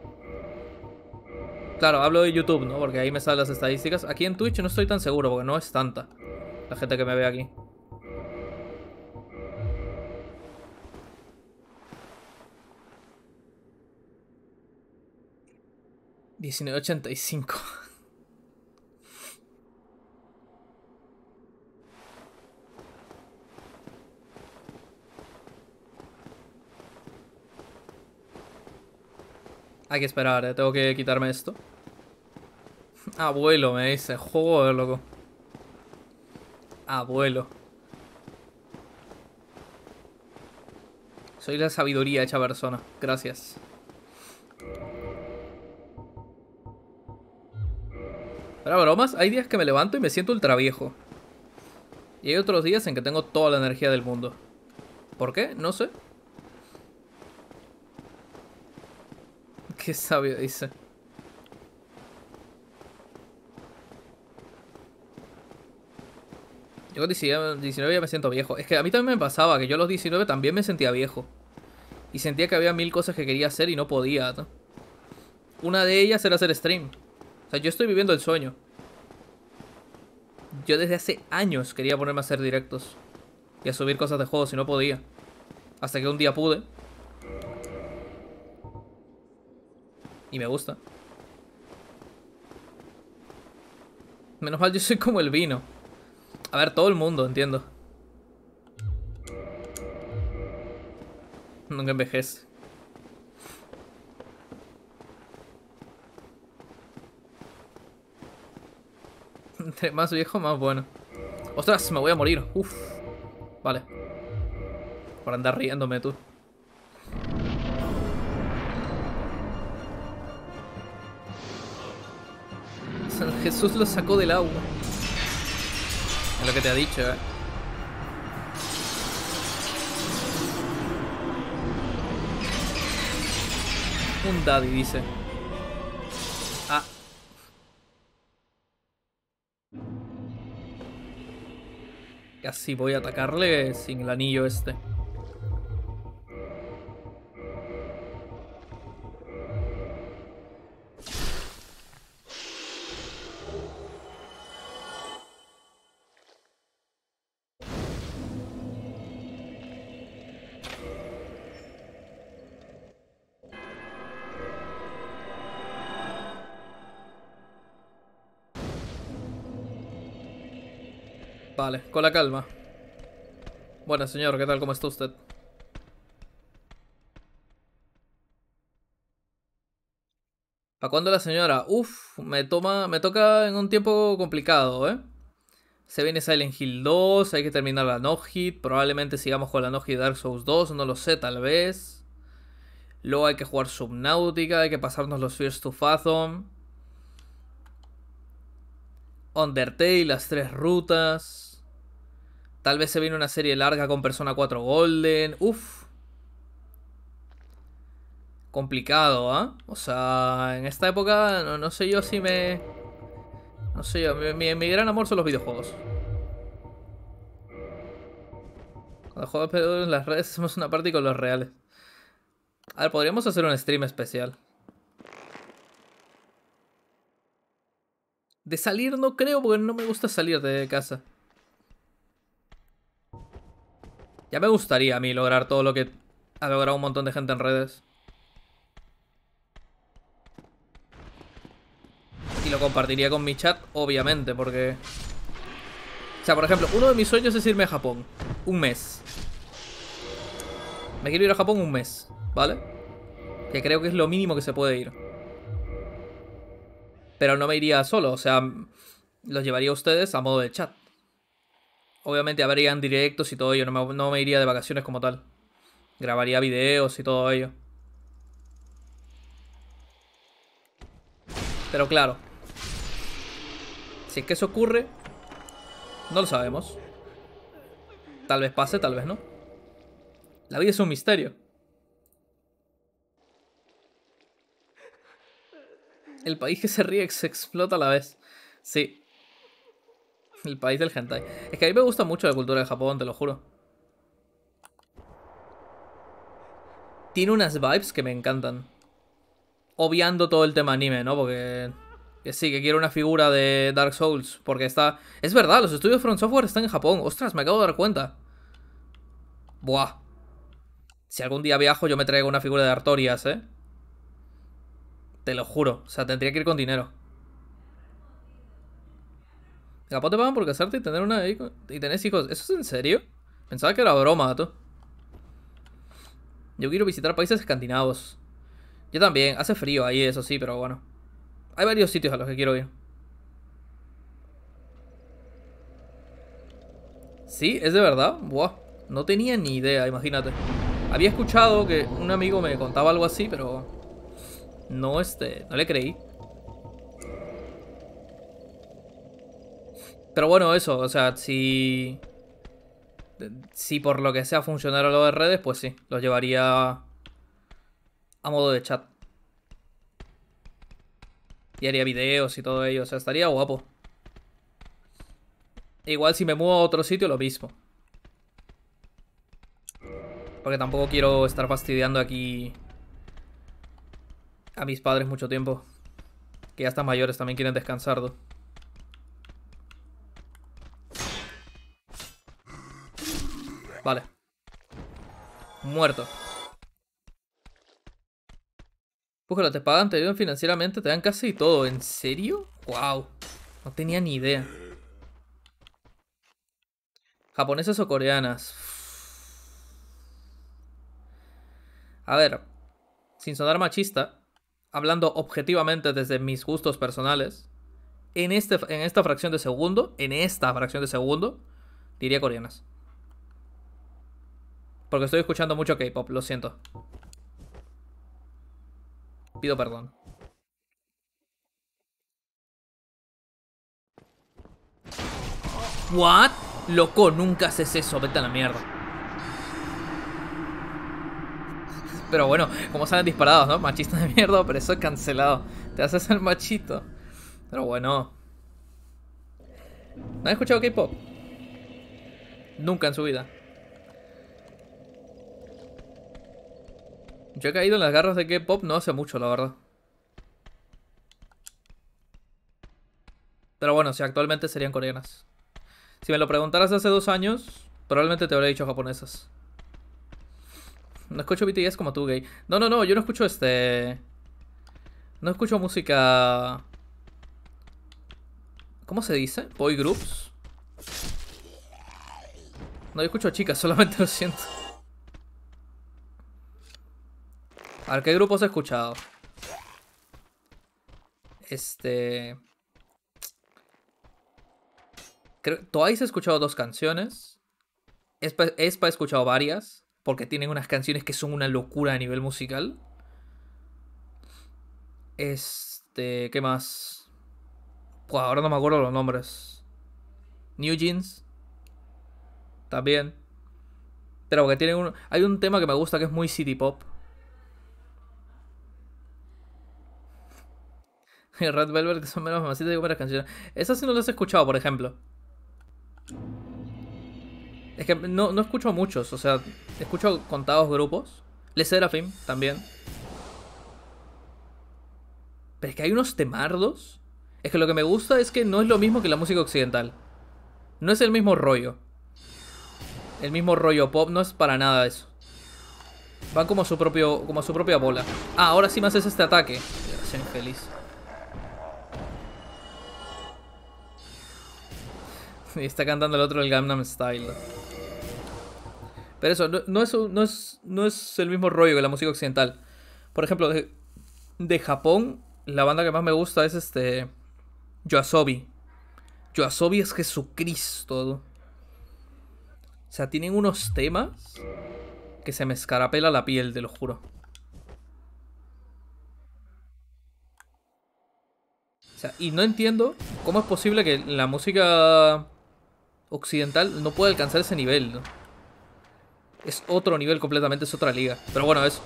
Claro, hablo de YouTube, ¿no? Porque ahí me salen las estadísticas. Aquí en Twitch no estoy tan seguro, porque no es tanta la gente que me ve aquí. diecinueve ochenta y cinco. Hay que esperar, ¿eh? Tengo que quitarme esto. Abuelo, me dice. Joder, loco. Abuelo. Soy la sabiduría hecha persona. Gracias. Pero bromas, hay días que me levanto y me siento ultra viejo. Y hay otros días en que tengo toda la energía del mundo. ¿Por qué? No sé. Qué sabio dice. Yo con diecinueve ya me siento viejo. Es que a mí también me pasaba que yo a los diecinueve también me sentía viejo. Y sentía que había mil cosas que quería hacer y no podía, ¿no? Una de ellas era hacer stream. O sea, yo estoy viviendo el sueño. Yo desde hace años quería ponerme a hacer directos. Y a subir cosas de juegos y no podía. Hasta que un día pude. Y me gusta. Menos mal yo soy como el vino. A ver, todo el mundo, entiendo. Nunca envejece. Entre más viejo, más bueno. ¡Ostras! Me voy a morir. Uf. Vale. Por andar riéndome tú. Jesús lo sacó del agua. Es lo que te ha dicho, eh. Un daddy, dice. Ah. Casi voy a atacarle sin el anillo este. Vale, con la calma. Bueno, señor, ¿qué tal? ¿Cómo está usted? ¿Para cuándo la señora? Uf, me toma, me toca en un tiempo complicado, ¿eh? Se viene Silent Hill dos, hay que terminar la no-hit. Probablemente sigamos con la no-hit Dark Souls dos, no lo sé, tal vez. Luego hay que jugar Subnautica, hay que pasarnos los Fears to Fathom. Undertale, las tres rutas. Tal vez se viene una serie larga con Persona cuatro Golden. Uf. Complicado, ¿ah? ¿eh? O sea, en esta época no, no sé yo si me... No sé yo, mi, mi, mi gran amor son los videojuegos. Cuando juego en las redes hacemos una party con los reales. A ver, podríamos hacer un stream especial. De salir no creo, porque no me gusta salir de casa. Ya me gustaría a mí lograr todo lo que ha logrado un montón de gente en redes. Y lo compartiría con mi chat, obviamente, porque... O sea, por ejemplo, uno de mis sueños es irme a Japón. Un mes. Me quiero ir a Japón un mes, ¿vale? Que creo que es lo mínimo que se puede ir. Pero no me iría solo, o sea, los llevaría a ustedes a modo de chat. Obviamente habrían directos y todo ello, no me, no me iría de vacaciones como tal. Grabaría videos y todo ello. Pero claro, si es que eso ocurre, no lo sabemos. Tal vez pase, tal vez no. La vida es un misterio. El país que se ríe se explota a la vez. Sí. El país del hentai. Es que a mí me gusta mucho la cultura de Japón, te lo juro. Tiene unas vibes que me encantan. Obviando todo el tema anime, ¿no? Porque... Que sí, que quiero una figura de Dark Souls. Porque está... Es verdad, los estudios From Software están en Japón. Ostras, me acabo de dar cuenta. Buah. Si algún día viajo yo me traigo una figura de Artorias, ¿eh? Te lo juro. O sea, tendría que ir con dinero. En Japón te pagan por casarte y tener una... y tenés hijos. ¿Eso es en serio? Pensaba que era broma, tú. Yo quiero visitar países escandinavos. Yo también. Hace frío ahí, eso sí, pero bueno. Hay varios sitios a los que quiero ir. ¿Sí? ¿Es de verdad? Buah. No tenía ni idea, imagínate. Había escuchado que un amigo me contaba algo así, pero... No, este... No le creí. Pero bueno, eso, o sea, si... Si por lo que sea funcionara lo de redes, pues sí. Los llevaría... A modo de chat. Y haría videos y todo ello. O sea, estaría guapo. Igual si me muevo a otro sitio, lo mismo. Porque tampoco quiero estar fastidiando aquí a mis padres mucho tiempo. Que ya están mayores, también quieren descansar, ¿no? Vale. Muerto. Búscalo, te pagan, te ayudan financieramente, te dan casi todo. ¿En serio? Wow. No tenía ni idea. ¿Japonesas o coreanas? A ver, sin sonar machista, hablando objetivamente desde mis gustos personales, en, este, en esta fracción de segundo, en esta fracción de segundo, diría coreanas. Porque estoy escuchando mucho K-pop, lo siento. Pido perdón. ¿What? Loco, nunca haces eso, vete a la mierda. Pero bueno, como salen disparados, ¿no? Machista de mierda, pero eso es cancelado. Te haces el machito. Pero bueno. ¿No has escuchado K-pop? Nunca en su vida. Yo he caído en las garras de K-pop no hace mucho, la verdad. Pero bueno, si actualmente serían coreanas. Si me lo preguntaras hace dos años, probablemente te habría dicho japonesas. No escucho B T S como tú, gay. No, no, no, yo no escucho este... No escucho música... ¿Cómo se dice? ¿Boy groups? No, yo escucho a chicas, solamente lo siento. A ver, ¿qué grupos he escuchado? Este... Creo... Twice he escuchado dos canciones. Espa he escuchado varias. Porque tienen unas canciones que son una locura a nivel musical. Este... ¿Qué más? Pues ahora no me acuerdo los nombres. New Jeans. También. Pero que tienen un... Hay un tema que me gusta que es muy city pop. Red Velvet, que son menos mamacitas que buenas canciones. Esas sí no las he escuchado, por ejemplo. Es que no, no escucho a muchos, o sea, escucho contados grupos. Le Seraphim también. Pero es que hay unos temardos. Es que lo que me gusta es que no es lo mismo que la música occidental. No es el mismo rollo. El mismo rollo pop no es para nada eso. Van como a su propio, como a su propia bola. Ah, ahora sí me haces este ataque. Eres infeliz. Y está cantando el otro el Gangnam Style. Pero eso, no, no, es, no, es, no es el mismo rollo que la música occidental. Por ejemplo, de, de Japón, la banda que más me gusta es este... Yoasobi. Yoasobi es Jesucristo. O sea, tienen unos temas que se me escarapela la piel, te lo juro. O sea, y no entiendo cómo es posible que la música occidental no pueda alcanzar ese nivel, ¿no? Es otro nivel completamente, es otra liga. Pero bueno, eso.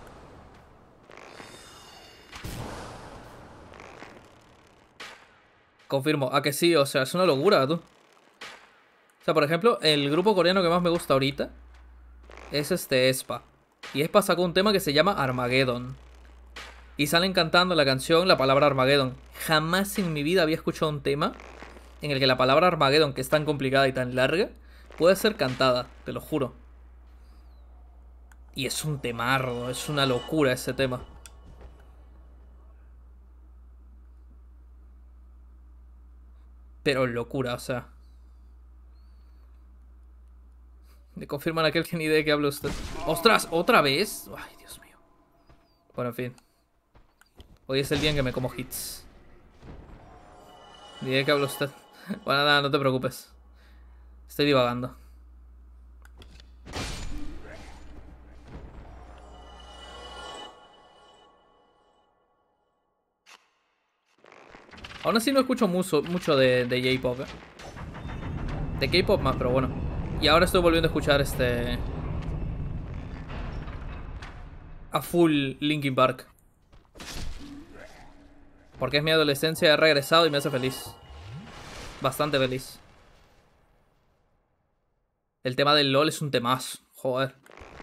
Confirmo. ¿A que sí? O sea, es una locura, tú. O sea, por ejemplo, el grupo coreano que más me gusta ahorita es este aespa. Y aespa sacó un tema que se llama Armageddon. Y salen cantando la canción la palabra Armageddon. Jamás en mi vida había escuchado un tema en el que la palabra Armageddon, que es tan complicada y tan larga, puede ser cantada, te lo juro. Y es un temardo, es una locura ese tema. Pero locura, o sea. Me confirman aquel que ni idea de qué habla usted. ¡Ostras! ¿Otra vez? Ay, Dios mío. Bueno, en fin. Hoy es el día en que me como hits. Ni idea de qué habla usted. Bueno, nada, no te preocupes. Estoy divagando. Aún así no escucho mucho, mucho de, de J-pop, ¿eh? De K-pop más, pero bueno. Y ahora estoy volviendo a escuchar este... A full Linkin Park. Porque es mi adolescencia, he regresado y me hace feliz. Bastante feliz. El tema del LOL es un temazo. Joder.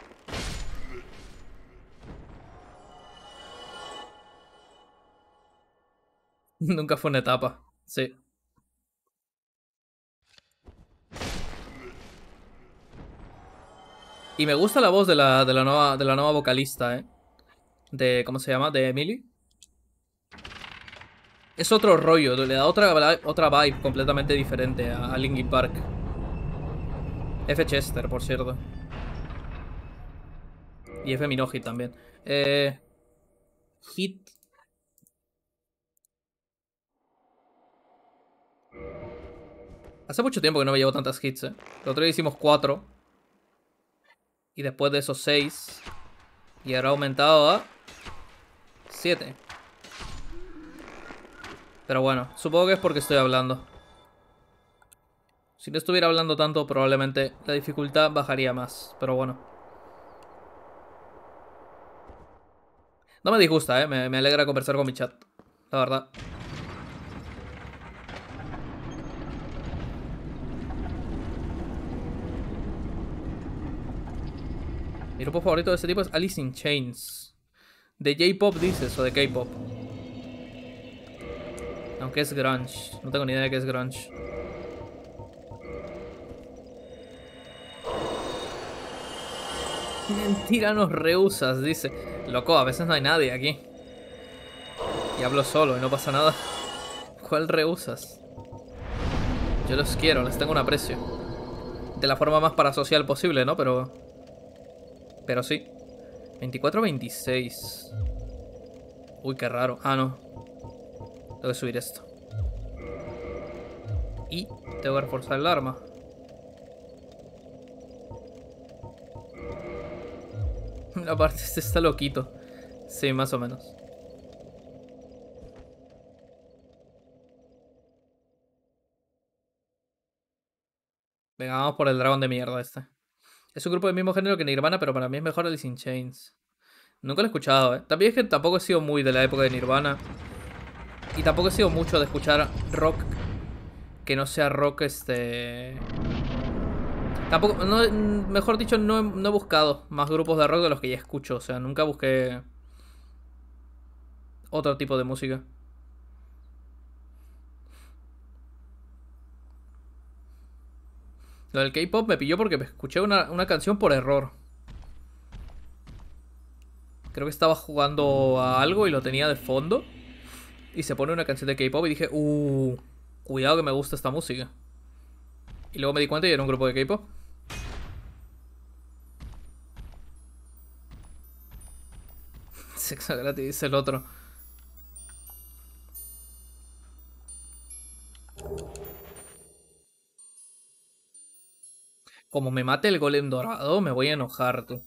Nunca fue una etapa. Sí. Y me gusta la voz de la, de la, nueva, de la nueva vocalista, ¿eh? De, ¿cómo se llama? De Emily. Es otro rollo, le da otra, otra vibe completamente diferente a, a Linkin Park. F. Chester, por cierto. Y F. Minoji también. Eh, hit. Hace mucho tiempo que no me llevo tantas hits, eh. El otro día hicimos cuatro. Y después de esos seis. Y ahora ha aumentado a siete. Pero bueno, supongo que es porque estoy hablando. Si no estuviera hablando tanto, probablemente la dificultad bajaría más. Pero bueno. No me disgusta, eh. Me, me alegra conversar con mi chat. La verdad. Mi grupo favorito de este tipo es Alice in Chains. ¿De J-Pop dices o de K-Pop? Aunque es grunge. No tengo ni idea de qué es grunge. Mentira, nos rehusas, dice. Loco, a veces no hay nadie aquí. Y hablo solo y no pasa nada. ¿Cuál rehusas? Yo los quiero, les tengo un aprecio. De la forma más parasocial posible, ¿no? Pero... Pero sí. veinticuatro veintiséis. Uy, qué raro. Ah, no. Tengo que subir esto. Y tengo que reforzar el arma. La parte este está loquito. Sí, más o menos. Venga, vamos por el dragón de mierda este. Es un grupo del mismo género que Nirvana, pero para mí es mejor Alice in Chains. Nunca lo he escuchado, eh. También es que tampoco he sido muy de la época de Nirvana. Y tampoco he sido mucho de escuchar rock que no sea rock, este... Tampoco, no, mejor dicho, no he, no he buscado más grupos de rock de los que ya escucho. O sea, nunca busqué otro tipo de música. Lo del K-pop me pilló porque escuché una, una canción por error. Creo que estaba jugando a algo y lo tenía de fondo. Y se pone una canción de K-pop y dije, uh, cuidado que me gusta esta música. Y luego me di cuenta y era un grupo de K-pop. Sexo gratis, dice el otro. Como me mate el golem dorado, me voy a enojar, tú.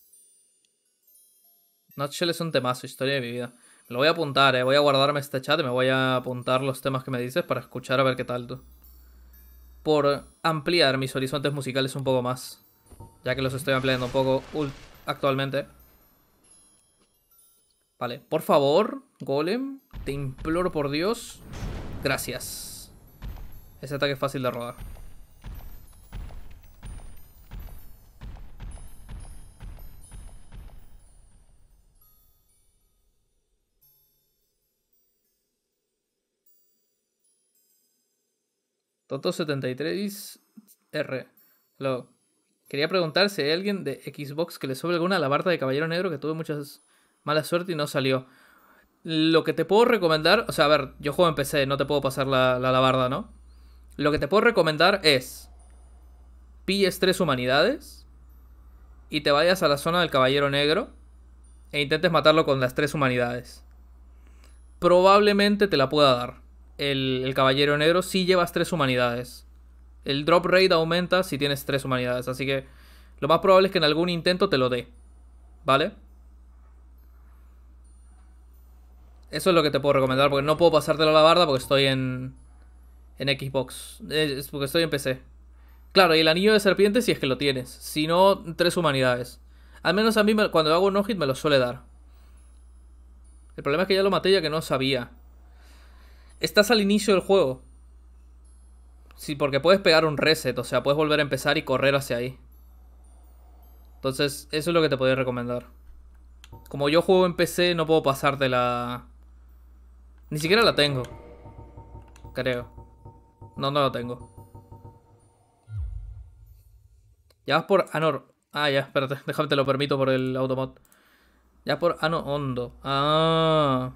Nutshell es un temazo, historia de mi vida. Me lo voy a apuntar, eh. Voy a guardarme este chat y me voy a apuntar los temas que me dices para escuchar a ver qué tal, tú. Por ampliar mis horizontes musicales un poco más. Ya que los estoy ampliando un poco actualmente. Vale, por favor, golem, te imploro por Dios. Gracias. Ese ataque es fácil de rodar. Toto setenta y tres R. Lo quería preguntar si hay alguien de Xbox que le sobre alguna alabarda de Caballero Negro, que tuve mucha mala suerte y no salió. Lo que te puedo recomendar, o sea, a ver, yo juego en P C, no te puedo pasar la, la alabarda, ¿no? Lo que te puedo recomendar es pilles tres humanidades y te vayas a la zona del Caballero Negro e intentes matarlo con las tres humanidades. Probablemente te la pueda dar el, el Caballero Negro si llevas tres humanidades. El drop rate aumenta si tienes tres humanidades, así que lo más probable es que en algún intento te lo dé. ¿Vale? Eso es lo que te puedo recomendar, porque no puedo pasártelo a la barda porque estoy en, en Xbox. Es porque estoy en P C. Claro, y el anillo de serpiente si es que lo tienes. Si no, tres humanidades. Al menos a mí me, cuando hago un no-hit me lo suele dar. El problema es que ya lo maté ya que no sabía. Estás al inicio del juego. Sí, porque puedes pegar un reset, o sea, puedes volver a empezar y correr hacia ahí. Entonces, eso es lo que te podría recomendar. Como yo juego en P C, no puedo pasarte la... Ni siquiera la tengo. Creo. No, no la tengo. Ya vas por Anor. Ah, ya, espérate. Déjame te lo permito por el automod. Ya por... Ah, no, hondo. Ah.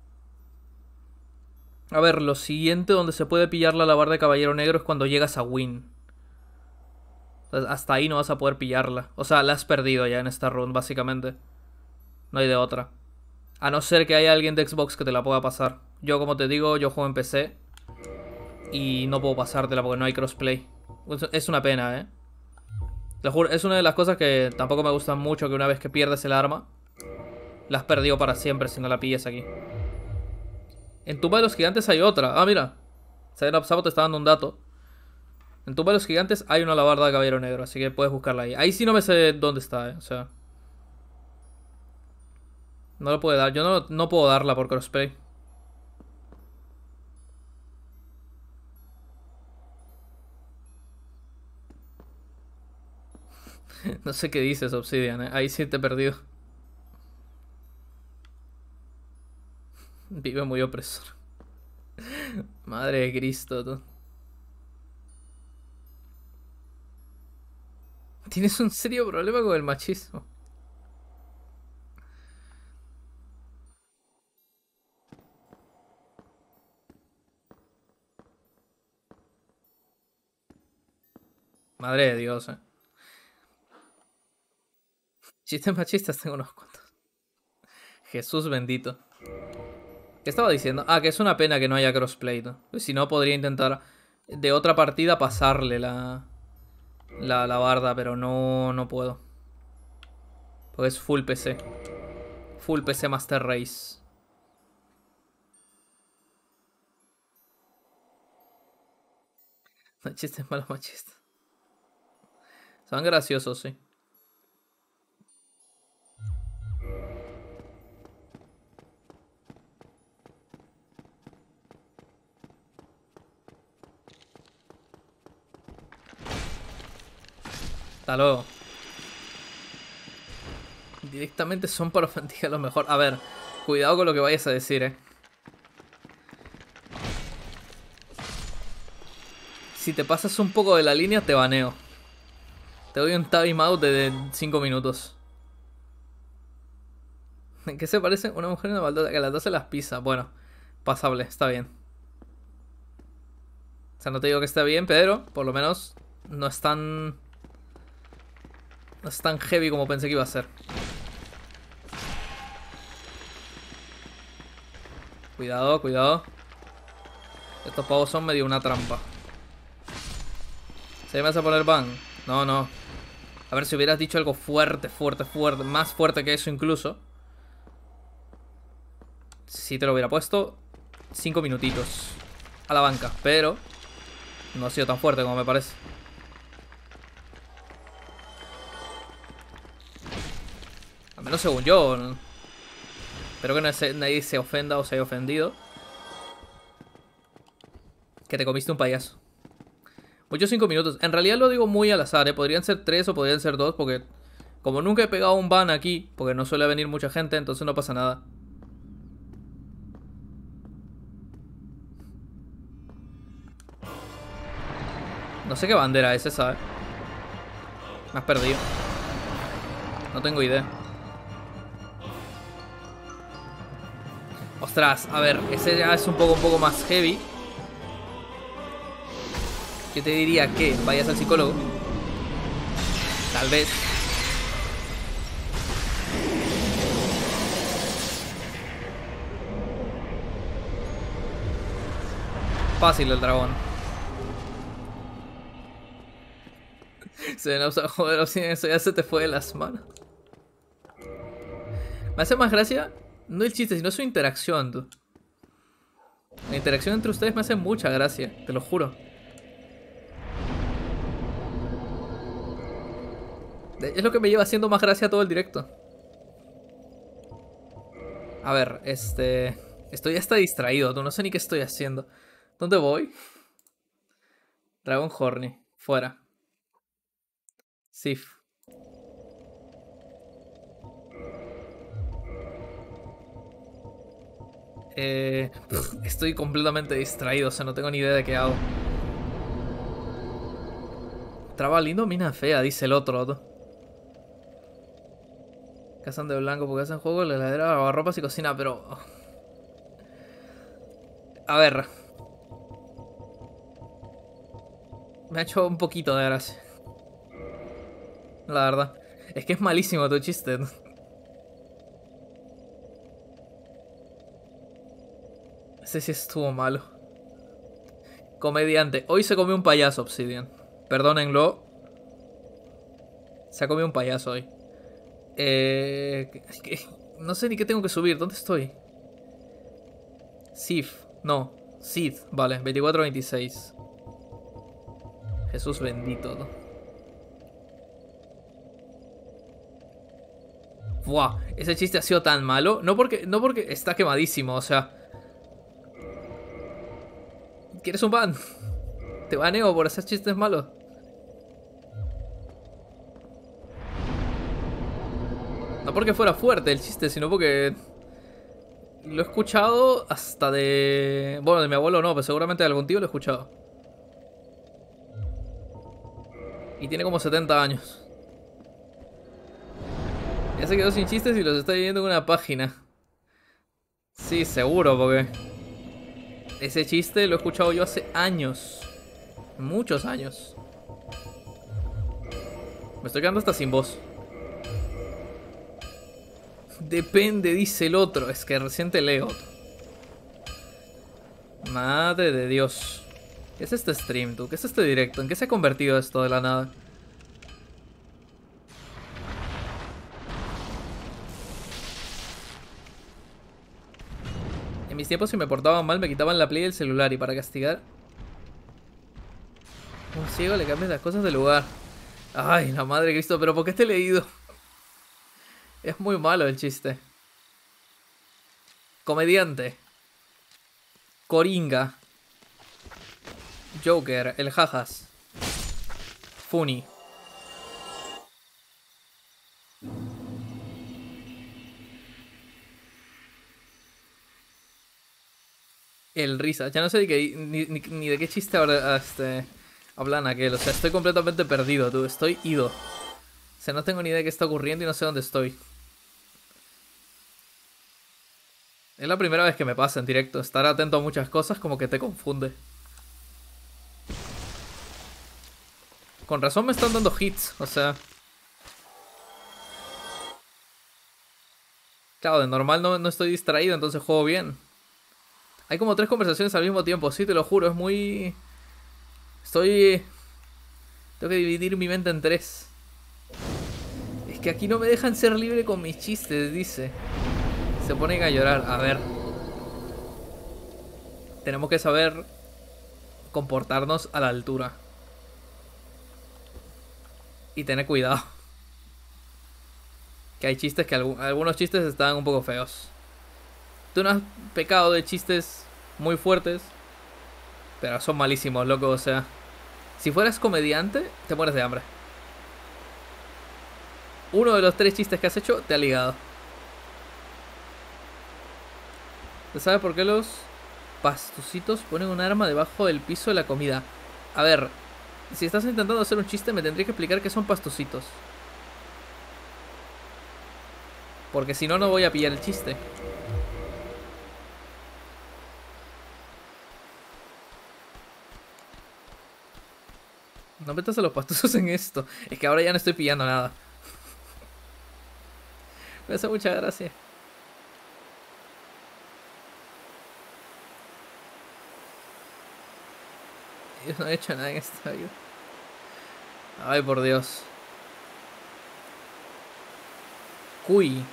A ver, lo siguiente donde se puede pillar la alabarda de caballero negro es cuando llegas a Win. Entonces, hasta ahí no vas a poder pillarla. O sea, la has perdido ya en esta run, básicamente. No hay de otra. A no ser que haya alguien de Xbox que te la pueda pasar. Yo, como te digo, yo juego en P C. Y no puedo pasártela porque no hay crossplay. Es una pena, ¿eh? Te juro, es una de las cosas que tampoco me gustan mucho, que una vez que pierdes el arma, la has perdido para siempre si no la pillas aquí. En Tumba de los Gigantes hay otra. Ah, mira. Sabo te está dando un dato. En Tumba de los Gigantes hay una alabarda de caballero negro, así que puedes buscarla ahí. Ahí sí no me sé dónde está, ¿eh? O sea... No lo puede dar. Yo no, no puedo darla por crossplay. No sé qué dices, Obsidian, ¿eh? Ahí sí te he perdido. Vive muy opresor. Madre de Cristo, tú. Tienes un serio problema con el machismo. Madre de Dios, eh. Chistes machistas tengo unos cuantos. Jesús bendito. ¿Qué estaba diciendo? Ah, que es una pena que no haya crossplay, ¿no? Si no, podría intentar de otra partida pasarle la, la, la barda, pero no, no puedo. Porque es full P C. Full P C Master Race. No, chistes malos machistas. Son graciosos, sí. Hasta luego. Directamente son para ofender a lo mejor. A ver, cuidado con lo que vayas a decir, eh. Si te pasas un poco de la línea, te baneo. Te doy un time out de cinco minutos. ¿En qué se parece una mujer y una baldosa? Que las dos se las pisa. Bueno, pasable, está bien. O sea, no te digo que esté bien, pero por lo menos no es tan... No es tan heavy como pensé que iba a ser. Cuidado, cuidado. Estos pavos son medio una trampa. ¿Se me vas a poner ban? No, no. A ver, si hubieras dicho algo fuerte, fuerte, fuerte. Más fuerte que eso incluso. Si te lo hubiera puesto cinco minutitos a la banca, pero no ha sido tan fuerte como me parece. Al menos según yo, ¿no? Espero que no se, nadie se ofenda o se haya ofendido. Que te comiste un payaso. Muchos cinco minutos. En realidad lo digo muy al azar, ¿eh? Podrían ser tres o podrían ser dos, porque como nunca he pegado un ban aquí, porque no suele venir mucha gente, entonces no pasa nada. No sé qué bandera es esa, ¿eh? Me has perdido. No tengo idea. Ostras, a ver, ese ya es un poco, un poco más heavy. Yo te diría que vayas al psicólogo. Tal vez. Fácil el dragón. Se nos joder, eso ya se te fue de las manos. Me hace más gracia, no el chiste, sino su interacción, tú. La interacción entre ustedes me hace mucha gracia, te lo juro. Es lo que me lleva haciendo más gracia todo el directo. A ver, este... Estoy hasta distraído, tú no sé ni qué estoy haciendo. ¿Dónde voy? Dragon Horny, fuera. Sif. Eh, estoy completamente distraído, o sea, no tengo ni idea de qué hago. Traba lindo, mina fea, dice el otro. Cazan de blanco porque hacen juego, la heladera, lavarropas y cocina, pero... A ver. Me ha hecho un poquito de gracia. La verdad. Es que es malísimo tu chiste. Ese sí estuvo malo. Comediante. Hoy se comió un payaso, Obsidian. Perdónenlo. Se ha comido un payaso hoy. Eh, es que no sé ni qué tengo que subir. ¿Dónde estoy? Sif. No. Sid. Vale. veinticuatro veintiséis. Jesús bendito, ¿no? Buah. Ese chiste ha sido tan malo. No porque, no porque está quemadísimo. O sea. ¿Quieres un ban? Te baneo por hacer chistes malos. No porque fuera fuerte el chiste, sino porque lo he escuchado hasta de... Bueno, de mi abuelo no, pero seguramente de algún tío lo he escuchado. Y tiene como setenta años. Ya se quedó sin chistes y los está viendo en una página. Sí, seguro, porque... Ese chiste lo he escuchado yo hace años. Muchos años. Me estoy quedando hasta sin voz. Depende, dice el otro. Es que recién te leo. Madre de Dios. ¿Qué es este stream, tú? ¿Qué es este directo? ¿En qué se ha convertido esto de la nada? En mis tiempos si me portaban mal me quitaban la play del celular y para castigar... Un ciego le cambias las cosas de lugar. Ay, la madre de Cristo, pero ¿por qué te he leído? Es muy malo el chiste. Comediante. Coringa. Joker, el jajas. Funny. El risa. Ya no sé ni, qué, ni, ni, ni de qué chiste ahora este, hablan aquel. O sea, estoy completamente perdido, tú. Estoy ido. O sea, no tengo ni idea de qué está ocurriendo y no sé dónde estoy. Es la primera vez que me pasa en directo. Estar atento a muchas cosas como que te confunde. Con razón me están dando hits, o sea... Claro, de normal no, no estoy distraído, entonces juego bien. Hay como tres conversaciones al mismo tiempo, sí, te lo juro, es muy... Estoy... Tengo que dividir mi mente en tres. Es que aquí no me dejan ser libre con mis chistes, dice. Se ponen a llorar, a ver. Tenemos que saber comportarnos a la altura. Y tener cuidado. Que hay chistes que algún, algunos chistes están un poco feos. Tú no has pecado de chistes muy fuertes, pero son malísimos, loco, o sea... Si fueras comediante, te mueres de hambre. Uno de los tres chistes que has hecho te ha ligado. ¿Te sabes por qué los pastucitos ponen un arma debajo del piso de la comida? A ver, si estás intentando hacer un chiste me tendría que explicar qué son pastucitos. Porque si no, no voy a pillar el chiste. No metas a los pastusos en esto. Es que ahora ya no estoy pillando nada. Me hace mucha gracia. Yo no he hecho nada en esta vida. Ay, por Dios. Cuy.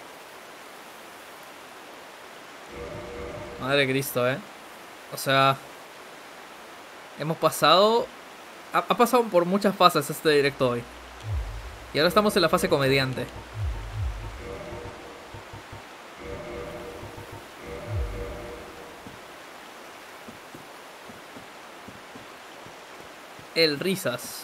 Madre de Cristo, eh. O sea... Hemos pasado... Ha, ha pasado por muchas fases este directo hoy. Y ahora estamos en la fase comediante. El risas.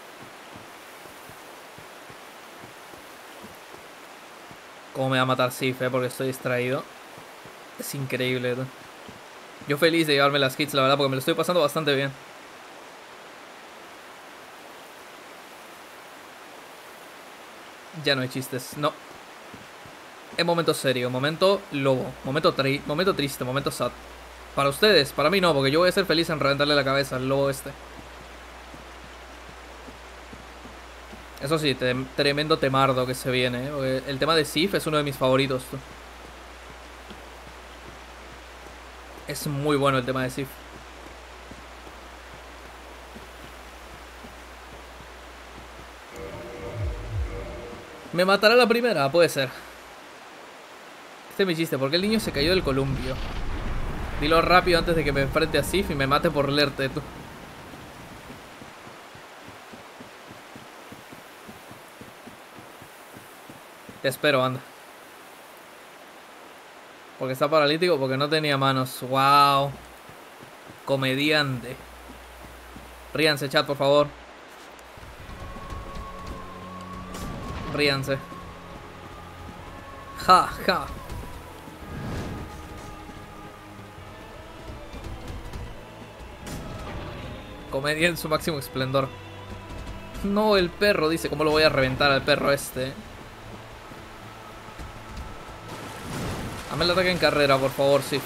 ¿Cómo me va a matar Sif, eh? Porque estoy distraído. Es increíble, ¿no? Yo feliz de llevarme las hits, la verdad, porque me lo estoy pasando bastante bien. Ya no hay chistes, no. Es momento serio, momento lobo, momento, tri momento triste, momento sad. Para ustedes, para mí no, porque yo voy a ser feliz en reventarle la cabeza al lobo este. Eso sí, te tremendo temardo que se viene, ¿eh? Porque el tema de Sif es uno de mis favoritos, tú. Es muy bueno el tema de Sif. ¿Me matará la primera? Puede ser. Este es mi chiste, ¿por qué el niño se cayó del columpio? Dilo rápido antes de que me enfrente a Sif y me mate por leerte, tú. Te espero, anda. Porque está paralítico, porque no tenía manos. Wow. Comediante. Ríanse, chat, por favor. Ríanse. Ja, ja. Comedia en su máximo esplendor. No, el perro, dice. ¿Cómo lo voy a reventar al perro este? Dame el ataque en carrera, por favor, sí.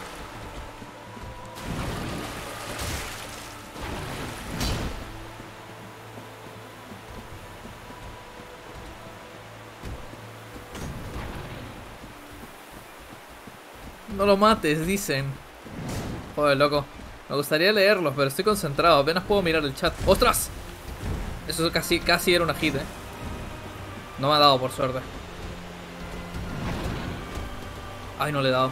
No lo mates, dicen. Joder, loco. Me gustaría leerlos, pero estoy concentrado. Apenas puedo mirar el chat. ¡Ostras! Eso casi, casi era una hit, eh. No me ha dado, por suerte. Ay, no le he dado.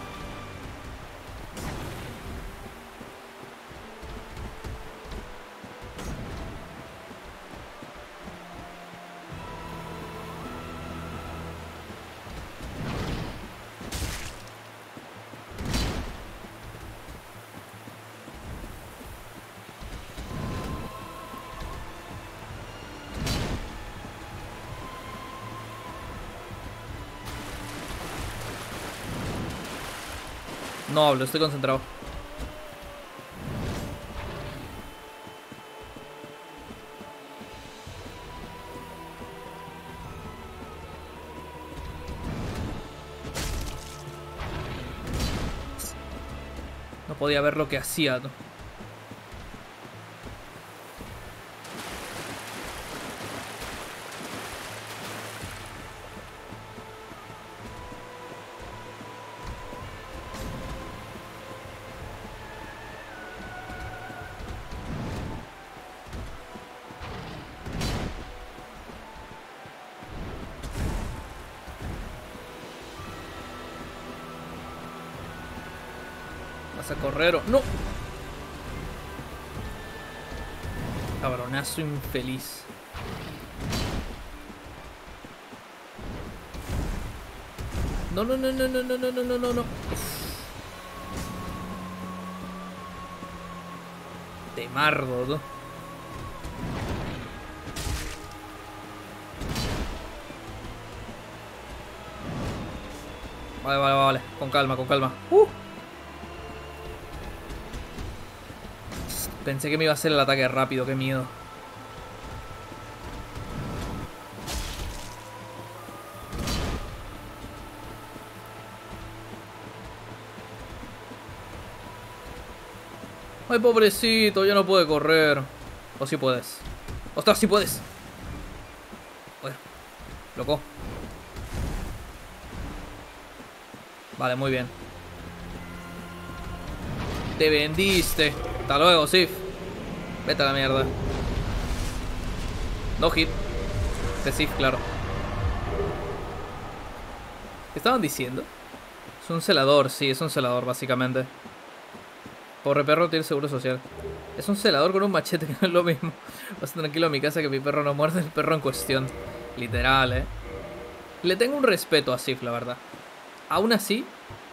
No hablo, estoy concentrado. No podía ver lo que hacía, ¿no? Vas a correr o... ¡No! Cabronazo infeliz. No, no, no, no, no, no, no, no, no, no, no. Temardo, ¿no? Vale, vale, vale. Con calma, con calma. Uh. Pensé que me iba a hacer el ataque rápido, qué miedo. Ay, pobrecito, ya no puede correr. O sí puedes. ¡Ostras, sí puedes! Bueno, loco. Vale, muy bien. Te vendiste. Hasta luego, Sif. Vete a la mierda. No hit. De Sif, claro. ¿Qué estaban diciendo? Es un celador, sí, es un celador, básicamente. Pobre perro tiene seguro social. Es un celador con un machete, que no es lo mismo. Vas tranquilo a mi casa que mi perro no muerde el perro en cuestión. Literal, eh. Le tengo un respeto a Sif, la verdad. Aún así,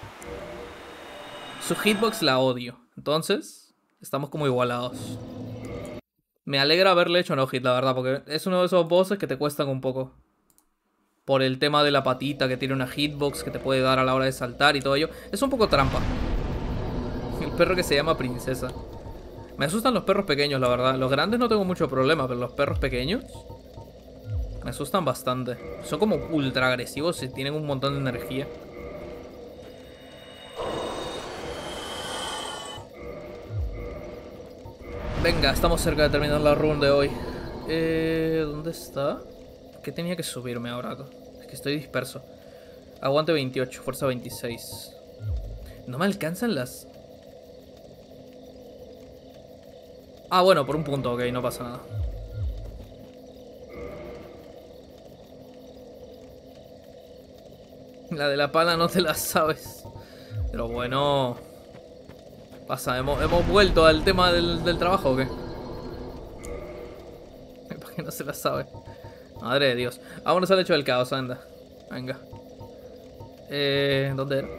su hitbox la odio. Entonces, estamos como igualados. Me alegra haberle hecho no hit, la verdad, porque es uno de esos bosses que te cuestan un poco. Por el tema de la patita que tiene una hitbox que te puede dar a la hora de saltar y todo ello. Es un poco trampa. El perro que se llama Princesa. Me asustan los perros pequeños, la verdad. Los grandes no tengo mucho problema, pero los perros pequeños... Me asustan bastante. Son como ultra agresivos y tienen un montón de energía. Venga, estamos cerca de terminar la run de hoy. Eh, ¿Dónde está? ¿Qué tenía que subirme ahora? Es que estoy disperso. Aguante veintiocho, fuerza veintiséis. No me alcanzan las... Ah, bueno, por un punto, ok, no pasa nada. La de la pala no te la sabes. Pero bueno... Pasa, ¿hemos, hemos vuelto al tema del, del trabajo o qué? ¿Por qué no se la sabe? Madre de Dios. Vámonos al hecho del caos, anda. Venga. Eh, ¿Dónde era?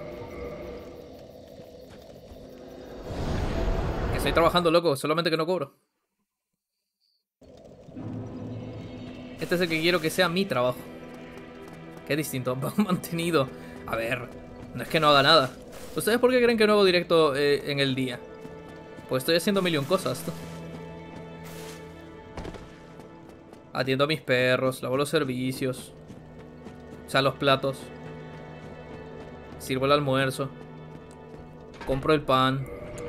Que estoy trabajando, loco, solamente que no cobro. Este es el que quiero que sea mi trabajo. Qué distinto, mantenido. A ver, no es que no haga nada. ¿Ustedes por qué creen que no hago directo eh, en el día? Pues estoy haciendo millón cosas. Atiendo a mis perros, lavo los servicios. O sea, los platos. Sirvo el almuerzo. Compro el pan.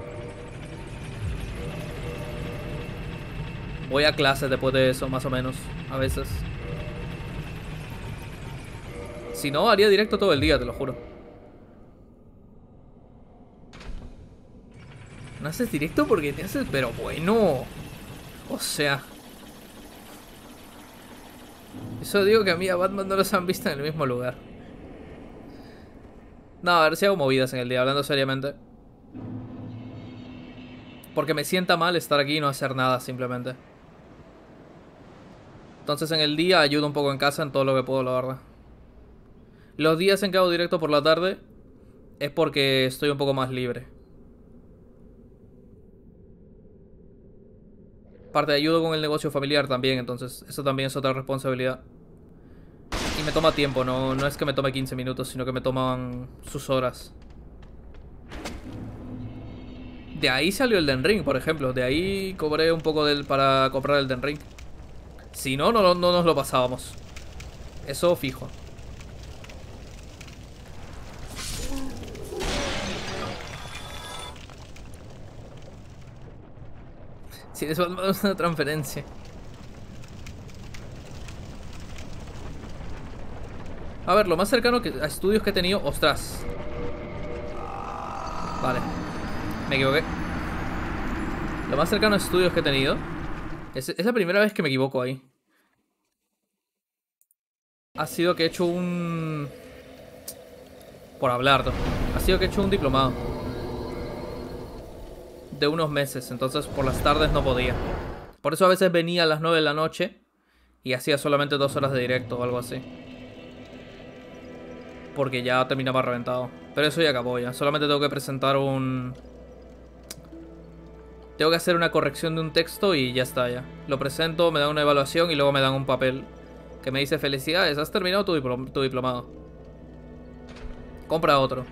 Voy a clases después de eso, más o menos. A veces. Si no, haría directo todo el día, te lo juro. No haces directo porque te haces... Pero bueno. O sea... Eso digo que a mí a Batman no los han visto en el mismo lugar. No, a ver si hago movidas en el día, hablando seriamente. Porque me sienta mal estar aquí y no hacer nada, simplemente. Entonces en el día ayudo un poco en casa en todo lo que puedo, la verdad. Los días en que hago directo por la tarde es porque estoy un poco más libre. Aparte, ayudo con el negocio familiar también, entonces eso también es otra responsabilidad. Y me toma tiempo, no, no es que me tome quince minutos, sino que me toman sus horas. De ahí salió el Den Ring, por ejemplo. De ahí cobré un poco del, para comprar el Den Ring. Si no, no, no nos lo pasábamos. Eso fijo. Si les mandamos una transferencia. A ver, lo más cercano que, a estudios que he tenido... ¡Ostras! Vale. Me equivoqué. Lo más cercano a estudios que he tenido... Es, es la primera vez que me equivoco ahí. Ha sido que he hecho un... Por hablar, ¿no? Ha sido que he hecho un diplomado. De unos meses, entonces por las tardes no podía. Por eso a veces venía a las nueve de la noche y hacía solamente dos horas de directo o algo así. Porque ya terminaba reventado. Pero eso ya acabó ya. Solamente tengo que presentar un... Tengo que hacer una corrección de un texto y ya está ya. Lo presento, me dan una evaluación y luego me dan un papel que me dice: felicidades, has terminado tu, diplom tu diplomado. Compra otro.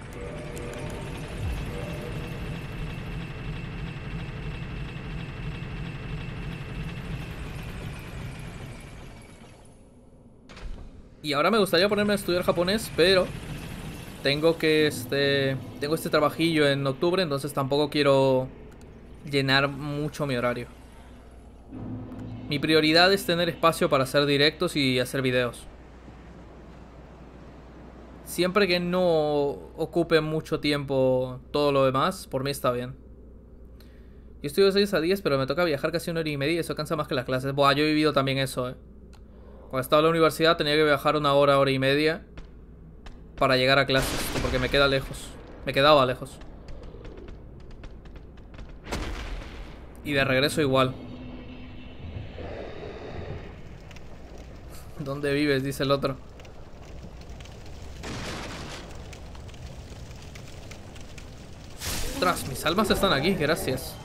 Y ahora me gustaría ponerme a estudiar japonés, pero tengo que este tengo este trabajillo en octubre, entonces tampoco quiero llenar mucho mi horario. Mi prioridad es tener espacio para hacer directos y hacer videos. Siempre que no ocupe mucho tiempo todo lo demás, por mí está bien. Yo estudio de seis a diez, pero me toca viajar casi una hora y media y eso cansa más que las clases. Buah, yo he vivido también eso, eh. Cuando estaba en la universidad tenía que viajar una hora, hora y media para llegar a clases, porque me queda lejos. Me quedaba lejos. Y de regreso igual. ¿Dónde vives?, dice el otro. Ostras, mis almas están aquí, gracias.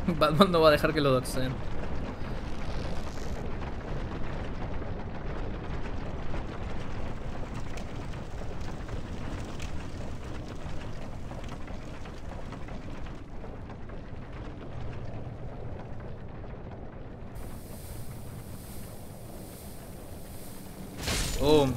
Batman no va a dejar que lo doxeen. Boom.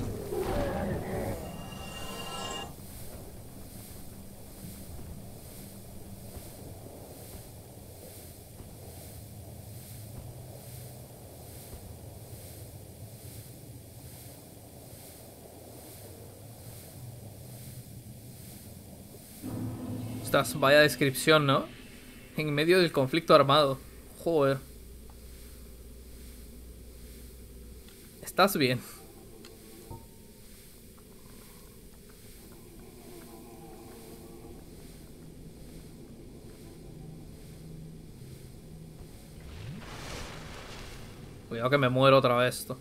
Estás, vaya descripción, ¿no? En medio del conflicto armado. Joder. ¿Estás bien? Cuidado que me muero otra vez esto.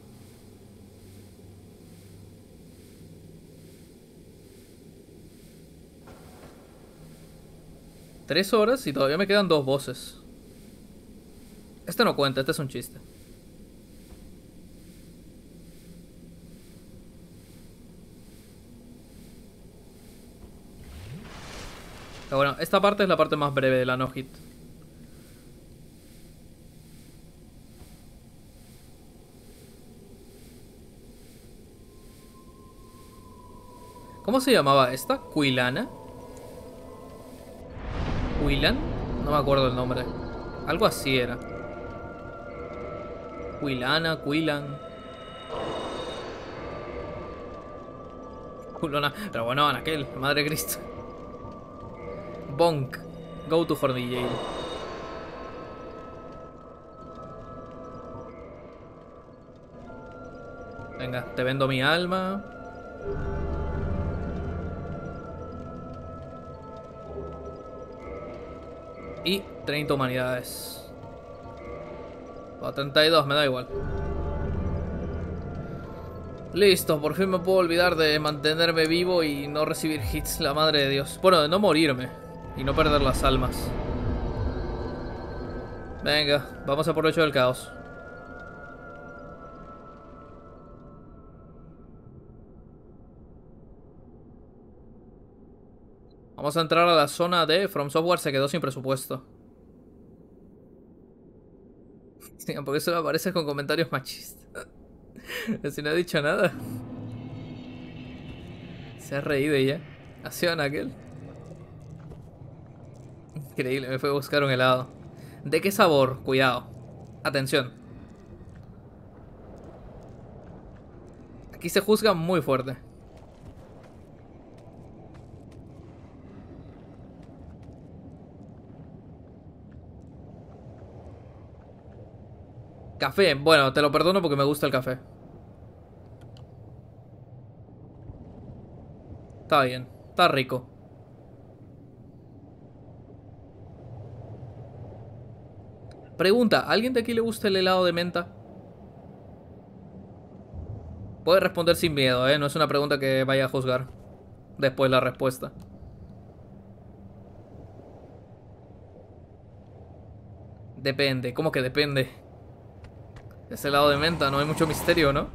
Tres horas y todavía me quedan dos voces. Este no cuenta, este es un chiste. Pero bueno, esta parte es la parte más breve de la no-hit. ¿Cómo se llamaba esta? ¿Quilana? ¿Quilan? No me acuerdo el nombre. Algo así era. Quilana, Quilan. Culona. Pero bueno, Anakel, madre de Cristo. Bonk. Go to Horny Jail. Venga, te vendo mi alma. Y treinta humanidades. O treinta y dos, me da igual. Listo, por fin me puedo olvidar de mantenerme vivo y no recibir hits, la madre de Dios. Bueno, de no morirme y no perder las almas. Venga, vamos a por el hecho del caos. Vamos a entrar a la zona de From Software se quedó sin presupuesto. Sí, porque solo aparece con comentarios machistas. Si no he dicho nada. Se ha reído ella. ¿Ha sido aquel? Increíble, me fue a buscar un helado. ¿De qué sabor? Cuidado. Atención. Aquí se juzga muy fuerte. Café, bueno, te lo perdono porque me gusta el café. Está bien, está rico. Pregunta, ¿a alguien de aquí le gusta el helado de menta? Puede responder sin miedo, ¿eh? No es una pregunta que vaya a juzgar después la respuesta. Depende, ¿cómo que depende? Es helado de menta, no hay mucho misterio, ¿no?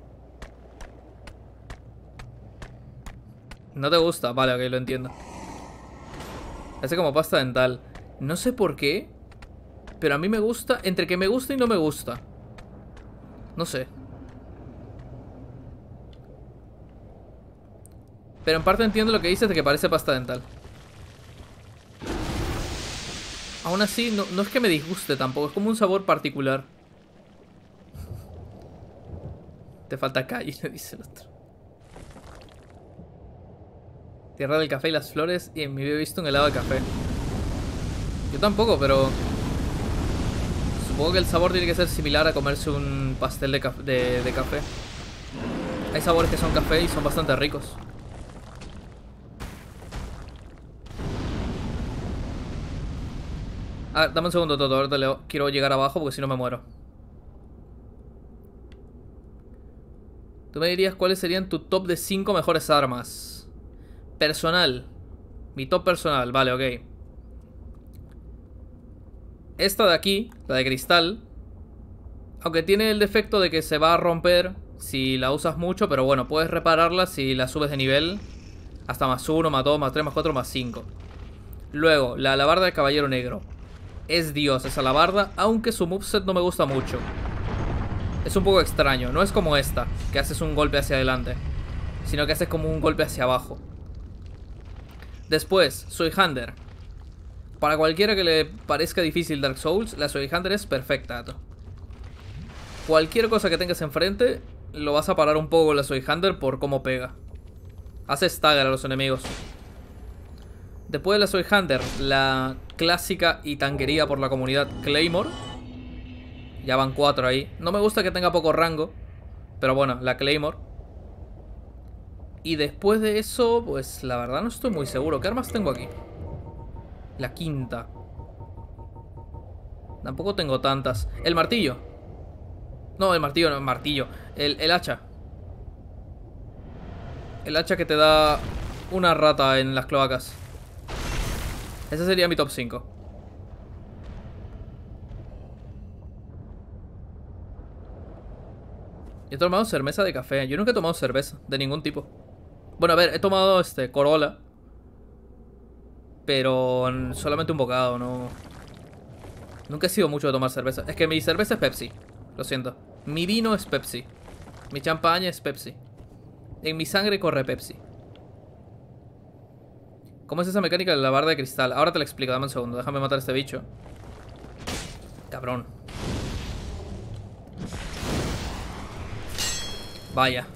¿No te gusta? Vale, ok, lo entiendo. Hace como pasta dental. No sé por qué, pero a mí me gusta, entre que me gusta y no me gusta. No sé. Pero en parte entiendo lo que dices de que parece pasta dental. Aún así, no, no es que me disguste tampoco, es como un sabor particular. Te falta calle, le dice el otro. Tierra del café y las flores, y en mi vida he visto un helado de café. Yo tampoco, pero supongo que el sabor tiene que ser similar a comerse un pastel de, caf de, de café. Hay sabores que son café y son bastante ricos. Ah, dame un segundo, Toto. Ahorita le quiero llegar abajo porque si no me muero. Tú me dirías cuáles serían tu top de cinco mejores armas. Personal. Mi top personal, vale, ok. Esta de aquí, la de cristal, aunque tiene el defecto de que se va a romper si la usas mucho, pero bueno, puedes repararla si la subes de nivel hasta más uno, más dos, más tres, más cuatro, más cinco. Luego, la alabarda de caballero negro. Es Dios esa alabarda, aunque su moveset no me gusta mucho. Es un poco extraño, no es como esta, que haces un golpe hacia adelante, sino que haces como un golpe hacia abajo. Después, Suihander. Para cualquiera que le parezca difícil Dark Souls, la Suihander es perfecta. Cualquier cosa que tengas enfrente, lo vas a parar un poco con la Suihander por cómo pega. Hace stagger a los enemigos. Después de la Suihander, la clásica y tan querida por la comunidad Claymore. Ya van cuatro ahí. No me gusta que tenga poco rango, pero bueno, la Claymore. Y después de eso, pues la verdad no estoy muy seguro. ¿Qué armas tengo aquí? La quinta. Tampoco tengo tantas. El martillo. No, el martillo no, el martillo. El, el hacha. El hacha que te da una rata en las cloacas. Ese sería mi top cinco. He tomado cerveza de café. Yo nunca he tomado cerveza de ningún tipo. Bueno, a ver, he tomado este Corolla, pero solamente un bocado, no. Nunca he sido mucho de tomar cerveza. Es que mi cerveza es Pepsi. Lo siento. Mi vino es Pepsi. Mi champaña es Pepsi. En mi sangre corre Pepsi. ¿Cómo es esa mecánica de la barra de cristal? Ahora te lo explico, dame un segundo. Déjame matar a este bicho. Cabrón. Vaya.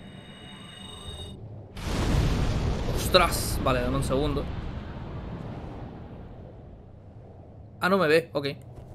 ¡Ostras! Vale, dame un segundo. Ah, no me ve, ok.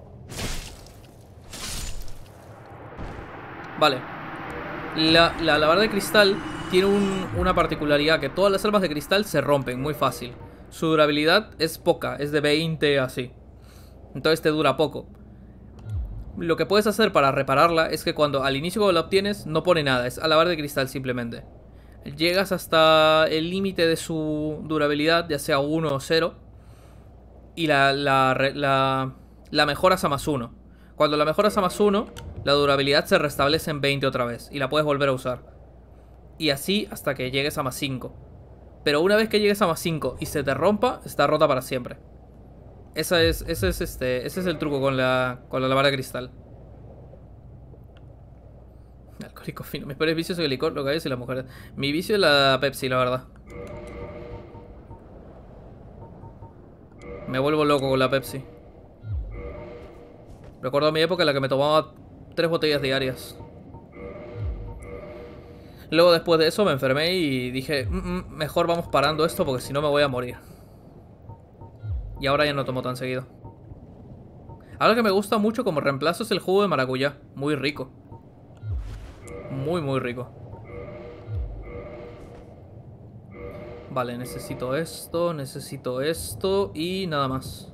Vale. La, la, la barra de cristal tiene un, una particularidad, que todas las armas de cristal se rompen muy fácil. Su durabilidad es poca, es de veinte así. Entonces te dura poco. Lo que puedes hacer para repararla es que cuando al inicio cuando la obtienes no pone nada, es a la barra de cristal simplemente. Llegas hasta el límite de su durabilidad, ya sea uno o cero, y la, la, la, la mejoras a más uno. Cuando la mejoras a más uno, la durabilidad se restablece en veinte otra vez y la puedes volver a usar. Y así hasta que llegues a más cinco. Pero una vez que llegues a más cinco y se te rompa, está rota para siempre. Esa es, ese, es este, ese es el truco con la, con la barra de cristal. Alcohólico fino. Mis peores vicios son el licor, los gallos y las mujeres. Mi vicio es la Pepsi, la verdad. Me vuelvo loco con la Pepsi. Recuerdo mi época en la que me tomaba tres botellas diarias. Luego después de eso me enfermé y dije, mm, mm, mejor vamos parando esto porque si no me voy a morir. Y ahora ya no tomo tan seguido. Algo que me gusta mucho como reemplazo es el jugo de maracuyá. Muy rico. Muy, muy rico. Vale, necesito esto, necesito esto y nada más.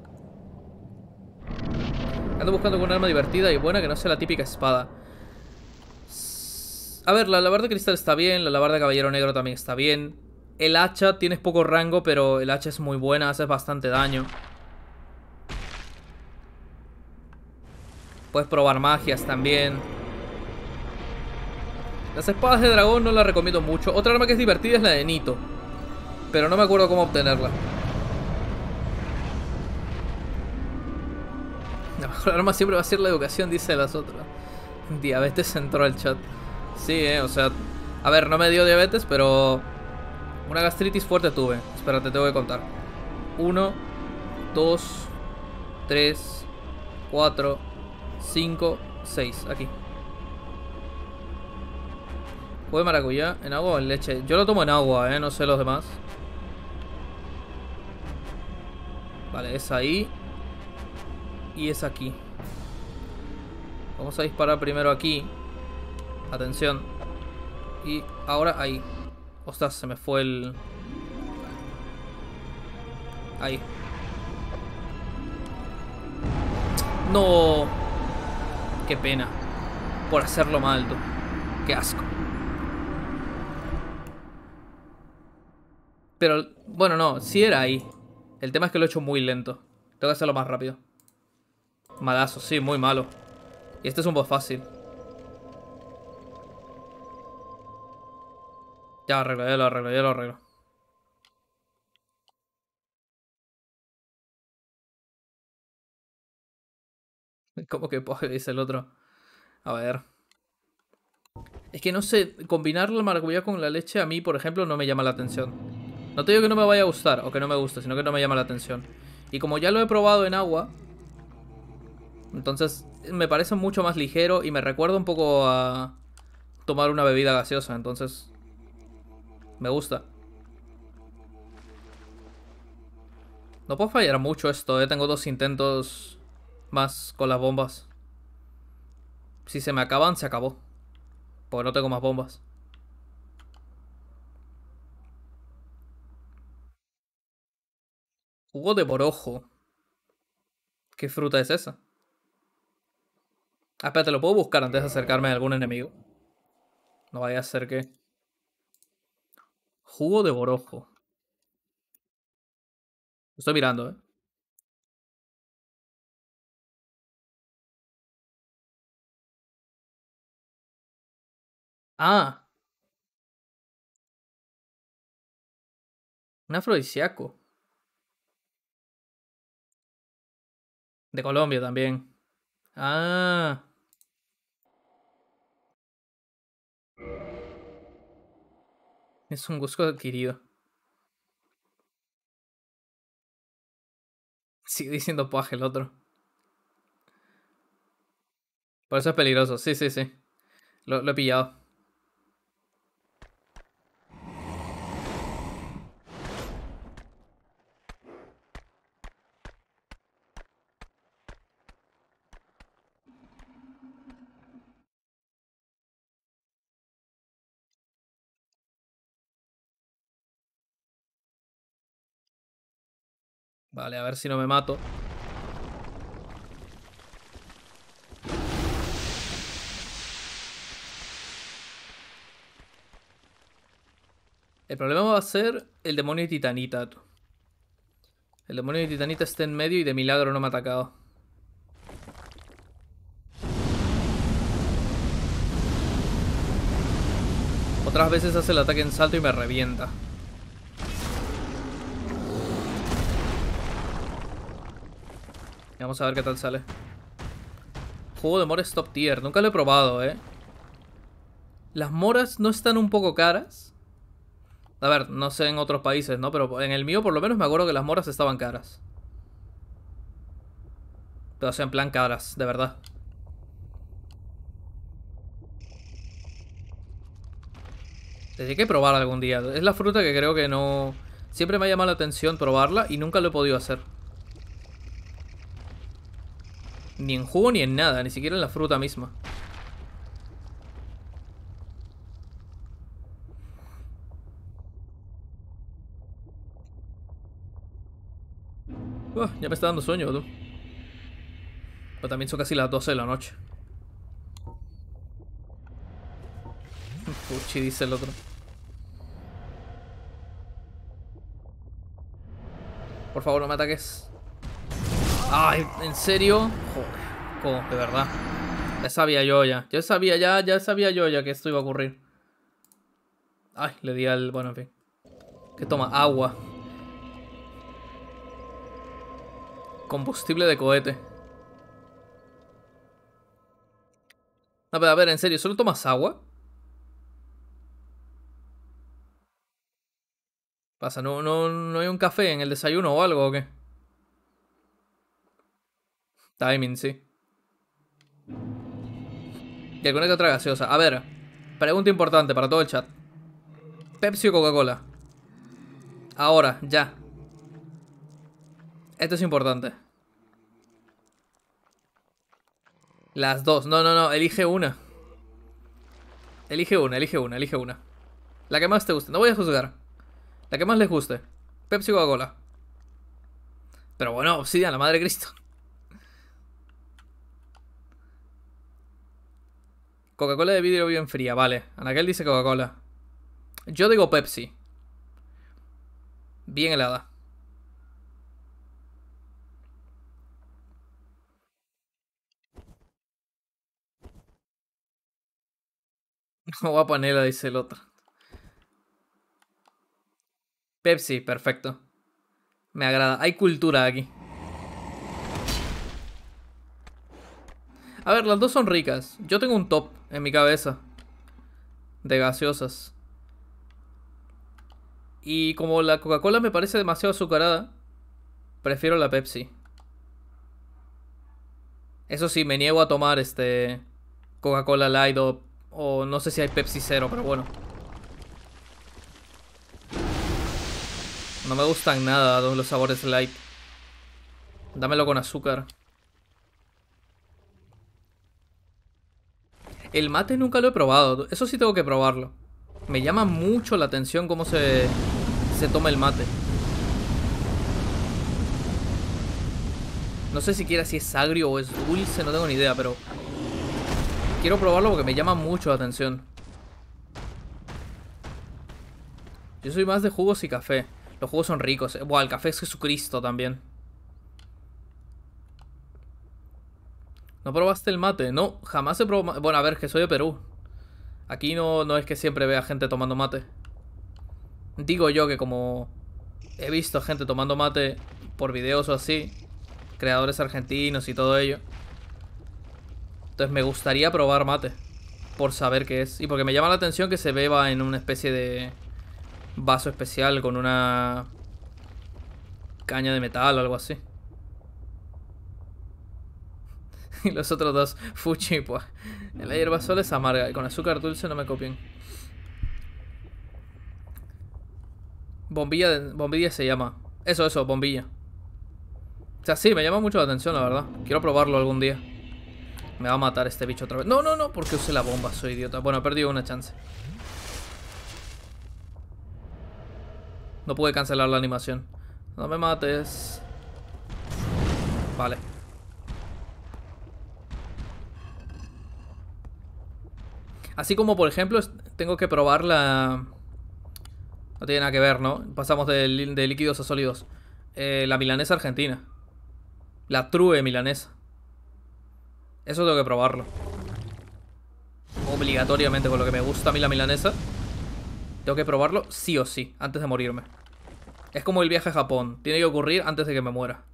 Ando buscando un arma divertida y buena que no sea la típica espada. A ver, la alabarda de cristal está bien, la alabarda de caballero negro también está bien. El hacha, tienes poco rango, pero el hacha es muy buena, hace bastante daño. Puedes probar magias también. Las espadas de dragón no las recomiendo mucho. Otra arma que es divertida es la de Nito, pero no me acuerdo cómo obtenerla. La mejor arma siempre va a ser la educación, dice las otras. Diabetes entró al chat. Sí, eh, o sea... A ver, no me dio diabetes, pero... Una gastritis fuerte tuve. Espérate, te tengo que contar. Uno, dos, tres, cuatro, cinco, seis. Aquí. ¿Jugo de maracuyá? ¿En agua o en leche? Yo lo tomo en agua, eh, no sé los demás. Vale, es ahí. Y es aquí. Vamos a disparar primero aquí. Atención. Y ahora ahí. Ostras, se me fue el... Ahí. No. Qué pena. Por hacerlo mal, tú. Qué asco. Pero, bueno, no. Sí era ahí. El tema es que lo he hecho muy lento. Tengo que hacerlo más rápido. Malazo, sí, muy malo. Y este es un boss fácil. Ya lo arreglo, ya lo arreglo, ya lo arreglo. ¿Cómo que poje? Dice el otro. A ver. Es que no sé, combinar la maracuyá con la leche a mí, por ejemplo, no me llama la atención. No te digo que no me vaya a gustar o que no me guste, sino que no me llama la atención. Y como ya lo he probado en agua, entonces me parece mucho más ligero y me recuerda un poco a tomar una bebida gaseosa, entonces me gusta. No puedo fallar mucho esto, eh. Tengo dos intentos más con las bombas. Si se me acaban, se acabó. Porque no tengo más bombas. Jugo de borojo. ¿Qué fruta es esa? Ah, espérate, lo puedo buscar antes de acercarme a algún enemigo. No vaya a ser que... Jugo de borojo. Estoy mirando, eh. Ah, un afrodisíaco. De Colombia también. Ah, es un gusto adquirido. Sigue diciendo paje el otro. Por eso es peligroso. Sí, sí, sí. Lo, lo he pillado. Vale, a ver si no me mato. El problema va a ser el demonio de titanita, tú. El demonio de titanita está en medio y de milagro no me ha atacado. Otras veces hace el ataque en salto y me revienta. Vamos a ver qué tal sale. Juego de moras top tier. Nunca lo he probado, eh. Las moras no están un poco caras. A ver, no sé en otros países, ¿no? Pero en el mío por lo menos me acuerdo que las moras estaban caras. Pero o sea, en plan caras, de verdad. Tendría que probar algún día. Es la fruta que creo que no... Siempre me ha llamado la atención probarla y nunca lo he podido hacer. Ni en jugo ni en nada, ni siquiera en la fruta misma. Uh, ya me está dando sueño, tú. Pero también son casi las doce de la noche. Puchi, dice el otro. Por favor, no me ataques. Ay, ¿en serio? Joder, ¿cómo? De verdad. Ya sabía yo ya. Ya sabía ya, ya sabía yo ya que esto iba a ocurrir. Ay, le di al... Bueno, en fin. Que toma agua. Combustible de cohete. A ver, a ver, en serio, ¿solo tomas agua? Pasa, ¿no, no, no hay un café en el desayuno o algo o qué? Timing, sí. Y alguna que otra gaseosa. A ver, pregunta importante para todo el chat. ¿Pepsi o Coca-Cola? Ahora, ya. Esto es importante. Las dos. No, no, no. Elige una. Elige una, elige una, elige una. La que más te guste. No voy a juzgar. La que más les guste. Pepsi o Coca-Cola. Pero bueno, Obsidian, la madre de Cristo. Coca-Cola de vidrio bien fría, vale. Anaquel dice Coca-Cola. Yo digo Pepsi. Bien helada. Agua panela, dice el otro. Pepsi, perfecto. Me agrada. Hay cultura aquí. A ver, las dos son ricas. Yo tengo un top en mi cabeza de gaseosas. Y como la Coca-Cola me parece demasiado azucarada, prefiero la Pepsi. Eso sí, me niego a tomar este Coca-Cola Light o, o no sé si hay Pepsi Cero, pero bueno. No me gustan nada los sabores light. Dámelo con azúcar. El mate nunca lo he probado. Eso sí tengo que probarlo. Me llama mucho la atención cómo se, se toma el mate. No sé siquiera si es agrio o es dulce, no tengo ni idea, pero quiero probarlo porque me llama mucho la atención. Yo soy más de jugos y café. Los jugos son ricos. Buah, el café es Jesucristo también. ¿No probaste el mate? No, jamás he probado. Bueno, a ver, que soy de Perú. Aquí no, no es que siempre vea gente tomando mate. Digo yo que como he visto gente tomando mate por videos o así, creadores argentinos y todo ello, entonces me gustaría probar mate por saber qué es. Y porque me llama la atención que se beba en una especie de vaso especial con una caña de metal o algo así. Y los otros dos, fuchi, pues. La hierba sola es amarga y con azúcar dulce no me copien. Bombilla, de, bombilla se llama. Eso, eso, bombilla. O sea, sí, me llama mucho la atención, la verdad. Quiero probarlo algún día. Me va a matar este bicho otra vez. No, no, no, porque usé la bomba, soy idiota. Bueno, he perdido una chance. No pude cancelar la animación. No me mates. Vale. Así como, por ejemplo, tengo que probar la... No tiene nada que ver, ¿no? Pasamos de, de líquidos a sólidos. Eh, la milanesa argentina. La true milanesa. Eso tengo que probarlo. Obligatoriamente, con lo que me gusta a mí la milanesa. Tengo que probarlo sí o sí, antes de morirme. Es como el viaje a Japón. Tiene que ocurrir antes de que me muera.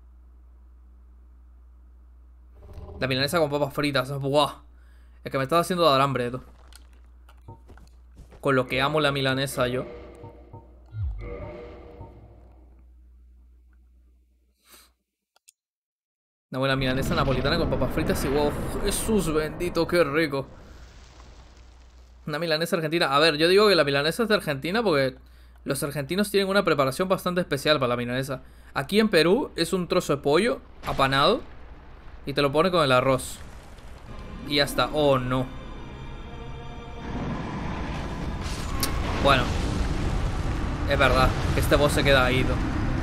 La milanesa con papas fritas. Buah. Es que me estás haciendo dar hambre, tú. Con lo que amo la milanesa yo. Una buena milanesa napolitana con papas fritas y wow. Jesús bendito, qué rico. Una milanesa argentina. A ver, yo digo que la milanesa es de Argentina porque los argentinos tienen una preparación bastante especial para la milanesa. Aquí en Perú es un trozo de pollo apanado y te lo pone con el arroz. Y ya está. Oh, no. Bueno. Es verdad que este boss se queda ahí, ¿no?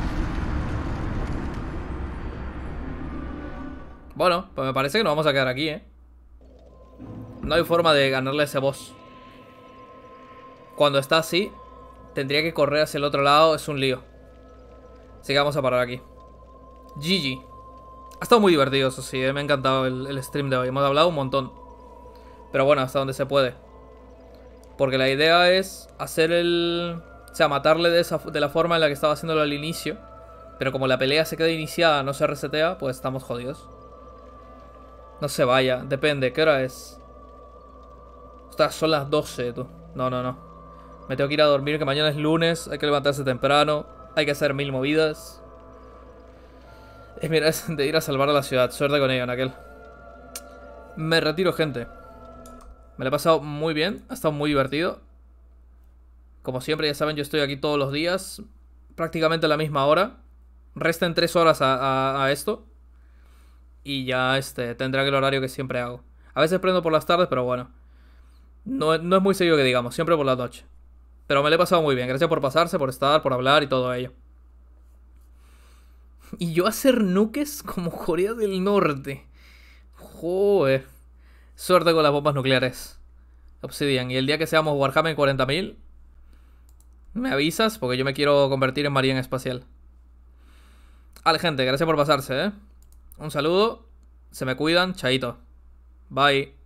Bueno, pues me parece que nos vamos a quedar aquí, ¿eh? No hay forma de ganarle a ese boss. Cuando está así, tendría que correr hacia el otro lado. Es un lío. Así que vamos a parar aquí. G G. Ha estado muy divertido, eso sí, ¿eh? Me ha encantado el, el stream de hoy. Hemos hablado un montón. Pero bueno, hasta donde se puede. Porque la idea es hacer el... O sea, matarle de, esa, de la forma en la que estaba haciéndolo al inicio. Pero como la pelea se queda iniciada, no se resetea, pues estamos jodidos. No se vaya, depende, ¿qué hora es? Ostras, son las doce, tú. No, no, no. Me tengo que ir a dormir, que mañana es lunes. Hay que levantarse temprano. Hay que hacer mil movidas. Es mira, es de ir a salvar a la ciudad. Suerte con ello, en aquel. Me retiro, gente. Me lo he pasado muy bien. Ha estado muy divertido. Como siempre, ya saben, yo estoy aquí todos los días. Prácticamente a la misma hora. Resten tres horas a, a, a esto. Y ya este tendrá el horario que siempre hago. A veces prendo por las tardes, pero bueno. No, no es muy seguido que digamos. Siempre por la noche. Pero me lo he pasado muy bien. Gracias por pasarse, por estar, por hablar y todo ello. Y yo hacer nuques como Corea del Norte. Joder. Suerte con las bombas nucleares. Obsidian. Y el día que seamos Warhammer cuarenta mil, me avisas porque yo me quiero convertir en marine espacial. Vale, gente. Gracias por pasarse, ¿eh? Un saludo. Se me cuidan. Chaito. Bye.